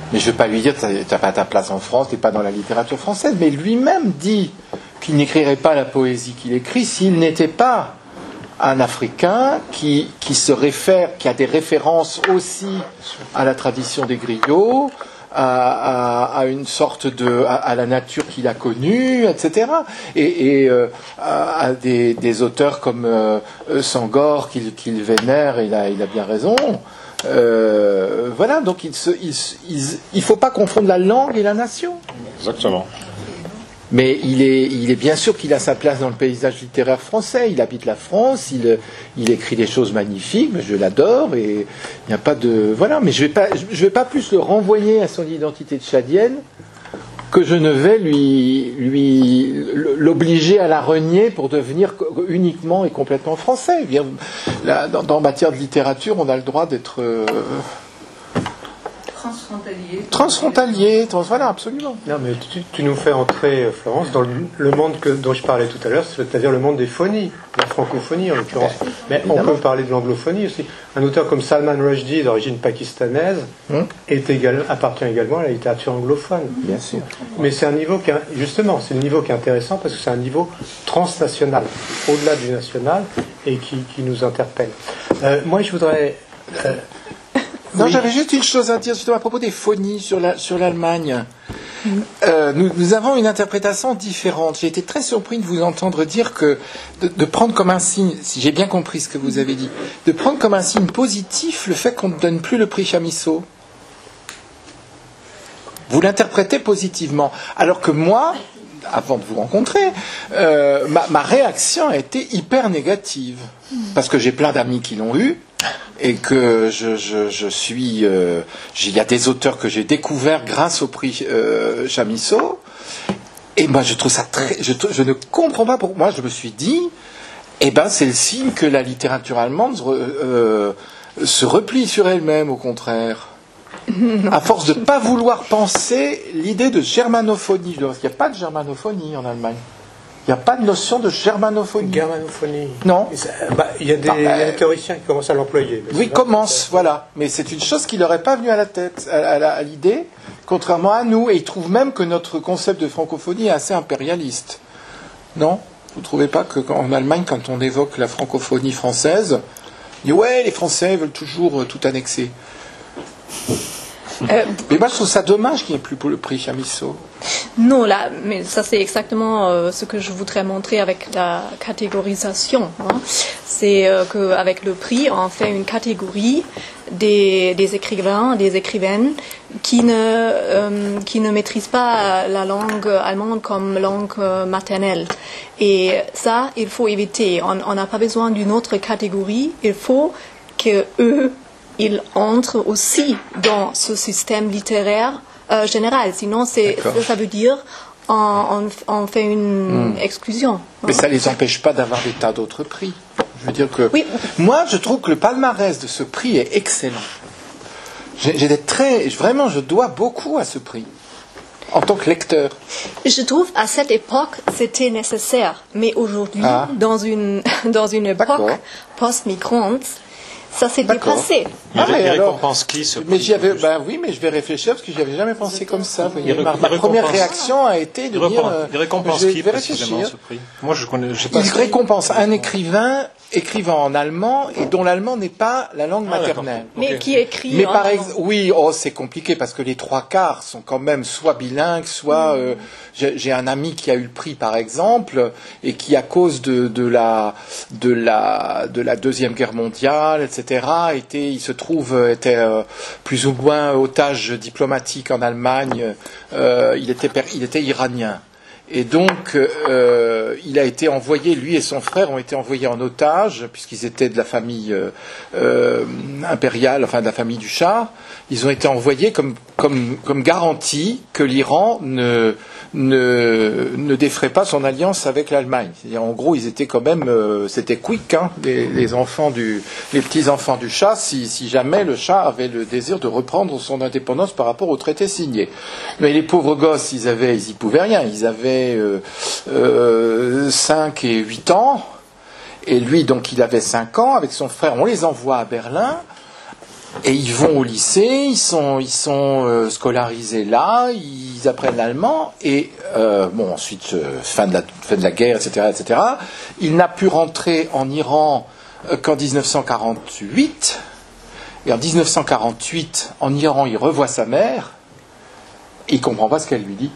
mais je ne vais pas lui dire tu n'as pas ta place en France, tu n'es pas dans la littérature française. Mais lui-même dit qu'il n'écrirait pas la poésie qu'il écrit s'il n'était pas un Africain qui, qui se réfère, qui a des références aussi à la tradition des griots, à, à, à une sorte de, à, à la nature qu'il a connue, et cetera. Et, et euh, à, à des, des auteurs comme euh, Senghor qu'il, qu'il vénère, et il a, il a bien raison. Euh, voilà, donc il ne il, il, il faut pas confondre la langue et la nation. Exactement. Mais il est, il est bien sûr qu'il a sa place dans le paysage littéraire français. Il habite la France, il, il écrit des choses magnifiques, je l'adore, et il n'y a pas de... Voilà, mais je ne vais pas, je vais pas plus le renvoyer à son identité tchadienne que je ne vais lui, lui l'obliger à la renier pour devenir uniquement et complètement français. Bien, là, dans, dans matière de littérature, on a le droit d'être... Euh, Transfrontalier. Transfrontalier, trans, voilà, absolument. Non, mais tu, tu nous fais entrer, Florence, dans le, le monde que, dont je parlais tout à l'heure, c'est-à-dire le monde des phonies, la francophonie en l'occurrence. Mais évidemment, on peut parler de l'anglophonie aussi. Un auteur comme Salman Rushdie, d'origine pakistanaise, hum? est égal, appartient également à la littérature anglophone. Bien sûr. Mais c'est un niveau qui, justement, c'est le niveau qui est intéressant parce que c'est un niveau transnational, au-delà du national, et qui, qui nous interpelle. Euh, moi, je voudrais... Euh, Non, oui. J'avais juste une chose à dire justement à propos des phonies sur, la, sur l'Allemagne. Euh, nous, nous avons une interprétation différente. J'ai été très surpris de vous entendre dire que de, de prendre comme un signe, si j'ai bien compris ce que vous avez dit, de prendre comme un signe positif le fait qu'on ne donne plus le prix Chamisso. Vous l'interprétez positivement, alors que moi, avant de vous rencontrer, euh, ma, ma réaction a été hyper négative, parce que j'ai plein d'amis qui l'ont eu. Et que je, je, je suis, euh, il y a des auteurs que j'ai découverts grâce au prix euh, Chamisso, et moi je trouve ça très, je, je ne comprends pas pourquoi. Moi je me suis dit, eh ben c'est le signe que la littérature allemande euh, se replie sur elle-même, au contraire. Non. À force de ne pas vouloir penser l'idée de germanophonie, parce qu'il n'y a pas de germanophonie en Allemagne. Il n'y a pas de notion de germanophonie. Germanophonie. Non. Bah, il y a des, bah, euh, théoriciens qui commencent à l'employer. Oui, commencent, voilà. Mais c'est une chose qui leur est pas venue à la tête, à, à, à l'idée, contrairement à nous. Et ils trouvent même que notre concept de francophonie est assez impérialiste. Non ? Vous ne trouvez pas qu'en Allemagne, quand on évoque la francophonie française, on dit ouais, les Français veulent toujours tout annexer. Euh, mais moi, je trouve ça dommage qu'il n'y ait plus pour le prix Chamisso. Non, là, mais ça c'est exactement euh, ce que je voudrais montrer avec la catégorisation. Hein. C'est euh, qu'avec le prix, on fait une catégorie des, des écrivains, des écrivaines qui ne, euh, qui ne maîtrisent pas la langue allemande comme langue maternelle. Et ça, il faut éviter. On n'a pas besoin d'une autre catégorie. Il faut que eux ils entrent aussi dans ce système littéraire euh, général. Sinon, c'est, ça veut dire on, on, on fait une mmh. exclusion. Mais hein. Ça ne les empêche pas d'avoir des tas d'autres prix. Je veux dire que oui. Moi, je trouve que le palmarès de ce prix est excellent. J'ai, j'ai des très, vraiment, je dois beaucoup à ce prix en tant que lecteur. Je trouve à cette époque c'était nécessaire, mais aujourd'hui, ah. dans une dans une époque post-migrante, ça s'est D'accord. dépassé. Il, ah, il alors, récompense qui ce mais j'y avais, ben oui, mais je vais réfléchir parce que j'y avais jamais pensé comme ça. Vous voyez, ma, ma première réaction a été de il dire. Euh, il récompense qui précisément ce prix ? Moi, je connais. Je sais pas il récompense un écrivain écrivant en allemand et dont l'allemand n'est pas la langue ah, maternelle. Mais okay. qui écrit Mais en par exemple, oui, oh, c'est compliqué parce que les trois quarts sont quand même soit bilingues, soit. Mm. Euh, j'ai, j'ai un ami qui a eu le prix, par exemple, et qui, à cause de, de la de la de la deuxième guerre mondiale, et cetera, était, il se trouve, était euh, plus ou moins otage diplomatique en Allemagne. Euh, il était il était iranien. Et donc, euh, il a été envoyé, lui et son frère ont été envoyés en otage, puisqu'ils étaient de la famille euh, euh, impériale, enfin de la famille du Shah. Ils ont été envoyés comme, comme, comme garantie que l'Iran ne, ne, ne défrait pas son alliance avec l'Allemagne. C'est-à-dire, en gros, ils étaient quand même, euh, c'était quick, hein, les, les enfants du, les petits enfants du Shah, si, si jamais le Shah avait le désir de reprendre son indépendance par rapport au traité signé. Mais les pauvres gosses, ils avaient, ils y pouvaient rien. Ils avaient Euh, euh, cinq et huit ans, et lui donc il avait cinq ans, avec son frère on les envoie à Berlin, et ils vont au lycée, ils sont, ils sont euh, scolarisés là, ils apprennent l'allemand, et euh, bon, ensuite, euh, fin, de la, fin de la guerre, et cetera, et cetera. Il n'a pu rentrer en Iran euh, qu'en dix-neuf cent quarante-huit, et en dix-neuf cent quarante-huit, en Iran, il revoit sa mère, et il ne comprend pas ce qu'elle lui dit.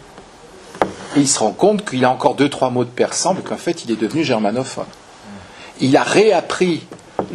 Et il se rend compte qu'il a encore deux, trois mots de persan, mais qu'en fait, il est devenu germanophone. Il a réappris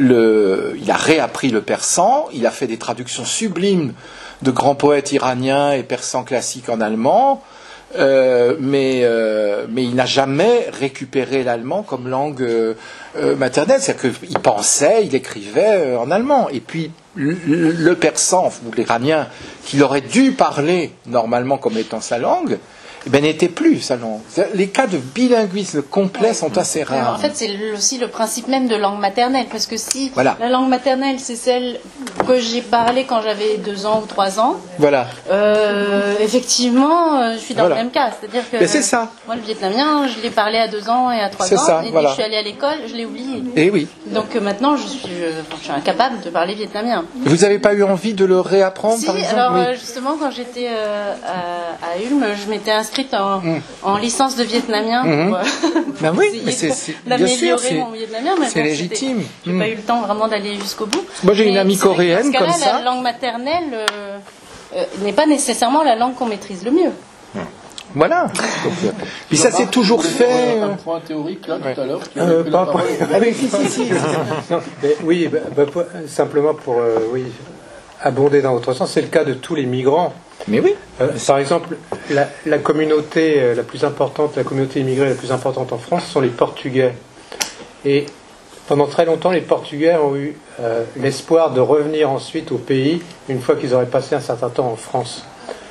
le, il a réappris le persan, il a fait des traductions sublimes de grands poètes iraniens et persans classiques en allemand, euh, mais, euh, mais il n'a jamais récupéré l'allemand comme langue euh, euh, maternelle. C'est-à-dire qu'il pensait, il écrivait euh, en allemand. Et puis le, le persan, ou l'iranien, qu'il aurait dû parler normalement comme étant sa langue, eh ben, n'était plus sa langue. Les cas de bilinguisme complet sont assez rares. En fait, c'est aussi le principe même de langue maternelle, parce que si voilà. la langue maternelle, c'est celle que j'ai parlé quand j'avais deux ans ou trois ans, voilà. euh, effectivement, euh, je suis dans voilà. le même cas. C'est-à-dire que Mais c'est ça. Moi, le vietnamien, je l'ai parlé à deux ans et à trois ans, ça, et voilà. dès que je suis allée à l'école, je l'ai oublié. Et oui. Donc euh, maintenant, je suis, euh, je suis incapable de parler vietnamien. Vous n'avez pas eu envie de le réapprendre, si, par exemple? alors oui. euh, justement, quand j'étais euh, à, à Ulm, je m'étais inscrite en... Mm. en licence de vietnamien mmh. pour euh, ben oui, mais c'est, c'est, d'améliorer mon vietnamien, mais c'est bon, légitime. J'ai mmh. pas eu le temps vraiment d'aller jusqu'au bout. Moi j'ai mais une amie coréenne comme ça. La langue maternelle euh, euh, n'est pas nécessairement la langue qu'on maîtrise le mieux. Mmh. Voilà. Donc, euh, puis ça c'est toujours fait. Un point théorique là ouais. tout à l'heure. Euh, pas, pas... Ah, oui, si, si, si. non, mais, oui, bah, bah, pour, simplement pour euh, oui, abonder dans votre sens, c'est le cas de tous les migrants. Mais oui. Euh, par exemple, la, la communauté euh, la plus importante, la communauté immigrée la plus importante en France, sont les Portugais. Et pendant très longtemps, les Portugais ont eu euh, l'espoir de revenir ensuite au pays une fois qu'ils auraient passé un certain temps en France.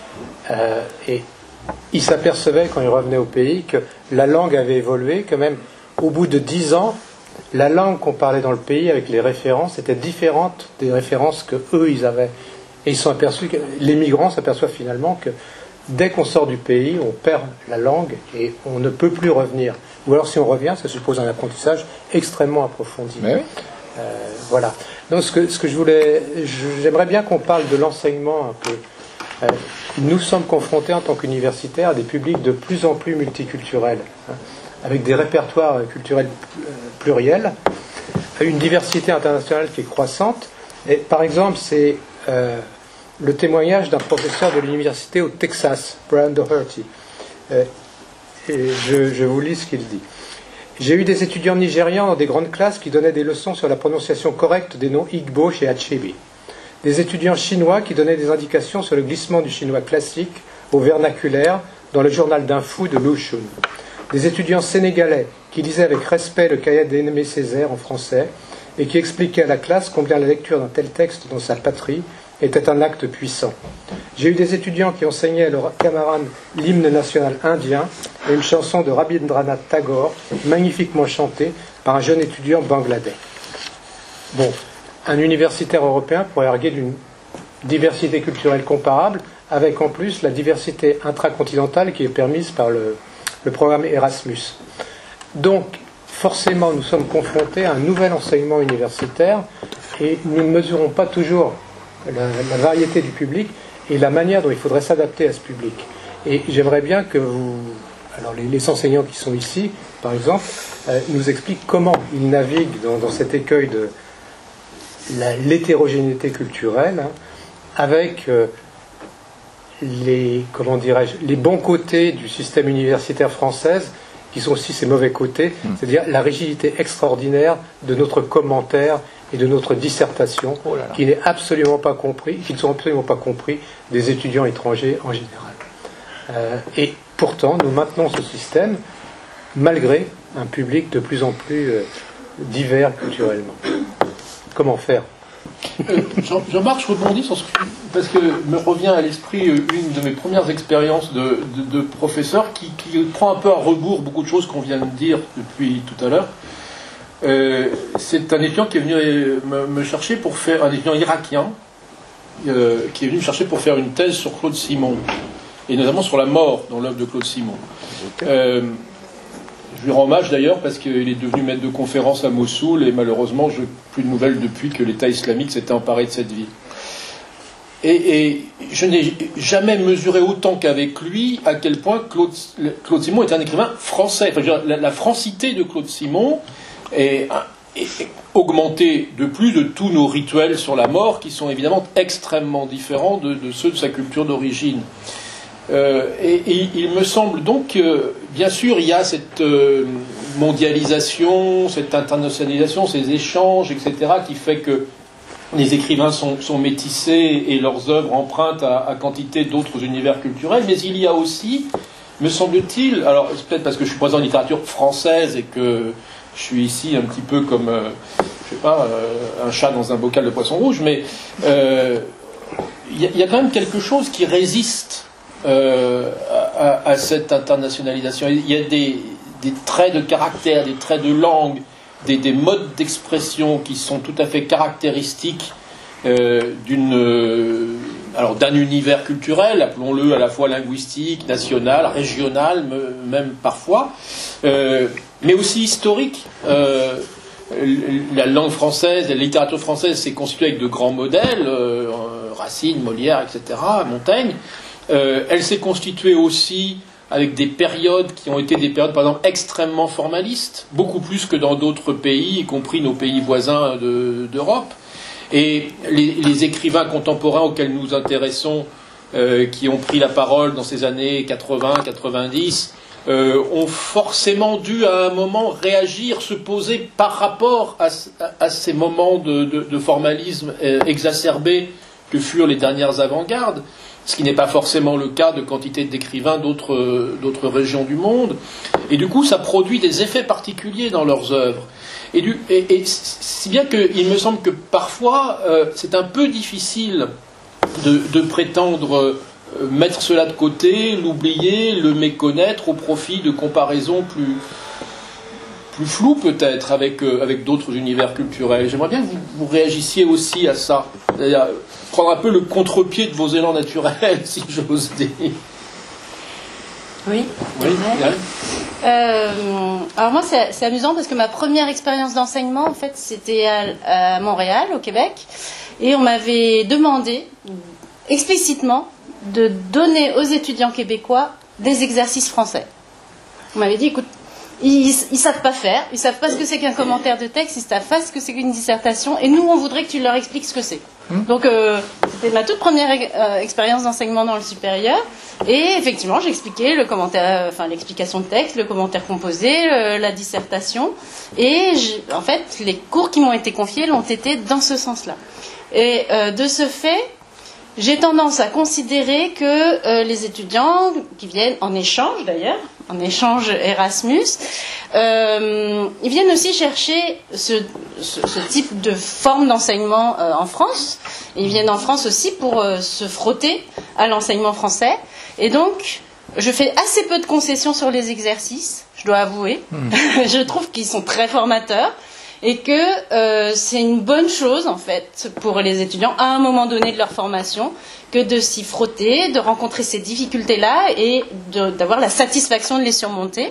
Euh, et ils s'apercevaient quand ils revenaient au pays que la langue avait évolué, que même au bout de dix ans, la langue qu'on parlait dans le pays avec les références était différente des références que eux ils avaient. Et ils sont aperçus que les migrants s'aperçoivent finalement que dès qu'on sort du pays, on perd la langue et on ne peut plus revenir. Ou alors si on revient, ça suppose un apprentissage extrêmement approfondi. Mais oui. Euh, voilà. Donc ce que, ce que je voulais, je, j'aimerais bien qu'on parle de l'enseignement un peu. Euh, nous sommes confrontés en tant qu'universitaires à des publics de plus en plus multiculturels, hein, avec des répertoires culturels pluriels, une diversité internationale qui est croissante. Et par exemple, c'est euh, le témoignage d'un professeur de l'université au Texas, Brian Doherty. Euh, et je, je vous lis ce qu'il dit. J'ai eu des étudiants nigérians dans des grandes classes qui donnaient des leçons sur la prononciation correcte des noms Igbo chez Achebe. Des étudiants chinois qui donnaient des indications sur le glissement du chinois classique au vernaculaire dans le journal d'un fou de Lu Xun. Des étudiants sénégalais qui lisaient avec respect le cahier d'Aimé Césaire en français et qui expliquaient à la classe combien la lecture d'un tel texte dans sa patrie était un acte puissant. J'ai eu des étudiants qui enseignaient à leurs camarades l'hymne national indien et une chanson de Rabindranath Tagore, magnifiquement chantée par un jeune étudiant bangladais. Bon, un universitaire européen pourrait arguer d'une diversité culturelle comparable, avec en plus la diversité intracontinentale qui est permise par le, le programme Erasmus. Donc, forcément, nous sommes confrontés à un nouvel enseignement universitaire et nous ne mesurons pas toujours la, la variété du public et la manière dont il faudrait s'adapter à ce public. Et j'aimerais bien que vous, alors les, les enseignants qui sont ici, par exemple, euh, nous expliquent comment ils naviguent dans, dans cet écueil de la, l'hétérogénéité culturelle, hein, avec euh, les, comment dirais-je, les bons côtés du système universitaire français, qui sont aussi ses mauvais côtés, mmh. c'est-à-dire la rigidité extraordinaire de notre commentaire et de notre dissertation, oh là là. qui n'est absolument pas compris, qui ne sont absolument pas compris des étudiants étrangers en général. Euh, et pourtant, nous maintenons ce système malgré un public de plus en plus euh, divers culturellement. Comment faire ? euh, Jean, Jean-Marc, je rebondis sur ce que, parce que me revient à l'esprit une de mes premières expériences de, de, de professeur qui, qui prend un peu à rebours beaucoup de choses qu'on vient de dire depuis tout à l'heure. Euh, c'est un étudiant qui est venu me, me chercher pour faire, un étudiant irakien, euh, qui est venu me chercher pour faire une thèse sur Claude Simon, et notamment sur la mort dans l'œuvre de Claude Simon. Euh, je lui rends hommage d'ailleurs parce qu'il est devenu maître de conférence à Mossoul et malheureusement je n'ai plus de nouvelles depuis que l'État islamique s'était emparé de cette ville. et, et je n'ai jamais mesuré autant qu'avec lui à quel point Claude, Claude Simon est un écrivain français. Enfin, je veux dire, la, la francité de Claude Simon est, est, est augmentée de plus de tous nos rituels sur la mort, qui sont évidemment extrêmement différents de, de ceux de sa culture d'origine. Euh, et, et il me semble donc que, bien sûr, il y a cette euh, mondialisation, cette internationalisation, ces échanges, et cetera, qui fait que les écrivains sont, sont métissés et leurs œuvres empruntent à, à quantité d'autres univers culturels, mais il y a aussi, me semble-t-il, alors c'est peut-être parce que je suis présent en littérature française et que je suis ici un petit peu comme, euh, je sais pas, euh, un chat dans un bocal de poisson rouge, mais euh, il y, y a quand même quelque chose qui résiste Euh, à, à cette internationalisation. Il y a des, des traits de caractère, des traits de langue, des, des modes d'expression qui sont tout à fait caractéristiques euh, d'une, euh, alors d'un univers culturel, appelons-le à la fois linguistique, national, régional, même parfois, euh, mais aussi historique. Euh, la langue française, la littérature française s'est constituée avec de grands modèles, euh, Racine, Molière, et cetera, Montaigne. Euh, elle s'est constituée aussi avec des périodes qui ont été des périodes, par exemple, extrêmement formalistes, beaucoup plus que dans d'autres pays, y compris nos pays voisins de, d'Europe. Et les, les écrivains contemporains auxquels nous nous intéressons, euh, qui ont pris la parole dans ces années quatre-vingts quatre-vingt-dix, euh, ont forcément dû à un moment réagir, se poser par rapport à, à, à ces moments de, de, de formalisme euh, exacerbé que furent les dernières avant-gardes, ce qui n'est pas forcément le cas de quantité d'écrivains d'autres, d'autres régions du monde. Et du coup, ça produit des effets particuliers dans leurs œuvres. Et, du, et, et si bien qu'il me semble que parfois, euh, c'est un peu difficile de, de prétendre euh, mettre cela de côté, l'oublier, le méconnaître au profit de comparaisons plus, plus floues peut-être avec, euh, avec d'autres univers culturels. J'aimerais bien que vous, vous réagissiez aussi à ça. C'est-à-dire, prendre un peu le contre-pied de vos élans naturels, si j'ose dire. Oui. Oui. Euh, alors moi, c'est, c'est amusant parce que ma première expérience d'enseignement, en fait, c'était à, à Montréal, au Québec, et on m'avait demandé explicitement de donner aux étudiants québécois des exercices français. On m'avait dit, écoute, ils ne savent pas faire, ils ne savent pas ce que c'est qu'un commentaire de texte, ils ne savent pas ce que c'est qu'une dissertation, et nous, on voudrait que tu leur expliques ce que c'est. Mmh. Donc, euh, c'était ma toute première euh, expérience d'enseignement dans le supérieur, et effectivement, j'expliquais le commentaire, enfin, l'explication de texte, le commentaire composé, le, la dissertation, et en fait, les cours qui m'ont été confiés l'ont été dans ce sens-là. Et euh, de ce fait, j'ai tendance à considérer que euh, les étudiants qui viennent en échange d'ailleurs, en échange Erasmus, euh, ils viennent aussi chercher ce, ce, ce type de forme d'enseignement euh, en France. Ils viennent en France aussi pour euh, se frotter à l'enseignement français. Et donc, je fais assez peu de concessions sur les exercices, je dois avouer. Mmh. Je trouve qu'ils sont très formateurs. Et que euh, c'est une bonne chose, en fait, pour les étudiants, à un moment donné de leur formation, que de s'y frotter, de rencontrer ces difficultés-là et de, d'avoir la satisfaction de les surmonter.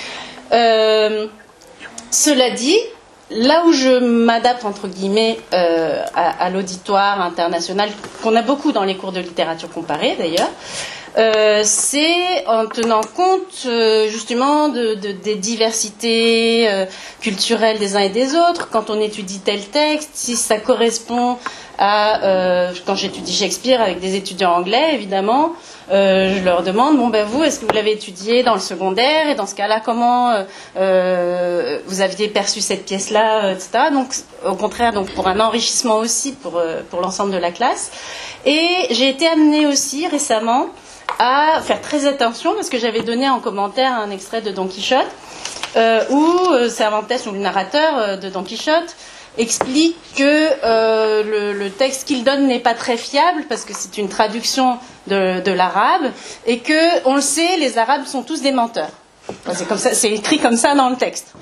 Euh, cela dit, là où je m'adapte, entre guillemets, euh, à, à l'auditoire international, qu'on a beaucoup dans les cours de littérature comparée, d'ailleurs, Euh, c'est en tenant compte euh, justement de, de, des diversités euh, culturelles des uns et des autres. Quand on étudie tel texte, si ça correspond à... Euh, quand j'étudie Shakespeare avec des étudiants anglais, évidemment, euh, je leur demande, bon ben vous, est-ce que vous l'avez étudié dans le secondaire? Et dans ce cas-là, comment euh, euh, vous aviez perçu cette pièce-là, et cetera. Donc, au contraire, donc pour un enrichissement aussi pour, euh, pour l'ensemble de la classe. Et j'ai été amenée aussi récemment à faire très attention parce que j'avais donné en commentaire un extrait de Don Quichotte euh, où euh, Cervantes, ou le narrateur euh, de Don Quichotte, explique que euh, le, le texte qu'il donne n'est pas très fiable parce que c'est une traduction de, de l'arabe et que, on le sait, les Arabes sont tous des menteurs. Enfin, c'est comme ça, c'est écrit comme ça dans le texte.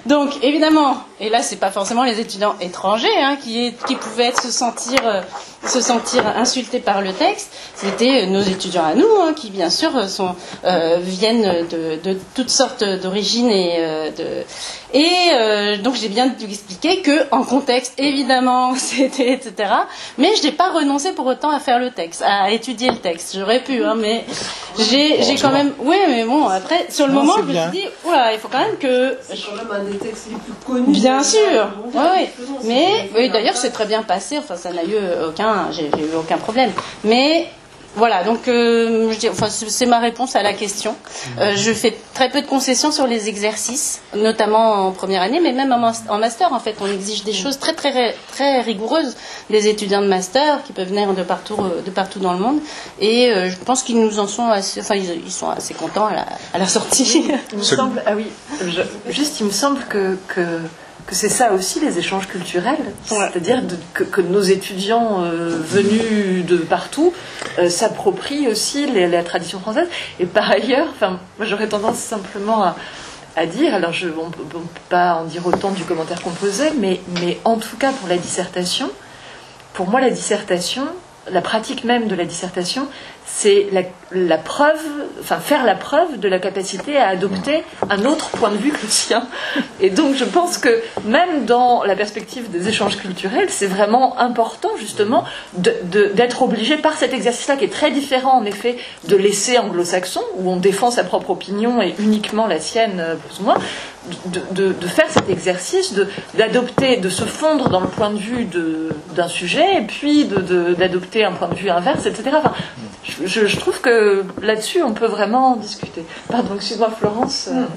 Donc, évidemment, et là, c'est pas forcément les étudiants étrangers hein, qui, qui pouvaient se sentir, euh, se sentir insultés par le texte, c'était nos étudiants à nous, hein, qui bien sûr sont, euh, viennent de, de toutes sortes d'origines et euh, de... Et euh, donc j'ai bien dû expliquer que en contexte, évidemment, c'était et cetera. Mais je n'ai pas renoncé pour autant à faire le texte, à étudier le texte. J'aurais pu, hein, mais j'ai, j'ai quand même. Oui, mais bon, après, sur le non, moment, je me suis dit, oula, il faut quand même que. C'est quand même un des textes les plus connus. Bien sûr. Oui, oui. Mais oui, d'ailleurs, c'est très bien passé. Enfin, ça n'a eu aucun, j'ai, j'ai eu aucun problème. Mais voilà, donc euh, je dis, enfin, c'est ma réponse à la question. Euh, je fais très peu de concessions sur les exercices, notamment en première année, mais même en master, en fait, on exige des choses très très très rigoureuses des étudiants de master qui peuvent venir de partout de partout dans le monde. Et euh, je pense qu'ils nous en sont assez, enfin, ils, ils sont assez contents à la, à la sortie. Il me semble, ah oui, je, juste, il me semble que que que c'est ça aussi les échanges culturels, ouais. C'est-à-dire de, que, que nos étudiants euh, venus de partout euh, s'approprient aussi les, la tradition française. Et par ailleurs, enfin, moi j'aurais tendance simplement à, à dire, alors je, on ne peut pas en dire autant du commentaire qu'on posait, mais, mais en tout cas pour la dissertation, pour moi la dissertation, la pratique même de la dissertation, c'est la, la preuve, enfin faire la preuve de la capacité à adopter un autre point de vue que le sien. Et donc je pense que même dans la perspective des échanges culturels, c'est vraiment important justement de, de, d'être obligé par cet exercice-là qui est très différent en effet de l'essai anglo-saxon où on défend sa propre opinion et uniquement la sienne plus ou moins, de, de, de faire cet exercice, de, d'adopter, de se fondre dans le point de vue de, d'un sujet et puis de, de, d'adopter un point de vue inverse, et cetera. Enfin, Je, je trouve que là-dessus, on peut vraiment discuter. Pardon, excuse-moi, Florence. Euh...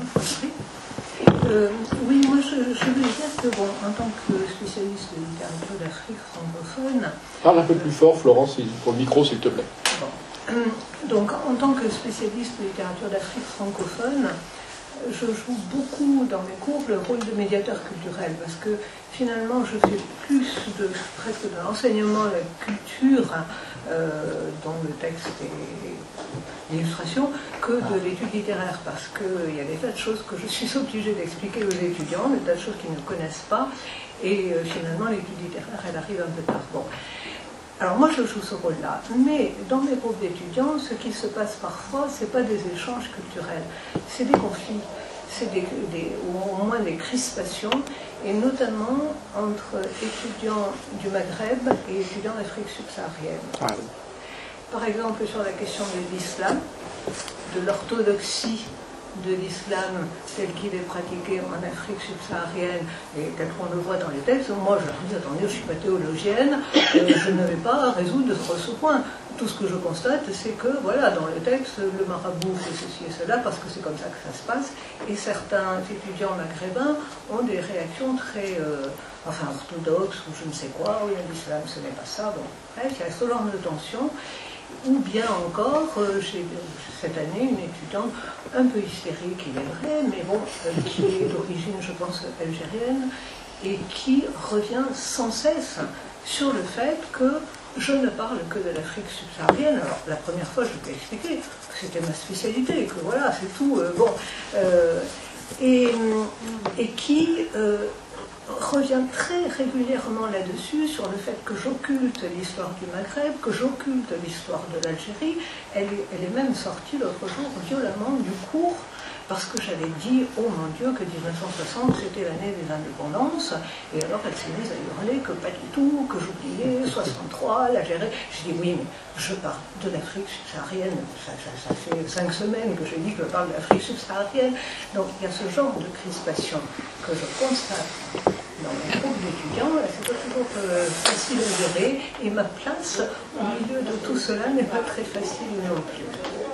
Euh, oui, moi, je, je veux dire que, bon, en tant que spécialiste de littérature d'Afrique francophone... Parle un peu plus fort, Florence, pour le micro, s'il te plaît. Bon. Donc, en tant que spécialiste de littérature d'Afrique francophone, je joue beaucoup dans mes cours le rôle de médiateur culturel, parce que finalement, je fais plus de, presque de l'enseignement à la culture, Euh, dans le texte et l'illustration, que de l'étude littéraire, parce qu'il y a des tas de choses que je suis obligée d'expliquer aux étudiants, des tas de choses qu'ils ne connaissent pas, et euh, finalement l'étude littéraire, elle arrive un peu tard. Bon. Alors moi je joue ce rôle-là, mais dans mes groupes d'étudiants, ce qui se passe parfois, ce n'est pas des échanges culturels, c'est des conflits, c'est des, des, ou au moins des crispations, et notamment entre étudiants du Maghreb et étudiants d'Afrique subsaharienne. Ah oui. Par exemple, sur la question de l'islam, de l'orthodoxie de l'islam tel qu'il est pratiqué en Afrique subsaharienne et tel qu'on le voit dans les textes, moi je dis, attendez, je ne suis pas théologienne, euh, je ne vais pas résoudre ce point. Tout ce que je constate, c'est que, voilà, dans le texte, le marabout fait ceci et cela, parce que c'est comme ça que ça se passe, et certains étudiants maghrébins ont des réactions très, euh, enfin, orthodoxes, ou je ne sais quoi, oui, l'islam, ce n'est pas ça, bon, bref, il y a ce genre de tension, ou bien encore, euh, j'ai cette année une étudiante un peu hystérique, il est vrai, mais bon, euh, qui est d'origine, je pense, algérienne, et qui revient sans cesse sur le fait que je ne parle que de l'Afrique subsaharienne. Alors, la première fois, je t'ai expliqué que c'était ma spécialité, que voilà, c'est tout. Euh, bon, euh, et, et qui euh, revient très régulièrement là-dessus, sur le fait que j'occulte l'histoire du Maghreb, que j'occulte l'histoire de l'Algérie. Elle est, elle est même sortie l'autre jour violemment du cours, parce que j'avais dit, oh mon Dieu, que dix-neuf cent soixante c'était l'année des indépendances, et alors elle s'est mise à hurler que pas du tout, que j'oubliais, soixante-trois, l'Algérie. J'ai dit, oui, mais je parle de l'Afrique subsaharienne, ça, ça, ça fait cinq semaines que j'ai dit que je parle de l'Afrique subsaharienne, donc il y a ce genre de crispation que je constate dans mes groupes d'étudiants, c'est pas toujours euh, facile à gérer, et ma place au milieu de tout cela n'est pas très facile non plus.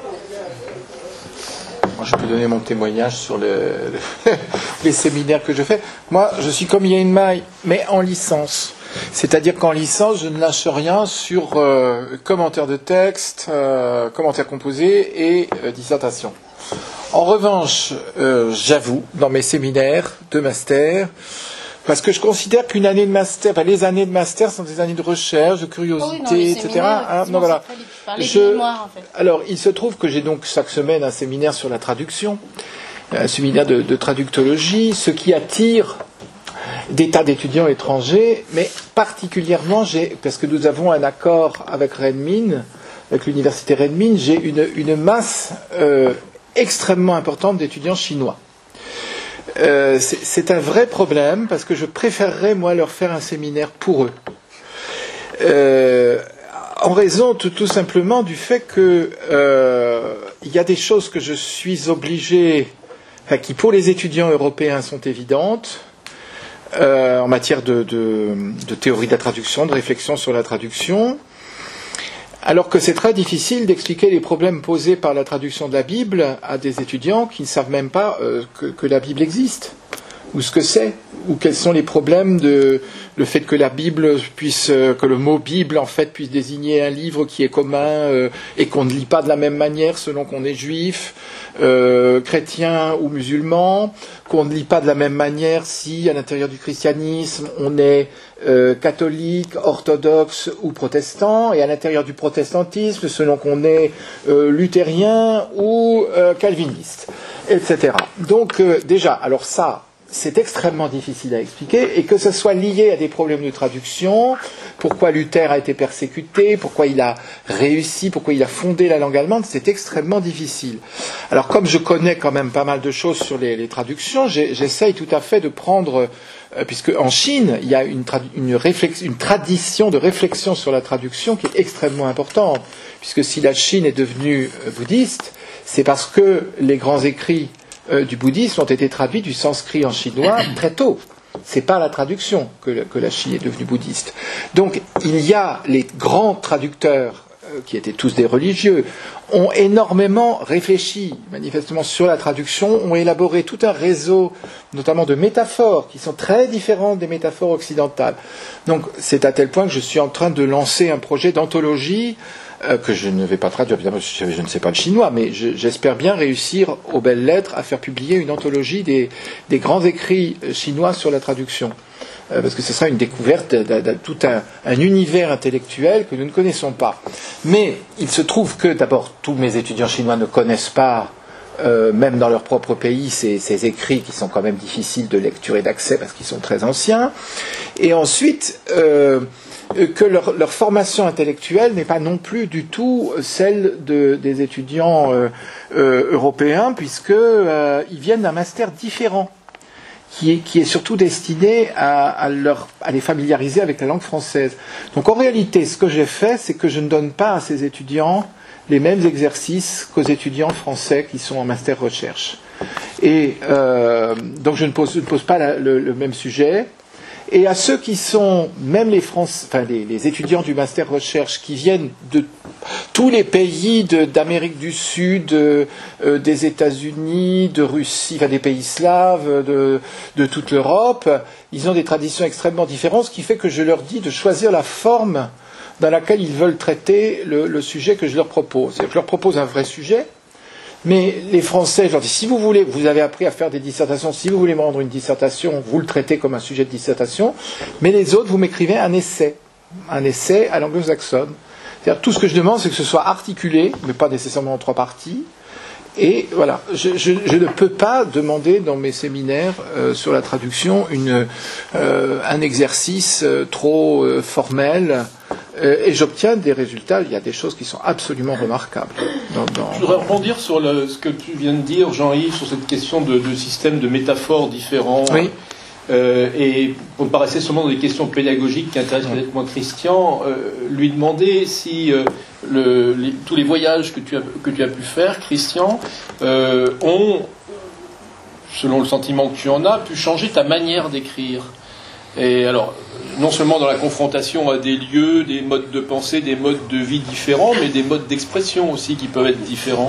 Moi, je peux donner mon témoignage sur le, le, les séminaires que je fais. Moi, je suis comme Yen Mai, mais en licence. C'est-à-dire qu'en licence, je ne lâche rien sur euh, commentaires de texte, euh, commentaires composés et euh, dissertation. En revanche, euh, j'avoue, dans mes séminaires de master, parce que je considère qu'une année de master, enfin, les années de master sont des années de recherche, de curiosité, oh oui, et cetera. Hein, non, voilà. Je, mémoire, en fait. Alors, il se trouve que j'ai donc chaque semaine un séminaire sur la traduction. un séminaire de, de traductologie, ce qui attire des tas d'étudiants étrangers, mais particulièrement, j'ai, parce que nous avons un accord avec Renmin, avec l'université Renmin, j'ai une, une masse euh, extrêmement importante d'étudiants chinois. Euh, c'est, c'est un vrai problème, parce que je préférerais, moi, leur faire un séminaire pour eux. Euh, en raison tout, tout simplement du fait que euh, il y a des choses que je suis obligé, enfin, qui pour les étudiants européens sont évidentes, euh, en matière de, de, de théorie de la traduction, de réflexion sur la traduction, alors que c'est très difficile d'expliquer les problèmes posés par la traduction de la Bible à des étudiants qui ne savent même pas euh, que, que la Bible existe, ou ce que c'est, ou quels sont les problèmes de le fait que la Bible puisse, euh, que le mot Bible en fait puisse désigner un livre qui est commun euh, et qu'on ne lit pas de la même manière selon qu'on est juif, euh, chrétien ou musulman, qu'on ne lit pas de la même manière si à l'intérieur du christianisme on est euh, catholique, orthodoxe ou protestant, et à l'intérieur du protestantisme selon qu'on est euh, luthérien ou euh, calviniste, et cetera. Donc euh, déjà, alors ça, c'est extrêmement difficile à expliquer, et que ce soit lié à des problèmes de traduction, pourquoi Luther a été persécuté, pourquoi il a réussi, pourquoi il a fondé la langue allemande, c'est extrêmement difficile. Alors comme je connais quand même pas mal de choses sur les, les traductions, j'ai, j'essaye tout à fait de prendre, euh, puisque en Chine, il y a une, tradu- une, réflex- une tradition de réflexion sur la traduction qui est extrêmement importante, puisque si la Chine est devenue euh, bouddhiste, c'est parce que les grands écrits Euh, du bouddhisme ont été traduits du sanskrit en chinois très tôt. C'est pas la traduction que, que la Chine est devenue bouddhiste. Donc il y a les grands traducteurs euh, qui étaient tous des religieux, ont énormément réfléchi manifestement sur la traduction, ont élaboré tout un réseau notamment de métaphores qui sont très différentes des métaphores occidentales. Donc c'est à tel point que je suis en train de lancer un projet d'anthologie Euh, que je ne vais pas traduire, évidemment, je, je ne sais pas le chinois, mais je, j'espère bien réussir aux belles lettres à faire publier une anthologie des, des grands écrits chinois sur la traduction. Euh, parce que ce sera une découverte de, de, de tout un, un univers intellectuel que nous ne connaissons pas. Mais il se trouve que, d'abord, tous mes étudiants chinois ne connaissent pas, euh, même dans leur propre pays, ces, ces écrits qui sont quand même difficiles de lecture et d'accès parce qu'ils sont très anciens. Et ensuite, euh, que leur, leur formation intellectuelle n'est pas non plus du tout celle de, des étudiants euh, euh, européens, puisqu'ils euh, viennent d'un master différent, qui est, qui est surtout destiné à, à, leur, à les familiariser avec la langue française. Donc en réalité, ce que j'ai fait, c'est que je ne donne pas à ces étudiants les mêmes exercices qu'aux étudiants français qui sont en master recherche. Et euh, donc je ne pose, je ne pose pas la, le, le même sujet. Et à ceux qui sont, même les, France, enfin les, les étudiants du master recherche qui viennent de tous les pays de, d'Amérique du Sud, euh, des États-Unis, de Russie, enfin des pays slaves, de, de toute l'Europe, ils ont des traditions extrêmement différentes, ce qui fait que je leur dis de choisir la forme dans laquelle ils veulent traiter le, le sujet que je leur propose. C'est-à-dire que je leur propose un vrai sujet. Mais les Français, je leur dis, si vous voulez, vous avez appris à faire des dissertations, si vous voulez me rendre une dissertation, vous le traitez comme un sujet de dissertation, mais les autres, vous m'écrivez un essai, un essai à l'anglo-saxonne. C'est-à-dire, tout ce que je demande, c'est que ce soit articulé, mais pas nécessairement en trois parties. Et voilà, je, je, je ne peux pas demander dans mes séminaires euh, sur la traduction une, euh, un exercice euh, trop euh, formel, euh, et j'obtiens des résultats. Il y a des choses qui sont absolument remarquables. Dans, dans... Je voudrais rebondir sur le, ce que tu viens de dire, Jean-Yves, sur cette question de, de système de métaphores différents. Oui. Euh, et pour me paraissait seulement des questions pédagogiques qui intéressent peut-être moins Christian, euh, lui demander si euh, le, les, tous les voyages que tu as, que tu as pu faire, Christian, euh, ont, selon le sentiment que tu en as, pu changer ta manière d'écrire. Et alors, non seulement dans la confrontation à des lieux, des modes de pensée, des modes de vie différents, mais des modes d'expression aussi qui peuvent être différents.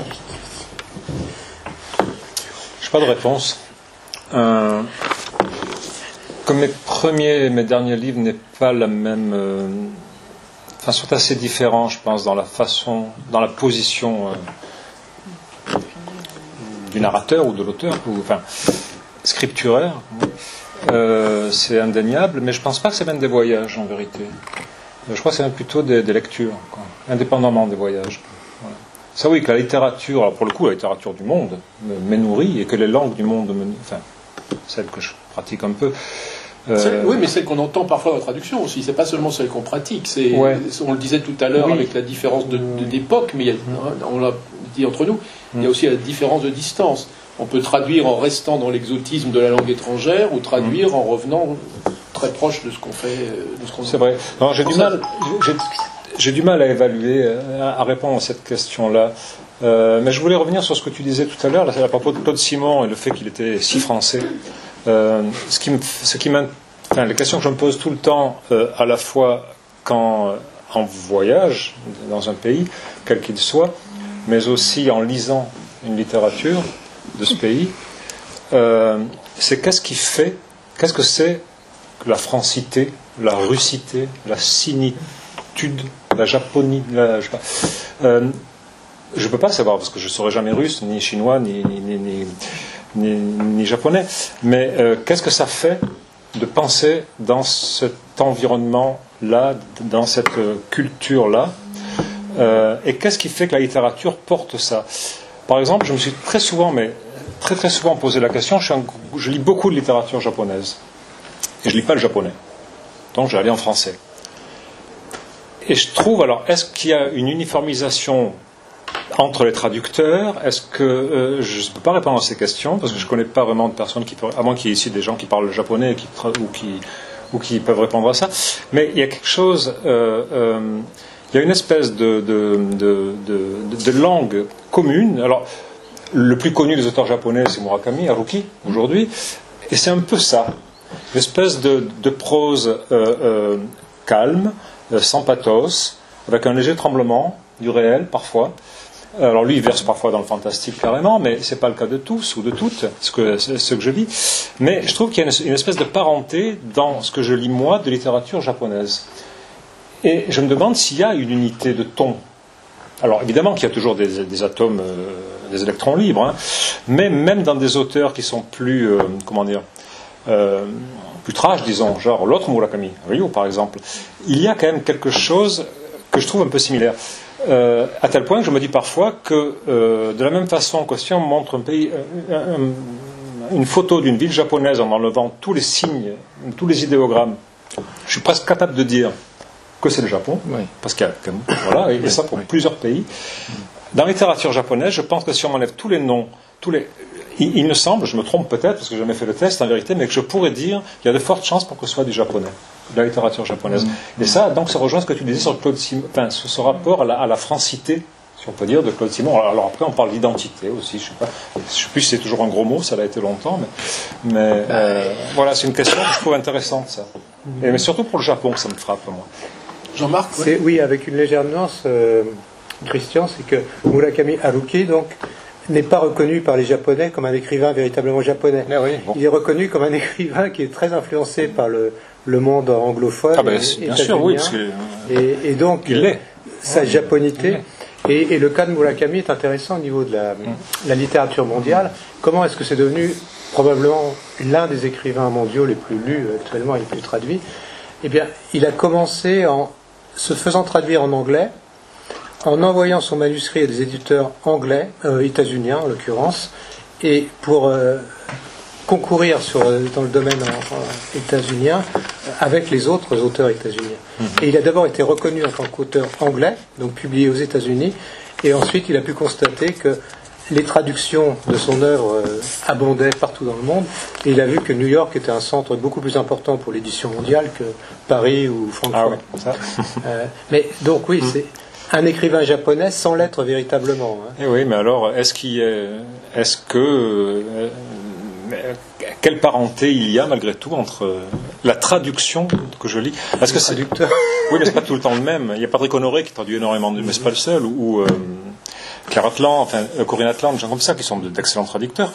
Je n'ai pas de réponse. Euh... Comme mes premiers et mes derniers livres n'est pas la même, euh, enfin sont assez différents, je pense, dans la façon, dans la position euh, du narrateur ou de l'auteur, ou enfin scriptureur. Euh, c'est indéniable, mais je pense pas que ça vienne des voyages en vérité. Je crois que c'est plutôt des, des lectures, quoi, indépendamment des voyages. Voilà. Ça oui, que la littérature, alors pour le coup, la littérature du monde m'est nourrie et que les langues du monde, me, enfin, celles que je pratique un peu. Euh... Oui, mais celles qu'on entend parfois dans la traduction aussi, c'est pas seulement celles qu'on pratique. C'est, ouais. On le disait tout à l'heure oui. avec la différence de, de, d'époque, mais il y a, on l'a dit entre nous, il y a aussi la différence de distance. On peut traduire en restant dans l'exotisme de la langue étrangère ou traduire en revenant très proche de ce qu'on fait. De ce qu'on c'est vrai. Non, j'ai, du mal, j'ai, j'ai du mal à évaluer, à répondre à cette question-là. Euh, mais je voulais revenir sur ce que tu disais tout à l'heure, là, à propos de Claude Simon et le fait qu'il était si français. Euh, ce qui me, ce qui enfin, les questions que je me pose tout le temps, euh, à la fois quand euh, en voyage dans un pays, quel qu'il soit, mais aussi en lisant une littérature de ce pays, euh, c'est qu'est-ce qui fait, qu'est-ce que c'est que la francité, la russité, la sinitude, la japonie, la, je sais pas. Euh, je ne peux pas savoir parce que je ne serai jamais russe, ni chinois, ni, ni, ni, ni Ni, ni japonais, mais euh, qu'est-ce que ça fait de penser dans cet environnement-là, dans cette euh, culture-là, euh, et qu'est-ce qui fait que la littérature porte ça? Par exemple, je me suis très souvent, mais très très souvent posé la question, je, suis un, je lis beaucoup de littérature japonaise, et je ne lis pas le japonais, donc je vais aller en français. Et je trouve, alors, est-ce qu'il y a une uniformisation entre les traducteurs? Est-ce que euh, je ne peux pas répondre à ces questions parce que je ne connais pas vraiment de personnes qui, à moins qu'il y ait ici des gens qui parlent le japonais et qui, ou, qui, ou qui peuvent répondre à ça. Mais il y a quelque chose, euh, euh, il y a une espèce de, de, de, de, de langue commune. Alors, le plus connu des auteurs japonais, c'est Murakami, Haruki, aujourd'hui, et c'est un peu ça, une espèce de, de prose euh, euh, calme, euh, sans pathos, avec un léger tremblement du réel parfois. Alors lui, il verse parfois dans le fantastique carrément, mais ce n'est pas le cas de tous ou de toutes, ce que, ce que je lis. Mais je trouve qu'il y a une, une espèce de parenté dans ce que je lis moi de littérature japonaise. Et je me demande s'il y a une unité de ton. Alors évidemment qu'il y a toujours des, des atomes, euh, des électrons libres, hein, mais même dans des auteurs qui sont plus, euh, comment dire, euh, plus trash, disons, genre l'autre Murakami, Ryo par exemple, il y a quand même quelque chose que je trouve un peu similaire. Euh, à tel point que je me dis parfois que, euh, de la même façon que si on montre un pays, euh, un, une photo d'une ville japonaise en enlevant tous les signes, tous les idéogrammes, je suis presque capable de dire que c'est le Japon, oui. Parce qu'il y a, voilà, et, et ça pour oui. plusieurs pays. Dans la littérature japonaise, je pense que si on enlève tous les noms, tous les, il, il me semble, je me trompe peut-être parce que je n'ai jamais fait le test en vérité, mais que je pourrais dire qu'il y a de fortes chances pour que ce soit du japonais, de la littérature japonaise. Mmh. Et ça, donc, ça rejoint ce que tu disais sur Claude Simon, enfin, sur ce rapport à la, à la francité, si on peut dire, de Claude Simon. Alors, alors après, on parle d'identité aussi, je ne sais pas, je sais plus si c'est toujours un gros mot, ça l'a été longtemps, mais, mais euh, voilà, c'est une question que je trouve intéressante, ça. Et, mais surtout pour le Japon que ça me frappe, moi. Jean-Marc, c'est, oui, avec une légère nuance, euh, Christian, c'est que Murakami Haruki, donc, n'est pas reconnu par les Japonais comme un écrivain véritablement japonais. Ah oui, bon. Il est reconnu comme un écrivain qui est très influencé par le, le monde anglophone. Ah ben, bien sûr, oui. Parce que, et, et donc, il l'est. Sa japonité. Et, et le cas de Murakami est intéressant au niveau de la, la littérature mondiale. Comment est-ce que c'est devenu probablement l'un des écrivains mondiaux les plus lus actuellement et les plus traduits? Eh bien, il a commencé en se faisant traduire en anglais, en envoyant son manuscrit à des éditeurs anglais, euh, états-uniens en l'occurrence, et pour euh, concourir sur, dans le domaine en, en états-unien avec les autres auteurs états-uniens. Mm-hmm. Et il a d'abord été reconnu en tant qu'auteur anglais, donc publié aux États-Unis, et ensuite il a pu constater que les traductions de son œuvre euh, abondaient partout dans le monde, et il a vu que New York était un centre beaucoup plus important pour l'édition mondiale que Paris ou Francfort. Ah oui, ça. euh, mais donc oui, mm. c'est un écrivain japonais sans l'être véritablement. Hein. Et oui, mais alors, est-ce qu'il est, est-ce que euh, quelle parenté il y a malgré tout entre la traduction que je lis? Parce que c'est traducteur. Oui, mais c'est pas tout le temps le même. Il y a Patrick Honoré qui traduit énormément de, mais c'est pas le seul. Ou euh, Claire Atlan, enfin euh, Corinne Atlan, des gens comme ça qui sont d'excellents traducteurs.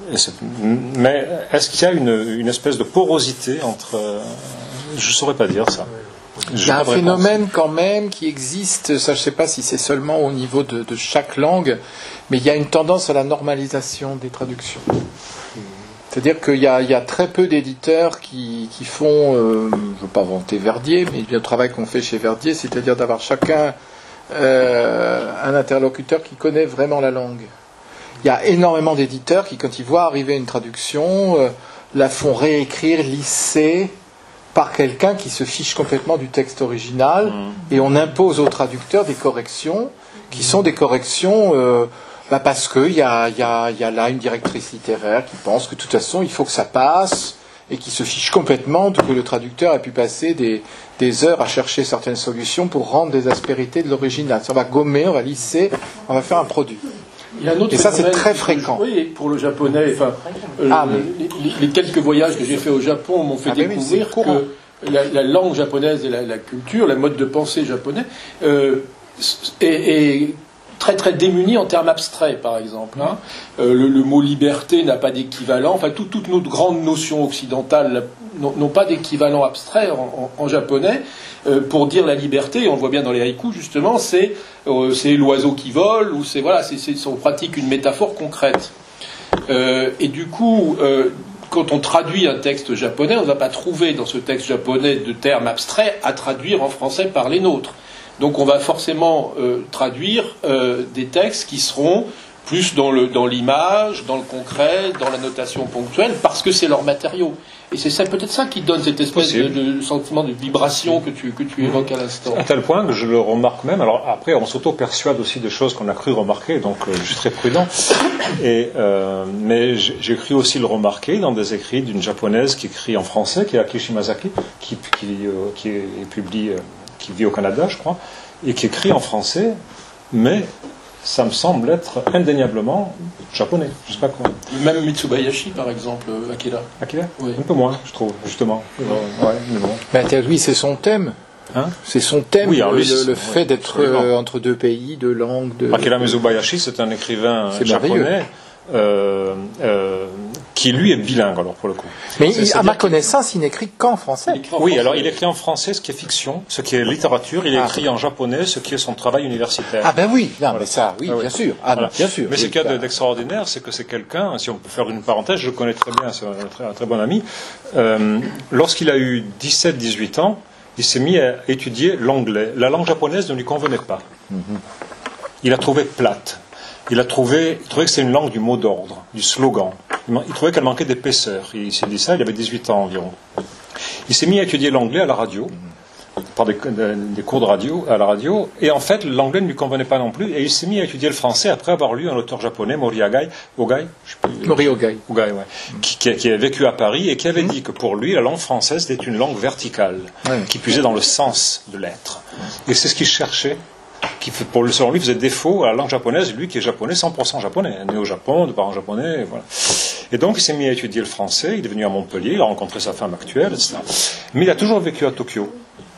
Mais est-ce qu'il y a une, une espèce de porosité entre euh, je saurais pas dire ça. Il y a un phénomène quand même qui existe, ça je ne sais pas si c'est seulement au niveau de, de chaque langue, mais il y a une tendance à la normalisation des traductions. C'est-à-dire qu'il y a, il y a très peu d'éditeurs qui, qui font, euh, je ne veux pas vanter Verdier, mais le travail qu'on fait chez Verdier, c'est-à-dire d'avoir chacun euh, un interlocuteur qui connaît vraiment la langue. Il y a énormément d'éditeurs qui, quand ils voient arriver une traduction, euh, la font réécrire, lisser par quelqu'un qui se fiche complètement du texte original, mmh. et on impose aux traducteurs des corrections qui sont des corrections euh, bah parce qu'il y a, y, a, y a là une directrice littéraire qui pense que de toute façon il faut que ça passe, et qui se fiche complètement que le traducteur a pu passer des, des heures à chercher certaines solutions pour rendre des aspérités de l'original. On va gommer, on va lisser, on va faire un produit. Il y a un autre et ça, c'est très pour fréquent. Le, oui, pour le japonais, enfin, euh, ah, les, les, les quelques voyages que j'ai fait au Japon m'ont fait ah, découvrir oui, que la, la langue japonaise et la, la culture, la mode de pensée japonais, euh, est, est très très démunie en termes abstraits, par exemple. Hein. Euh, le, le mot liberté n'a pas d'équivalent. Enfin, tout, toutes nos grandes notions occidentales n'ont pas d'équivalent abstrait en, en, en japonais. Euh, pour dire la liberté, on le voit bien dans les haïkus justement, c'est euh, c'est l'oiseau qui vole, ou c'est voilà, c'est, c'est, on pratique une métaphore concrète. Euh, et du coup, euh, quand on traduit un texte japonais, on ne va pas trouver dans ce texte japonais de termes abstraits à traduire en français par les nôtres. Donc on va forcément euh, traduire euh, des textes qui seront plus dans, le, dans l'image, dans le concret, dans la notation ponctuelle, parce que c'est leur matériau. Et c'est ça, peut-être ça qui donne cette espèce de, de sentiment de vibration que tu, que tu évoques à l'instant. À tel point que je le remarque même. Alors après, on s'auto-persuade aussi de choses qu'on a cru remarquer, donc euh, je suis très prudent. Et, euh, mais j'ai cru aussi le remarquer dans des écrits d'une japonaise qui écrit en français, qui est Aki Shimazaki, qui, qui, euh, qui est publié, euh, qui vit au Canada, je crois, et qui écrit en français, mais ça me semble être indéniablement japonais. Je sais pas quoi. Même Mitsubayashi, par exemple, Akira. Akira oui. Un peu moins, je trouve, justement. Oui, euh, ouais, mais bon. Ben, oui, c'est son thème. Hein c'est son thème, oui, alors, lui, le, le fait ouais, d'être euh, entre deux pays, deux langues. De... Akira Mitsubayashi, c'est un écrivain japonais euh, euh, qui, lui, est bilingue, alors, pour le coup. Mais il, à ma connaissance, il n'écrit qu'en français. En oui, français. Alors, il écrit en français ce qui est fiction, ce qui est littérature, il ah. écrit en japonais ce qui est son travail universitaire. Ah ben oui, non, voilà. mais ça, oui, ah, oui. bien sûr. Ah, voilà. bien sûr. Mais oui, ce qu'il y a d'extraordinaire, c'est que c'est quelqu'un, si on peut faire une parenthèse, je le connais très bien, c'est un très, un très bon ami, euh, lorsqu'il a eu dix-sept dix-huit ans, il s'est mis à étudier l'anglais. La langue japonaise ne lui convenait pas. Mm-hmm. Il a trouvé plate. Il a trouvé, il trouvait que c'était une langue du mot d'ordre, du slogan. Il trouvait qu'elle manquait d'épaisseur. Il s'est dit ça, il avait dix-huit ans environ. Il s'est mis à étudier l'anglais à la radio, par des, des cours de radio, à la radio, et en fait, l'anglais ne lui convenait pas non plus, et il s'est mis à étudier le français après avoir lu un auteur japonais, Mori Ogai, Ogai, je sais plus, Mori Ogai, Ogai ouais, qui, qui, qui a vécu à Paris et qui avait mmh. dit que pour lui, la langue française était une langue verticale, ouais. qui puisait dans le sens de l'être. Et c'est ce qu'il cherchait. Qui, pour le, selon lui, faisait défaut à la langue japonaise, lui qui est japonais, cent pour cent japonais, né au Japon, de parents japonais, voilà. Et donc il s'est mis à étudier le français, il est venu à Montpellier, il a rencontré sa femme actuelle, et cetera. Mais il a toujours vécu à Tokyo.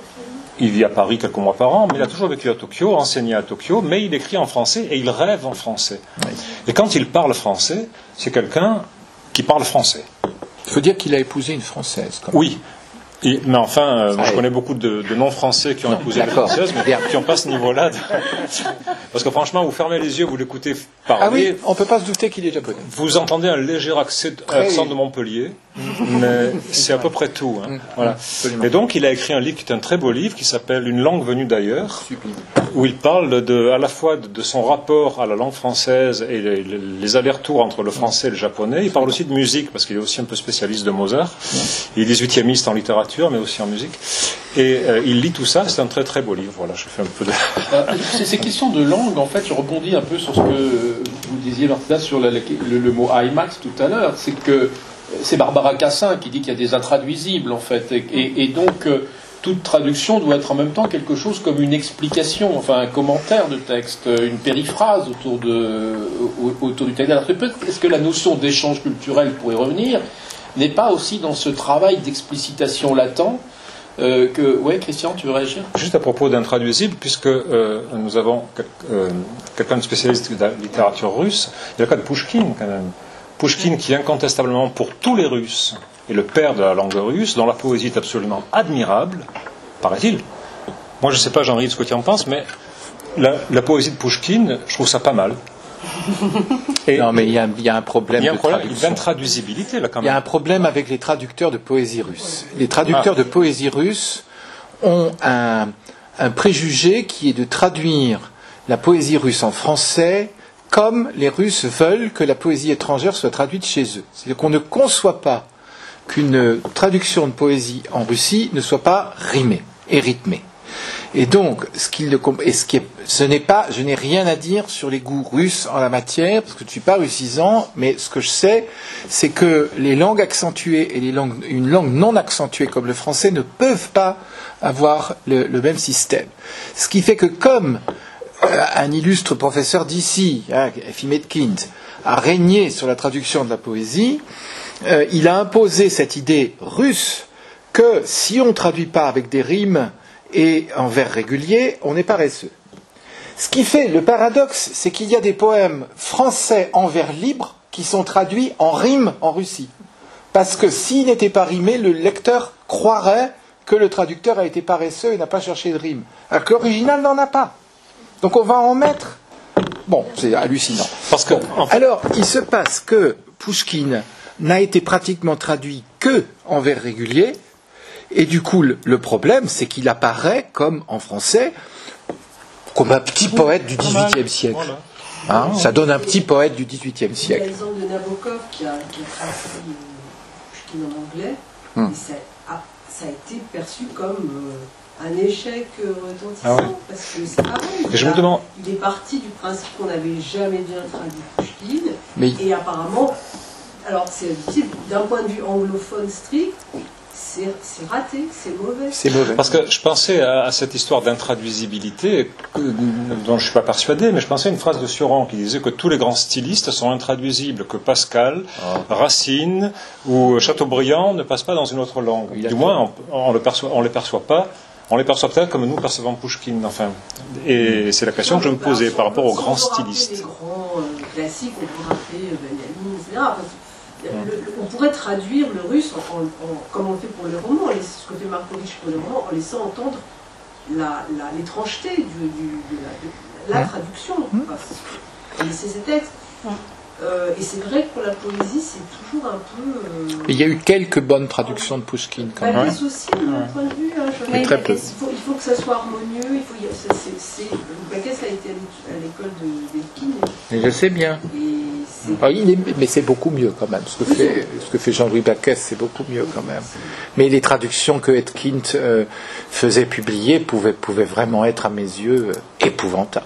Il vit à Paris quelques mois par an, mais il a toujours vécu à Tokyo, enseigné à Tokyo, mais il écrit en français et il rêve en français. Oui. Et quand il parle français, c'est quelqu'un qui parle français. Il faut dire qu'il a épousé une Française. Quand même. Oui. Et, mais enfin, euh, moi, je connais beaucoup de, de non-français qui ont non, épousé des françaises, mais qui n'ont pas ce niveau-là. De... Parce que franchement, vous fermez les yeux, vous l'écoutez parler. Ah oui, on ne peut pas se douter qu'il est japonais. Vous entendez un léger accès, accent de Montpellier, mais c'est à peu près tout. Hein. Voilà. Et donc, il a écrit un livre qui est un très beau livre, qui s'appelle Une langue venue d'ailleurs, où il parle de, à la fois de, de son rapport à la langue française et les, les allers-retours entre le français et le japonais. Il parle aussi de musique, parce qu'il est aussi un peu spécialiste de Mozart. Il est dix-huitiémiste en littérature, mais aussi en musique. Et euh, il lit tout ça, c'est un très très beau livre. Voilà, je fais un peu de... euh, ces questions de langue, en fait, je rebondis un peu sur ce que vous disiez, Martina, sur le, le, le mot IMAX tout à l'heure. C'est que c'est Barbara Cassin qui dit qu'il y a des intraduisibles, en fait. Et, et, et donc, euh, toute traduction doit être en même temps quelque chose comme une explication, enfin un commentaire de texte, une périphrase autour, de, autour du texte. Alors, est-ce que la notion d'échange culturel pourrait revenir n'est pas aussi dans ce travail d'explicitation latent euh, que... Oui, Christian, tu veux réagir ? Juste à propos d'intraduisible, puisque euh, nous avons quel, euh, quelqu'un de spécialiste de la littérature russe, il y a le cas de Pouchkine, quand même. Pouchkine qui, incontestablement, pour tous les Russes, est le père de la langue russe, dont la poésie est absolument admirable, paraît-il. Moi, je ne sais pas, Jean-Yves, ce que tu en penses, mais la, la poésie de Pouchkine, je trouve ça pas mal. Et non, mais il y, y a un problème. Il y a un problème d'intraduisibilité là quand même. Il y a un problème avec les traducteurs de poésie russe. Les traducteurs ah. de poésie russe ont un, un préjugé qui est de traduire la poésie russe en français comme les Russes veulent que la poésie étrangère soit traduite chez eux. C'est-à-dire qu'on ne conçoit pas qu'une traduction de poésie en Russie ne soit pas rimée et rythmée. Et donc, ce, qu'il ne, et ce, qui est, ce n'est pas, je n'ai rien à dire sur les goûts russes en la matière, parce que je ne suis pas russisant, mais ce que je sais, c'est que les langues accentuées et les langues, une langue non accentuée comme le français ne peuvent pas avoir le, le même système. Ce qui fait que comme euh, un illustre professeur d'ici, hein, Efim a régné sur la traduction de la poésie, euh, il a imposé cette idée russe que si on ne traduit pas avec des rimes et en vers réguliers, on est paresseux. Ce qui fait le paradoxe, c'est qu'il y a des poèmes français en vers libres qui sont traduits en rimes en Russie. Parce que s'ils n'étaient pas rimés, le lecteur croirait que le traducteur a été paresseux et n'a pas cherché de rime. Alors que l'original n'en a pas. Donc on va en mettre. Bon, c'est hallucinant. Parce que, bon, en fait... Alors, il se passe que Pouchkine n'a été pratiquement traduit que en vers réguliers. Et du coup, le problème, c'est qu'il apparaît comme, en français, comme un petit poète du dix-huitième siècle. Hein, ça donne un petit poète du dix-huitième siècle. Il y a l'exemple de Nabokov qui a, qui a traduit Pouchkine en anglais, hum. et ça a, ça a été perçu comme euh, un échec retentissant, ah ouais. parce que c'est pareil. Il, a, demande... il est parti du principe qu'on n'avait jamais bien traduit Pouchkine, Mais... et apparemment, alors c'est difficile, d'un point de vue anglophone strict, c'est raté, c'est mauvais. C'est mauvais. Parce que je pensais à, à cette histoire d'intraduisibilité, dont je ne suis pas persuadé, mais je pensais à une phrase de Sioran qui disait que tous les grands stylistes sont intraduisibles, que Pascal, oh. Racine ou Chateaubriand ne passent pas dans une autre langue. Oui, du moins, on ne le perçoit pas. On les perçoit peut-être comme nous percevons Pouchkine. Enfin, et c'est la question que je me posais par rapport aux grands stylistes. Les grands euh, classiques, on peut rappeler Benjamin, et cetera. Le, le, on pourrait traduire le russe, en, en, en, comme on le fait pour les romans, ce que fait Markovitch pour les romans, en laissant entendre l'étrangeté de la, de la traduction. Enfin, laisser ces textes. Euh, et c'est vrai que pour la poésie, c'est toujours un peu... Euh... Il y a eu quelques bonnes traductions de Pouchkine, quand même. Bah, aussi, de mon point de vue. Hein, je Mais très peu. Il faut, il faut que ça soit harmonieux. Il faut, c'est, Bacchus a été à l'école de, de Je sais bien. Ah, il est, mais c'est beaucoup mieux, quand même. Ce que fait, ce que fait Jean-Louis Bacchus, c'est beaucoup mieux, quand même. Mais les traductions que Etkind euh, faisait publier pouvaient, pouvaient vraiment être, à mes yeux, euh, épouvantables.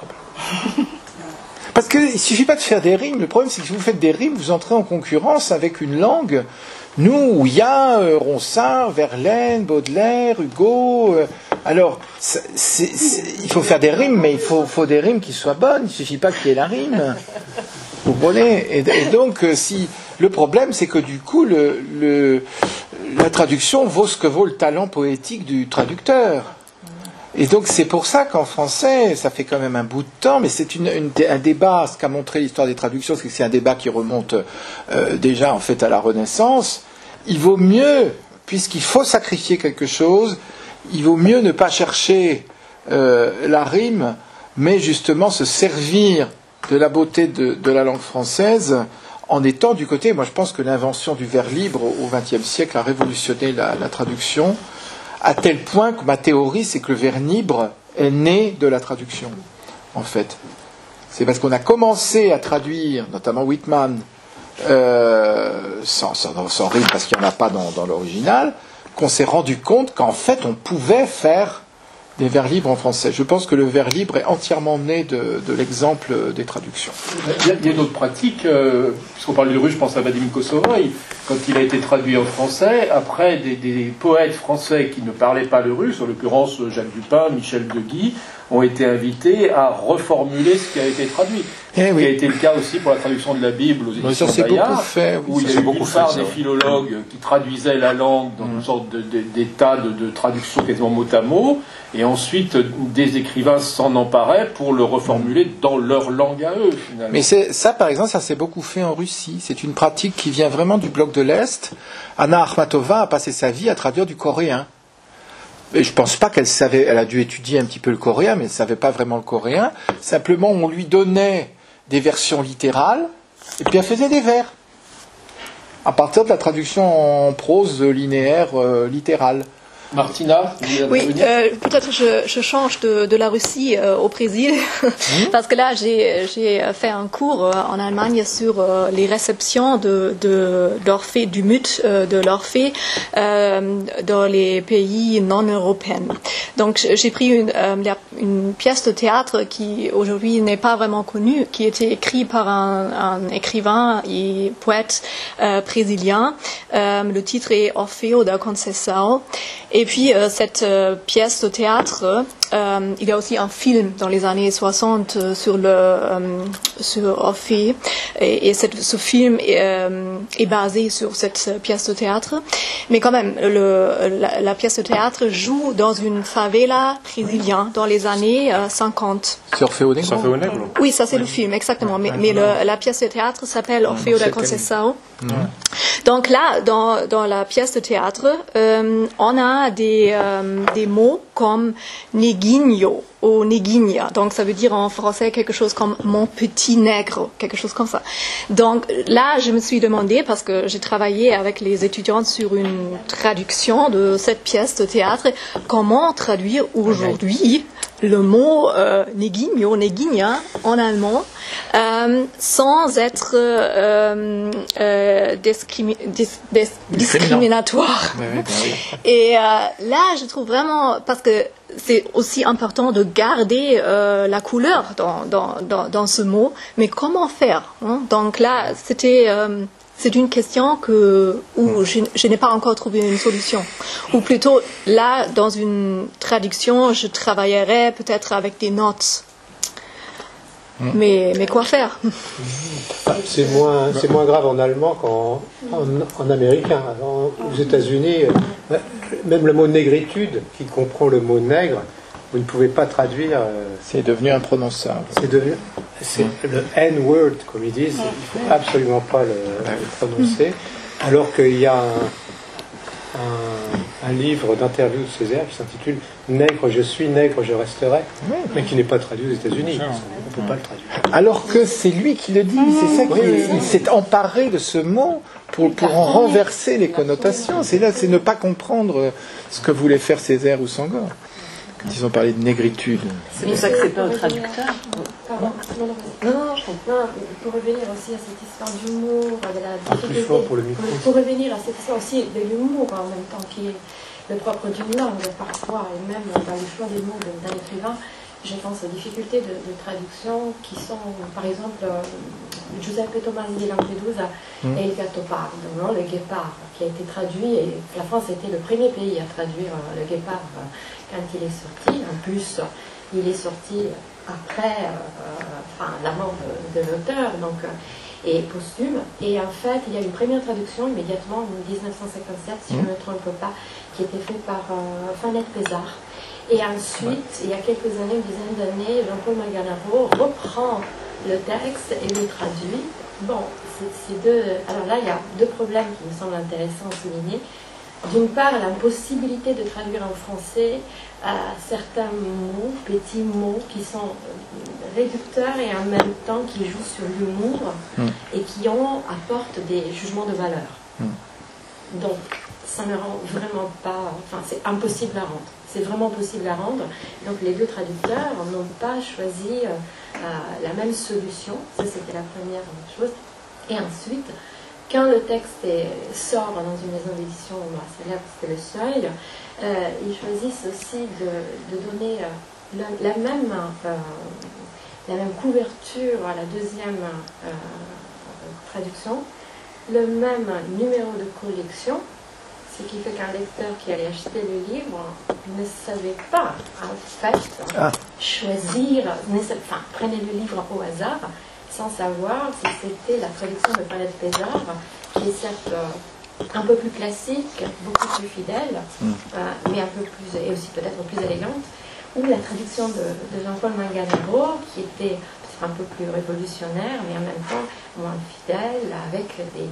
Parce qu'il ne suffit pas de faire des rimes. Le problème, c'est que si vous faites des rimes, vous entrez en concurrence avec une langue, nous, où il y a euh, Ronsard, Verlaine, Baudelaire, Hugo. Euh, alors, c'est, c'est, il faut faire des rimes, mais il faut, faut des rimes qui soient bonnes. Il ne suffit pas qu'il y ait la rime. Vous comprenez ? Et, et donc, euh, si le problème, c'est que du coup, le, le, la traduction vaut ce que vaut le talent poétique du traducteur. Et donc c'est pour ça qu'en français, ça fait quand même un bout de temps, mais c'est une, une, un débat, ce qu'a montré l'histoire des traductions, c'est que c'est un débat qui remonte euh, déjà en fait à la Renaissance. Il vaut mieux, puisqu'il faut sacrifier quelque chose, il vaut mieux ne pas chercher euh, la rime, mais justement se servir de la beauté de, de la langue française en étant du côté, moi je pense que l'invention du vers libre au vingtième siècle a révolutionné la, la traduction, à tel point que ma théorie, c'est que le vers libre est né de la traduction, en fait. C'est parce qu'on a commencé à traduire, notamment Whitman, euh, sans, sans, sans rime, parce qu'il n'y en a pas dans, dans l'original, qu'on s'est rendu compte qu'en fait, on pouvait faire des vers libres en français. Je pense que le vers libre est entièrement né de, de l'exemple des traductions. Il y a, il y a une autre pratique, euh, puisqu'on parle du russe, je pense à Vadim Kosovoï, quand il a été traduit en français, après des, des poètes français qui ne parlaient pas le russe, en l'occurrence Jacques Dupin, Michel Deguy, ont été invités à reformuler ce qui a été traduit. Eh oui. Ce qui a été le cas aussi pour la traduction de la Bible aux éditions Bayard, fait, oui, où il y a eu beaucoup part des philologues oui. qui traduisaient la langue dans mmh. une sorte de, de, d'état de, de traduction quasiment mot à mot, et ensuite des écrivains s'en emparaient pour le reformuler dans leur langue à eux, finalement. Mais c'est, ça, par exemple, ça s'est beaucoup fait en Russie. C'est une pratique qui vient vraiment du bloc de l'Est. Anna Akhmatova a passé sa vie à traduire du coréen. Et je ne pense pas qu'elle savait, elle a dû étudier un petit peu le coréen, mais elle ne savait pas vraiment le coréen. Simplement, on lui donnait des versions littérales, et puis elle faisait des vers, à partir de la traduction en prose linéaire euh, littérale. Martina, oui, euh, peut-être je, je change de, de la Russie euh, au Brésil, mmh. parce que là j'ai fait un cours euh, en Allemagne sur euh, les réceptions de, de l'Orphée, du mythe euh, de l'Orphée euh, dans les pays non européens. Donc j'ai pris une, euh, une pièce de théâtre qui aujourd'hui n'est pas vraiment connue, qui était écrite par un, un écrivain et poète euh, brésilien. Euh, le titre est Orfeo da Conceição. Et puis, euh, cette euh, pièce de théâtre, euh, il y a aussi un film dans les années soixante euh, sur, le, euh, sur Orphée. Et, et cette, ce film est, euh, est basé sur cette pièce de théâtre. Mais quand même, le, la, la pièce de théâtre joue dans une favela brésilienne dans les années euh, cinquante. C'est Orfeo Negro. Oui, ça c'est oui. le film, exactement. Mais, mais le, la pièce de théâtre s'appelle Orfeo da Conceição. Mmh. Donc là, dans, dans la pièce de théâtre, euh, on a des, euh, des mots comme neguinho ou neguinha. Donc ça veut dire en français quelque chose comme mon petit nègre, quelque chose comme ça. Donc là, je me suis demandé, parce que j'ai travaillé avec les étudiantes sur une traduction de cette pièce de théâtre, comment traduire aujourd'hui le mot euh, neguinho, neguinha en allemand, euh, sans être euh, euh, discrimi dis dis discriminatoire. Oui, oui, oui. Et euh, là, je trouve vraiment, parce que c'est aussi important de garder euh, la couleur dans, dans, dans, dans ce mot, mais comment faire, hein? Donc là, c'était... Euh, c'est une question que, où je, je n'ai pas encore trouvé une solution. Ou plutôt, là, dans une traduction, je travaillerais peut-être avec des notes. Mais, mais quoi faire? C'est moins, c'est moins grave en allemand qu'en en, en américain. En, aux États-Unis, même le mot négritude, qui comprend le mot nègre, vous ne pouvez pas traduire. C'est devenu imprononçable. C'est devenu. C'est le N-word, comme ils disent, il ne faut absolument pas le, le prononcer. Alors qu'il y a un, un, un livre d'interview de Césaire qui s'intitule Nègre je suis, nègre je resterai, mais qui n'est pas traduit aux États-Unis. On ne peut pas le traduire. Alors que c'est lui qui le dit, c'est ça qu'il oui, il s'est emparé de ce mot pour, pour en renverser les connotations. C'est là, c'est ne pas comprendre ce que voulait faire Césaire ou Senghor. Ils ont parlé de négritude. C'est pour ça que c'est pas un traducteur. Pardon. Non, non, non, non, non, pour revenir aussi à cette histoire d'humour, de la difficulté, pour, le micro. pour revenir à cette histoire aussi de l'humour en même temps qui est le propre d'une langue parfois, et même dans le choix des mots d'un écrivain, je pense aux difficultés de, de traduction qui sont, par exemple, euh, Giuseppe Tomasi di Lampedusa mm. et Il Gattopardo, non, le guépard, qui a été traduit, et la France était le premier pays à traduire euh, le guépard euh, quand il est sorti. En plus, il est sorti après euh, enfin, la mort de, de l'auteur, donc, euh, et posthume. Et en fait, il y a une première traduction immédiatement en mille neuf cent cinquante-sept, si mm. je ne me trompe pas, qui était faite par euh, Fanette Pézard. Et ensuite, il y a quelques années, une dizaine d'années, Jean-Paul Manganaro reprend le texte et le traduit. Bon, c'est deux... Alors là, il y a deux problèmes qui me semblent intéressants à souligner. D'une part, l'impossibilité de traduire en français euh, certains mots, petits mots, qui sont réducteurs et en même temps qui jouent sur l'humour mm. et qui ont, apportent des jugements de valeur. Mm. Donc, ça ne rend vraiment pas... Enfin, c'est impossible à rendre. C'est vraiment possible à rendre. Donc les deux traducteurs n'ont pas choisi euh, la même solution. Ça, c'était la première chose. Et ensuite, quand le texte est, sort dans une maison d'édition célèbre, c'était le Seuil, euh, ils choisissent aussi de, de donner euh, la, la, même, euh, la même couverture à la deuxième euh, traduction, le même numéro de collection. Ce qui fait qu'un lecteur qui allait acheter le livre ne savait pas, en fait, ah. choisir, enfin, prenait le livre au hasard, sans savoir si c'était la traduction de Fanette Pézard, qui est certes euh, un peu plus classique, beaucoup plus fidèle, mm. euh, mais un peu plus, et aussi peut-être plus élégante, ou la traduction de, de Jean-Paul Manganaro, qui était un peu plus révolutionnaire, mais en même temps moins fidèle, avec des...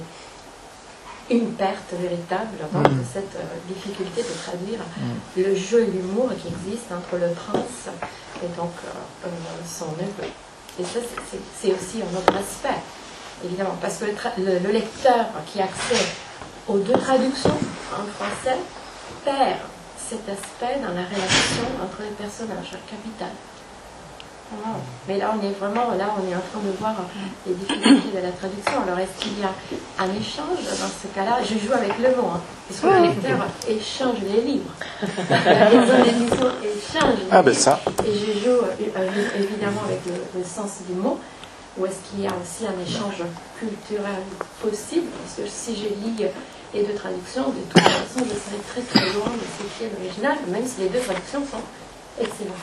une perte véritable dans mmh. cette euh, difficulté de traduire mmh. le jeu et l'humour qui existe entre le prince et donc euh, euh, son neveu. Et ça, c'est aussi un autre aspect, évidemment, parce que le, le, le lecteur qui a accès aux deux traductions en français perd cet aspect dans la relation entre les personnages capitales. Oh. Mais là, on est vraiment, là, on est en train de voir les difficultés de la traduction. Alors, est-ce qu'il y a un échange dans ce cas-là? Je joue avec le mot. Hein. Est-ce que le lecteur échange les livres? Les zones d'émission échangent les ah, ben livres. ça. Et je joue euh, évidemment avec le, le sens du mot. Ou est-ce qu'il y a aussi un échange culturel possible? Parce que si je lis les deux traductions, de toute façon, je serai très très loin de ce qui est l'original, même si les deux traductions sont excellentes.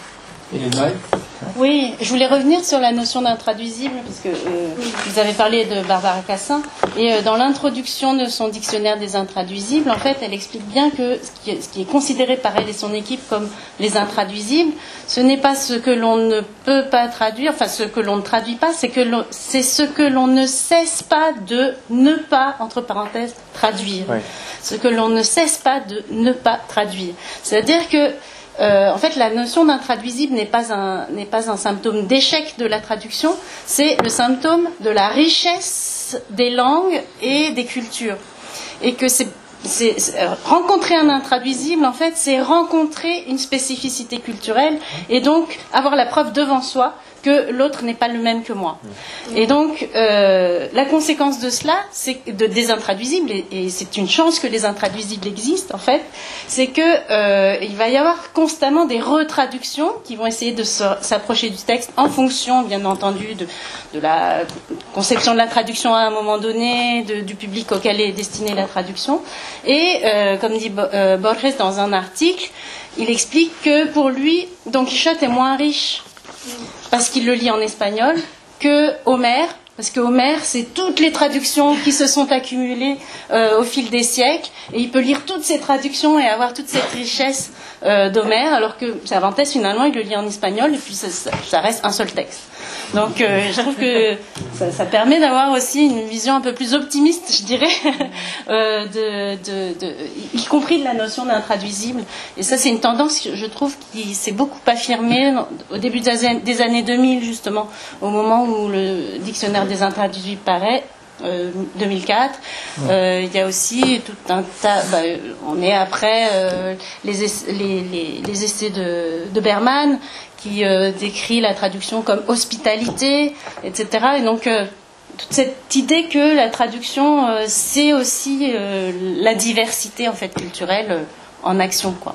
Oui, je voulais revenir sur la notion d'intraduisible, parce que euh, vous avez parlé de Barbara Cassin, et euh, dans l'introduction de son dictionnaire des intraduisibles, en fait, elle explique bien que ce qui est, ce qui est considéré par elle et son équipe comme les intraduisibles, ce n'est pas ce que l'on ne peut pas traduire, enfin ce que l'on ne traduit pas, c'est que c'est ce que l'on ne cesse pas de ne pas, entre parenthèses, traduire. Oui. Ce que l'on ne cesse pas de ne pas traduire. C'est-à-dire que Euh, en fait, la notion d'intraduisible n'est pas un, n'est pas un symptôme d'échec de la traduction, c'est le symptôme de la richesse des langues et des cultures. Et que c'est, c'est, c'est rencontrer un intraduisible, en fait, c'est rencontrer une spécificité culturelle et donc avoir la preuve devant soi que l'autre n'est pas le même que moi. Et donc, euh, la conséquence de cela, c'est de, des intraduisibles, et, et c'est une chance que les intraduisibles existent, en fait, c'est que euh, il va y avoir constamment des retraductions qui vont essayer de se, s'approcher du texte en fonction, bien entendu, de, de la conception de la traduction à un moment donné, de, du public auquel est destinée la traduction. Et, euh, comme dit euh, Borges dans un article, il explique que pour lui, Don Quichotte est moins riche parce qu'il le lit en espagnol, que Homère, parce que Homère, c'est toutes les traductions qui se sont accumulées euh, au fil des siècles, et il peut lire toutes ces traductions et avoir toute cette richesse euh, d'Homère, alors que Cervantes, finalement, il le lit en espagnol, et puis ça, ça, ça reste un seul texte. Donc, euh, je trouve que ça, ça permet d'avoir aussi une vision un peu plus optimiste, je dirais, euh, de, de, de, y compris de la notion d'intraduisible. Et ça, c'est une tendance, je trouve, qui s'est beaucoup affirmée au début des années deux mille, justement, au moment où le dictionnaire des intraduisibles paraît. Euh, deux mille quatre, euh, il y a aussi tout un tas. Bah, on est après euh, les, essais, les, les, les essais de, de Berman qui euh, décrit la traduction comme hospitalité, et cetera. Et donc euh, toute cette idée que la traduction euh, c'est aussi euh, la diversité en fait culturelle euh, en action, quoi.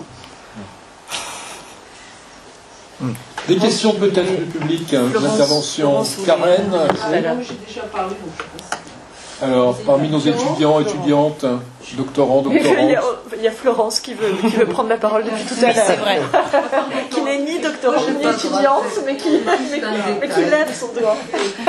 Des questions peut-être du public, hein, l'intervention. Karen. J'ai déjà parlé, donc je pense. Alors, parmi nos étudiants, étudiantes, doctorants, doctorantes. Il y a, il y a Florence qui veut, qui veut prendre la parole depuis tout à l'heure. C'est vrai. Qui n'est ni doctorante ni étudiante, mais qui, mais, mais qui lève son doigt.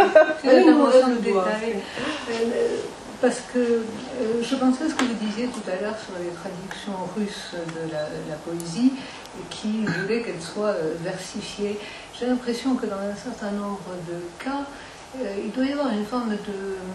Parce que euh, je pensais à ce que vous disiez tout à l'heure sur les traductions russes de la, la poésie, qui voulaient qu'elles soient euh, versifiées. J'ai l'impression que dans un certain nombre de cas, euh, il doit y avoir une forme de...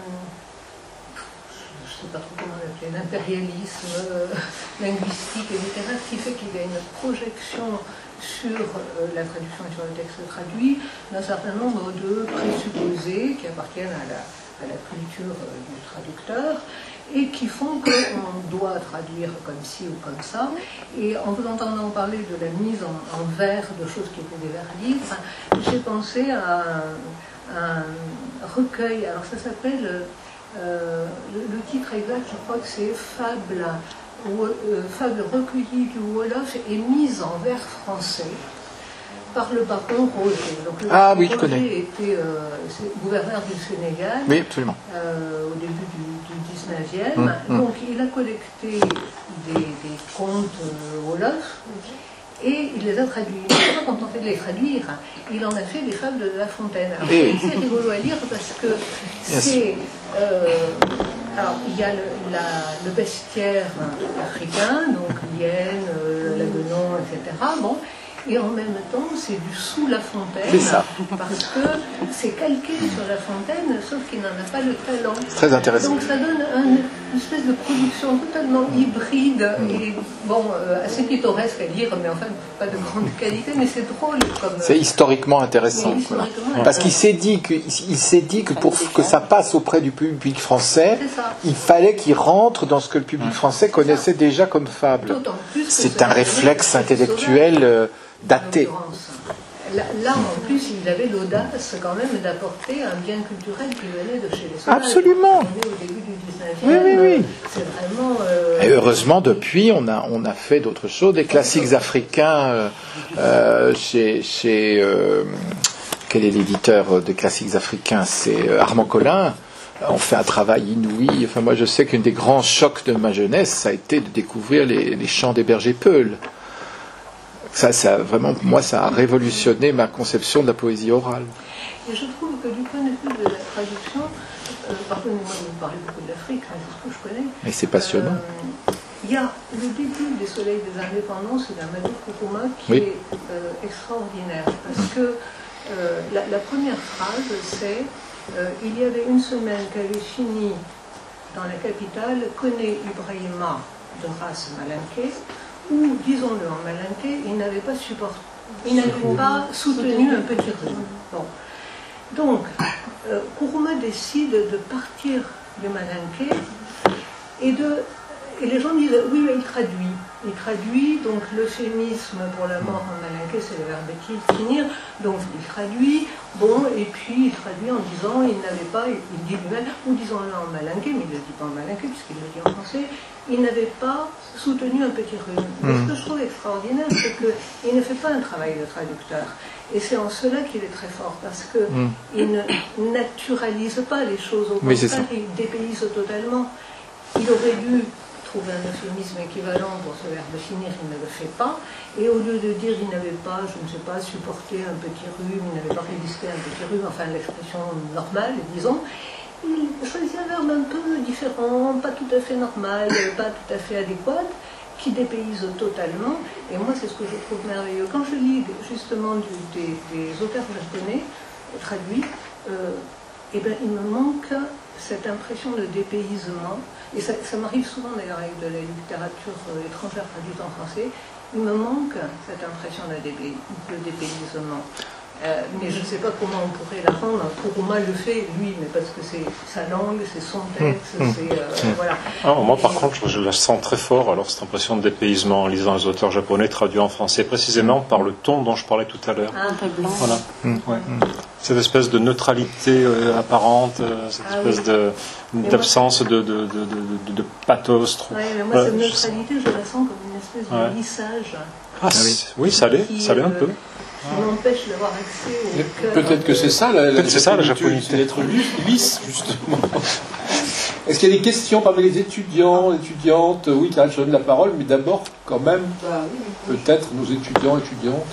je ne sais pas trop comment l'appeler, l'impérialisme euh, linguistique, et cetera, qui fait qu'il y a une projection sur euh, la traduction et sur le texte traduit d'un certain nombre de présupposés qui appartiennent à la, à la culture euh, du traducteur et qui font qu'on doit traduire comme ci ou comme ça. Et en vous entendant parler de la mise en, en vers de choses qui étaient des vers livres, j'ai pensé à un, un recueil, alors ça s'appelle... Euh, le, le titre exact, je crois que c'est Fable, euh, Fable recueillie du Wolof et mise en vers français par le baron Roger. Donc, le ah baron oui, je Roger connais. était euh, gouverneur du Sénégal. Oui, absolument. Euh, au début du, du dix-neuvième. Mmh, mmh. Donc il a collecté des, des contes euh, Wolof. Et il les a traduits. Il n'est pas contenté de les traduire. Il en a fait des fables de La Fontaine. Alors, c'est assez rigolo à lire parce que c'est... Euh, alors, il y a le, la, le bestiaire africain, donc l'hyène, euh, le lagonon, et cetera. Bon. et en même temps c'est du sous La Fontaine. C'est ça. Parce que c'est calqué sur La Fontaine, sauf qu'il n'en a pas le talent. Très intéressant. Donc ça donne un, une espèce de production totalement hybride mmh. et bon, euh, assez pittoresque à lire, mais enfin pas de grande qualité, mais c'est drôle. C'est historiquement intéressant. Oui, historiquement Parce qu'il s'est dit que, il s'est dit que pour que ça passe auprès du public français, il fallait qu'il rentre dans ce que le public français connaissait déjà comme fable. C'est un réflexe intellectuel euh, daté. Là, là, en plus, il avait l'audace quand même d'apporter un bien culturel qui venait de chez les Sauvages. Absolument. On est au début du dix-neuvième. Oui, oui, oui. C'est vraiment. Euh... Et heureusement, depuis, on a, on a fait d'autres choses. Des classiques africains euh, euh, chez. chez euh, quel est l'éditeur des classiques africains? C'est euh, Armand Collin. On fait un travail inouï. Enfin, moi, je sais qu'un des grands chocs de ma jeunesse, ça a été de découvrir les, les chants des bergers Peuls. Ça, ça, vraiment, moi, ça a révolutionné ma conception de la poésie orale. Et je trouve que du point de vue de la traduction, euh, pardonnez-moi de vous parler beaucoup de l'Afrique, hein, c'est ce que je connais. Mais c'est passionnant. Il euh, y a le début des Soleils des Indépendances et d'Amadou Kourouma qui oui. est euh, extraordinaire. Parce que euh, la, la première phrase, c'est euh, il y avait une semaine qu'avait fini dans la capitale Koné Ibrahima de race malinquée, où, disons-le en malinqué, il n'avait pas supporté, il n'avait pas soutenu un petit rhume. Bon. Donc, euh, Kourouma décide de partir du malinqué et, de, et les gens disent oui, mais il traduit. Il traduit, donc l'euphémisme pour la mort en malinqué, c'est le verbe finir, donc il traduit, bon, et puis il traduit en disant il n'avait pas, il dit lui-même, ou disons-le en malinqué, mais il ne le dit pas en malinqué puisqu'il le dit en français, il n'avait pas soutenu un petit rhume. Mais ce que je trouve extraordinaire, c'est qu'il ne fait pas un travail de traducteur. Et c'est en cela qu'il est très fort, parce qu'il mm. ne naturalise pas les choses, au oui, contraire, il dépayse totalement. Il aurait dû trouver un euphémisme équivalent pour ce verbe finir, il ne le fait pas. Et au lieu de dire il n'avait pas, je ne sais pas, supporté un petit rhume, il n'avait pas résisté à un petit rhume, enfin l'expression normale, disons, il choisit un verbe un peu différent, pas tout à fait normal, pas tout à fait adéquat, qui dépayse totalement. Et moi, c'est ce que je trouve merveilleux. Quand je lis justement du, des, des auteurs japonais traduits, euh, eh ben, il me manque cette impression de dépaysement. Et ça, ça m'arrive souvent d'ailleurs avec de la littérature euh, étrangère traduite en français. Il me manque cette impression de, dépay, de dépaysement. Euh, mais je ne sais pas comment on pourrait la rendre. Kourouma le fait, lui, mais parce que c'est sa langue, c'est son texte, mmh. c'est... Euh, mmh. voilà. Ah, moi, par contre, je, je la sens très fort, alors, cette impression de dépaysement en lisant les auteurs japonais traduits en français, précisément par le ton dont je parlais tout à l'heure. Un peu blanc. Voilà. Mmh. Ouais. Cette espèce de neutralité euh, apparente, euh, cette ah, espèce oui. d'absence de, de, de, de, de pathos. Trop... Oui, mais moi, ouais, cette neutralité, je... je la sens comme une espèce de ouais. lissage. Ah, oui. oui, ça l'est, ça l'est un peu. Ça m'empêche d'avoir accès au cœur. Peut-être que c'est ça la, la, c'est ça, la japonité. C'est d'être lisse, justement. Est-ce qu'il y a des questions parmi les étudiants, étudiantes? Oui, Karel, je donne la parole, mais d'abord, quand même, bah, oui, oui. peut-être nos étudiants, étudiantes.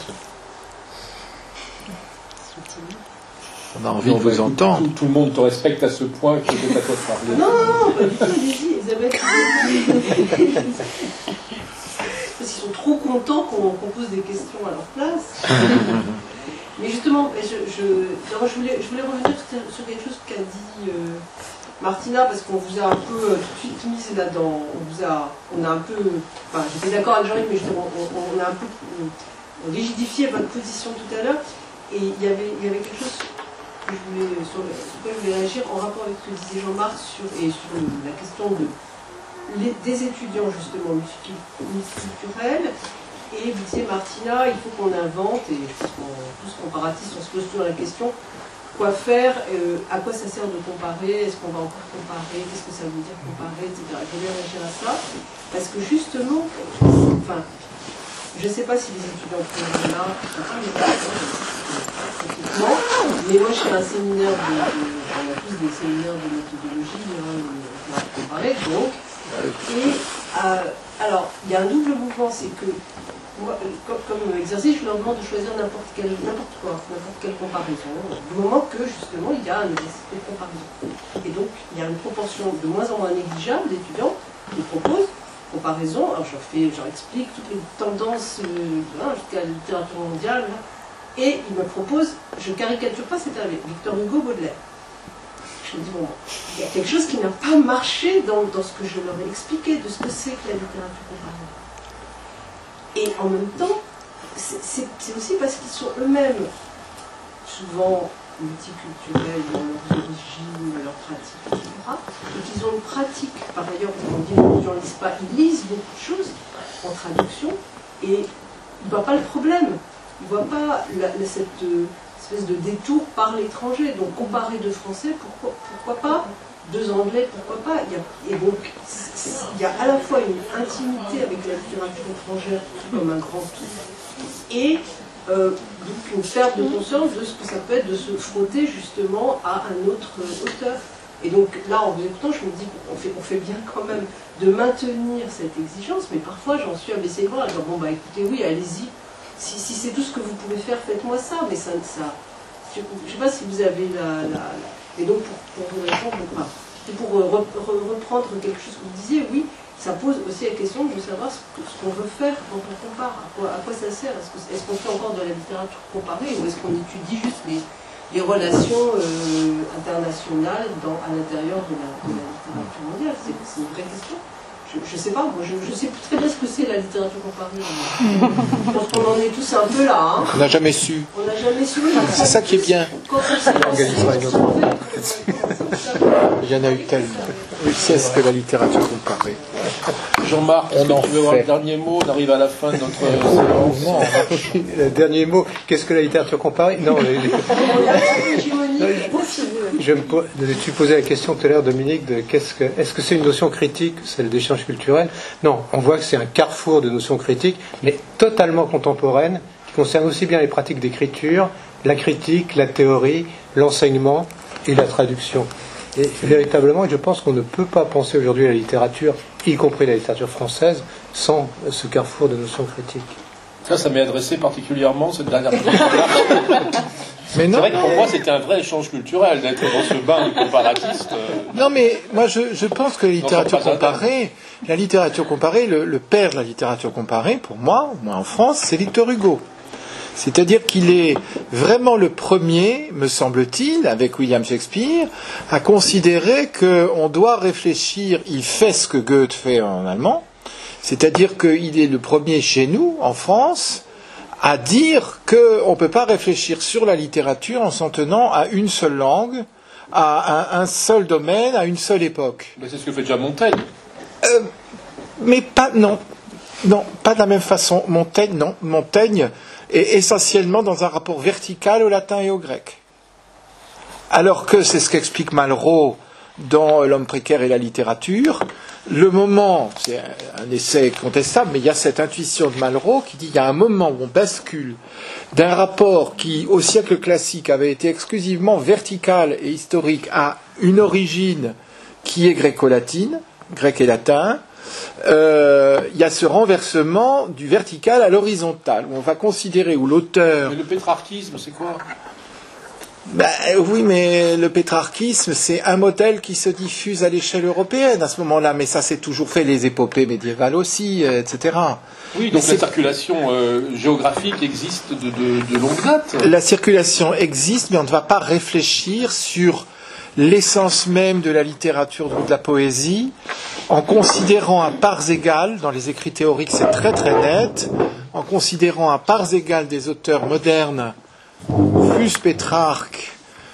On a envie de vous entendre. Tout, tout le monde te respecte à ce point que c'est à toi de parler. Non, non, non, pas du tout, allez-y, Isabelle. Parce qu'ils sont trop contents qu'on qu pose des questions à leur place. Mais justement, je, je, alors je, voulais, je voulais revenir sur quelque chose qu'a dit euh, Martina, parce qu'on vous a un peu euh, tout de suite mis là-dedans. On vous a, on a un peu, enfin, j'étais d'accord avec Jean-Yves, mais justement, on, on a un peu on rigidifié votre position tout à l'heure. Et il y avait, il y avait quelque chose que je voulais, sur, le, sur lequel je voulais réagir en rapport avec ce que disait Jean-Marc sur, et sur la question de Les, des étudiants justement multiculturels, et vous disiez Martina, il faut qu'on invente, et je pense qu'on tous comparatistes, on se pose toujours la question, quoi faire, euh, à quoi ça sert de comparer, est-ce qu'on va encore comparer, qu'est-ce que ça veut dire comparer, et cetera. Je voulais réagir à ça, parce que justement, enfin, je ne sais pas si les étudiants sont là, mais moi je fais un séminaire de, de on a tous des séminaires de méthodologie, hein, on va comparer, donc. Et euh, alors, il y a un double mouvement, c'est que moi, comme, comme exercice, je leur demande de choisir n'importe quel, n'importe quoi, n'importe quelle comparaison, du moment que justement il y a un exercice de comparaison. Et donc, il y a une proportion de moins en moins négligeable d'étudiants qui proposent comparaison. Alors je leur, fais, je leur explique toutes les tendances euh, hein, jusqu'à la littérature mondiale. Et il me propose, je caricature pas, c'était avec Victor Hugo, Baudelaire. Je me dis, bon, il y a quelque chose qui n'a pas marché dans, dans ce que je leur ai expliqué de ce que c'est que la littérature comparée. Et en même temps, c'est aussi parce qu'ils sont eux-mêmes souvent multiculturels dans leurs origines, leurs pratiques, et cetera. Et qu'ils ont une pratique, par ailleurs, on dit les gens ne lisent pas, ils lisent beaucoup de choses en traduction et ils ne voient pas le problème. Ils ne voient pas la, la, cette euh, espèce de détour par l'étranger. Donc comparer deux Français, pourquoi, pourquoi pas? Deux Anglais, pourquoi pas? Il y a, et donc il y a à la fois une intimité avec la littérature étrangère comme un grand tout, et euh, donc une perte de conscience de ce que ça peut être de se frotter justement à un autre euh, auteur. Et donc là, en vous écoutant, je me dis qu'on fait, on fait bien quand même de maintenir cette exigence, mais parfois j'en suis à baisser les bras, à dire bon bah écoutez, oui, allez-y. Si, si c'est tout ce que vous pouvez faire, faites-moi ça, mais ça, ça je ne sais pas si vous avez la... la, la... Et donc, pour, pour vous répondre, enfin, pour re, re, reprendre quelque chose que vous disiez, oui, ça pose aussi la question de savoir ce, ce qu'on veut faire quand on compare, à quoi, à quoi ça sert. Est-ce qu'on est qu'on fait encore de la littérature comparée, ou est-ce qu'on étudie juste les, les relations euh, internationales dans, à l'intérieur de, de la littérature mondiale? C'est une vraie question. Je ne sais pas, moi je, je sais très bien ce que c'est la littérature comparée. Je pense qu'on en est tous un peu là. Hein. On n'a jamais su. On n'a jamais su. C'est ça qui est bien. Quand on s'est lancé, il y en a eu tellement. Oui, c'est ce que la littérature comparée. Jean-Marc, on en tu veux avoir le dernier mot? On arrive à la fin de notre séance. Le dernier mot, qu'est-ce que la littérature comparée? Non, les... Je me po... tu posais la question tout à l'heure, Dominique, de qu'est-ce que est-ce que c'est une notion critique, celle d'échange culturel? Non, on voit que c'est un carrefour de notions critiques, mais totalement contemporaines, qui concerne aussi bien les pratiques d'écriture, la critique, la théorie, l'enseignement et la traduction. Et véritablement, je pense qu'on ne peut pas penser aujourd'hui la littérature, y compris la littérature française, sans ce carrefour de notions critiques. Ça, ça m'est adressé particulièrement cette dernière fois. Mais non. C'est vrai que pour moi, c'était un vrai échange culturel d'être dans ce bain comparatiste. Non, mais moi, je, je pense que la littérature comparée, la littérature comparée, le, le père de la littérature comparée, pour moi, moi en France, c'est Victor Hugo. C'est-à-dire qu'il est vraiment le premier, me semble-t-il, avec William Shakespeare, à considérer qu'on doit réfléchir, il fait ce que Goethe fait en allemand, c'est-à-dire qu'il est le premier chez nous, en France, à dire qu'on ne peut pas réfléchir sur la littérature en s'en tenant à une seule langue, à un, un seul domaine, à une seule époque. Mais c'est ce que fait déjà Montaigne. Euh, mais pas, non. Non, pas de la même façon. Montaigne, non. Montaigne est essentiellement dans un rapport vertical au latin et au grec. Alors que c'est ce qu'explique Malraux dans L'homme précaire et la littérature. Le moment, c'est un essai contestable, mais il y a cette intuition de Malraux qui dit qu'il y a un moment où on bascule d'un rapport qui, au siècle classique, avait été exclusivement vertical et historique à une origine qui est gréco-latine, grec et latin. Euh, il y a ce renversement du vertical à l'horizontal, où on va considérer, où l'auteur... Mais le pétrarchisme, c'est quoi ? Ben, oui, mais le pétrarchisme, c'est un modèle qui se diffuse à l'échelle européenne à ce moment-là, mais ça, c'est toujours fait, les épopées médiévales aussi, et cetera. Oui, donc la circulation euh, géographique existe de, de, de longue date. La circulation existe, mais on ne va pas réfléchir sur l'essence même de la littérature ou de la poésie, en considérant à parts égales, dans les écrits théoriques c'est très très net, en considérant à parts égales des auteurs modernes, plus Pétrarque,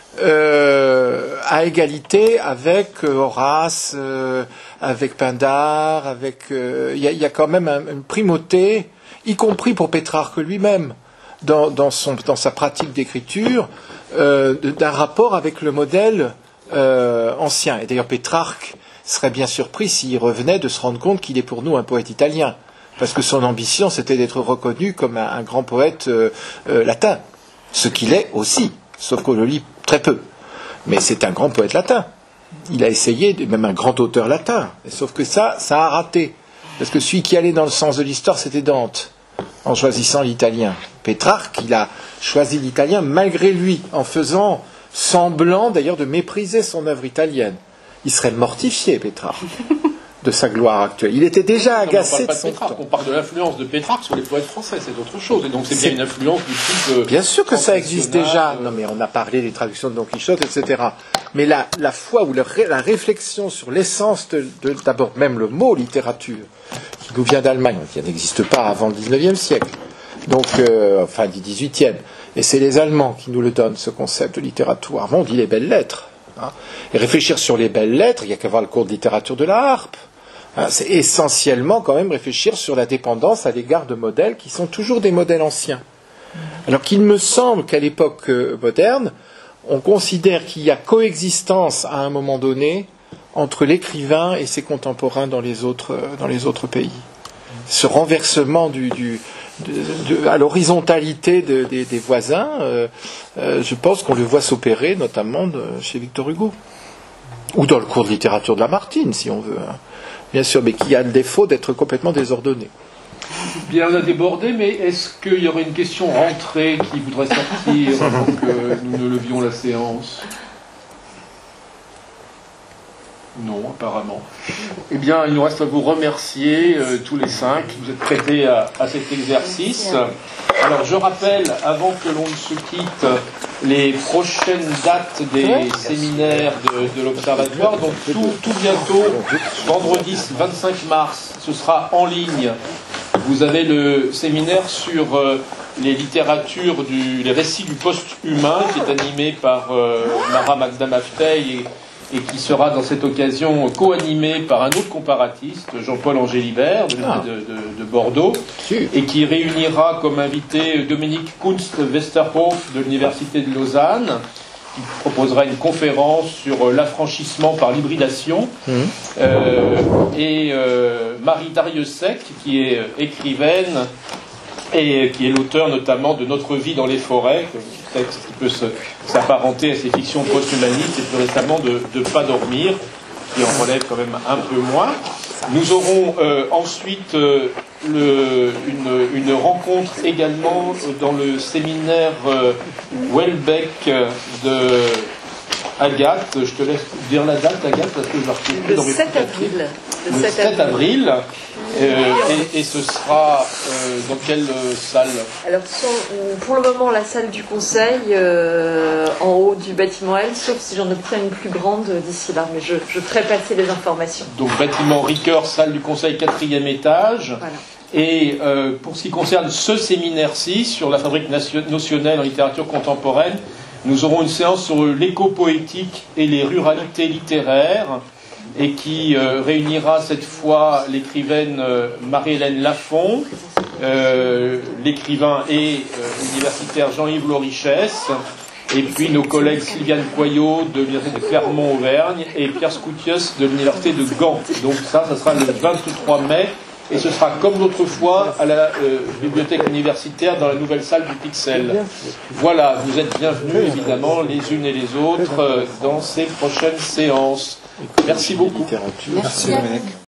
euh, à égalité avec euh, Horace, euh, avec Pindare, avec il euh, y, y a quand même un, une primauté, y compris pour Pétrarque lui-même, dans, dans, son, dans sa pratique d'écriture, euh, d'un rapport avec le modèle euh, ancien. Et d'ailleurs Pétrarque serait bien surpris s'il revenait de se rendre compte qu'il est pour nous un poète italien, parce que son ambition c'était d'être reconnu comme un, un grand poète euh, euh, latin. Ce qu'il est aussi, sauf qu'on le lit très peu. Mais c'est un grand poète latin. Il a essayé, même un grand auteur latin. Sauf que ça, ça a raté. Parce que celui qui allait dans le sens de l'histoire, c'était Dante, en choisissant l'italien. Pétrarque, il a choisi l'italien malgré lui, en faisant semblant d'ailleurs de mépriser son œuvre italienne. Il serait mortifié, Pétrarque, de sa gloire actuelle. Il était déjà agacé on de son de temps. On parle de l'influence de Pétrarque sur les poètes français, c'est autre chose. Et donc c'est bien une influence du type... Euh, bien sûr que ça existe déjà. Euh... Non, mais on a parlé des traductions de Don Quichotte, et cetera. Mais la, la foi ou le, la réflexion sur l'essence de, de, d'abord même le mot littérature, qui nous vient d'Allemagne, qui n'existe pas avant le dix-neuvième siècle, donc, euh, enfin du dix-huitième. Et c'est les Allemands qui nous le donnent, ce concept de littérature. Avant, on dit les belles lettres. Hein. Et réfléchir sur les belles lettres, il n'y a qu'à voir le cours de littérature de la harpe. Hein, c'est essentiellement quand même réfléchir sur la dépendance à l'égard de modèles qui sont toujours des modèles anciens. Alors qu'il me semble qu'à l'époque euh, moderne, on considère qu'il y a coexistence à un moment donné entre l'écrivain et ses contemporains dans les autres, euh, dans les autres pays. Ce renversement du, du, de, de, à l'horizontalité de, de, des voisins, euh, euh, je pense qu'on le voit s'opérer notamment de, chez Victor Hugo. Ou dans le cours de littérature de Lamartine, si on veut. Hein. Bien sûr, mais qui a le défaut d'être complètement désordonné. Bien, on a débordé, mais est-ce qu'il y aurait une question rentrée qui voudrait sortir avant que nous ne levions la séance? Non, apparemment. Eh bien, il nous reste à vous remercier, euh, tous les cinq. Vous êtes prêtés à, à cet exercice. Alors, je rappelle, avant que l'on ne se quitte, les prochaines dates des séminaires de, de l'Observatoire. Donc, tout, tout bientôt, vendredi vingt-cinq mars, ce sera en ligne. Vous avez le séminaire sur euh, les littératures, du, les récits du post-humain, qui est animé par euh, Mara Magda Maftey et et qui sera dans cette occasion co-animé par un autre comparatiste, Jean-Paul Angélibert, de, ah. de, de, de Bordeaux, et qui réunira comme invité Dominique Kunst-Westerhoff de l'Université de Lausanne, qui proposera une conférence sur l'affranchissement par l'hybridation, mmh. euh, et euh, Marie Dariussec, qui est écrivaine, et qui est l'auteur notamment de Notre vie dans les forêts, un texte qui peut se, s'apparenter à ces fictions post-humanistes, et plus récemment de, de Pas dormir, qui en relève quand même un peu moins. Nous aurons euh, ensuite euh, le, une, une rencontre également dans le séminaire euh, Welbeck de Agathe. Je te laisse dire la date, Agathe, parce que je la retrouve plus dans mes sept avril. Le sept avril. Euh, et, et ce sera euh, dans quelle euh, salle? Alors, pour le moment, la salle du Conseil, euh, en haut du bâtiment L, sauf si j'en obtiens une plus grande d'ici là, mais je, je ferai passer les informations. Donc, bâtiment Ricoeur, salle du Conseil, quatrième étage. Voilà. Et euh, pour ce qui concerne ce séminaire-ci, sur la fabrique notionnelle en littérature contemporaine, nous aurons une séance sur l'éco-poétique et les ruralités littéraires, et qui euh, réunira cette fois l'écrivaine euh, Marie-Hélène Lafont, euh, l'écrivain et euh, universitaire Jean-Yves Lorichès, et puis nos collègues Sylviane Poyot de l'Université de Clermont-Auvergne et Pierre Scoutius de l'Université de Gand. Donc ça, ça sera le vingt-trois mai, et ce sera comme l'autre fois à la euh, bibliothèque universitaire dans la nouvelle salle du Pixel. Voilà, vous êtes bienvenus évidemment les unes et les autres euh, dans ces prochaines séances. Merci beaucoup. Merci Dominique.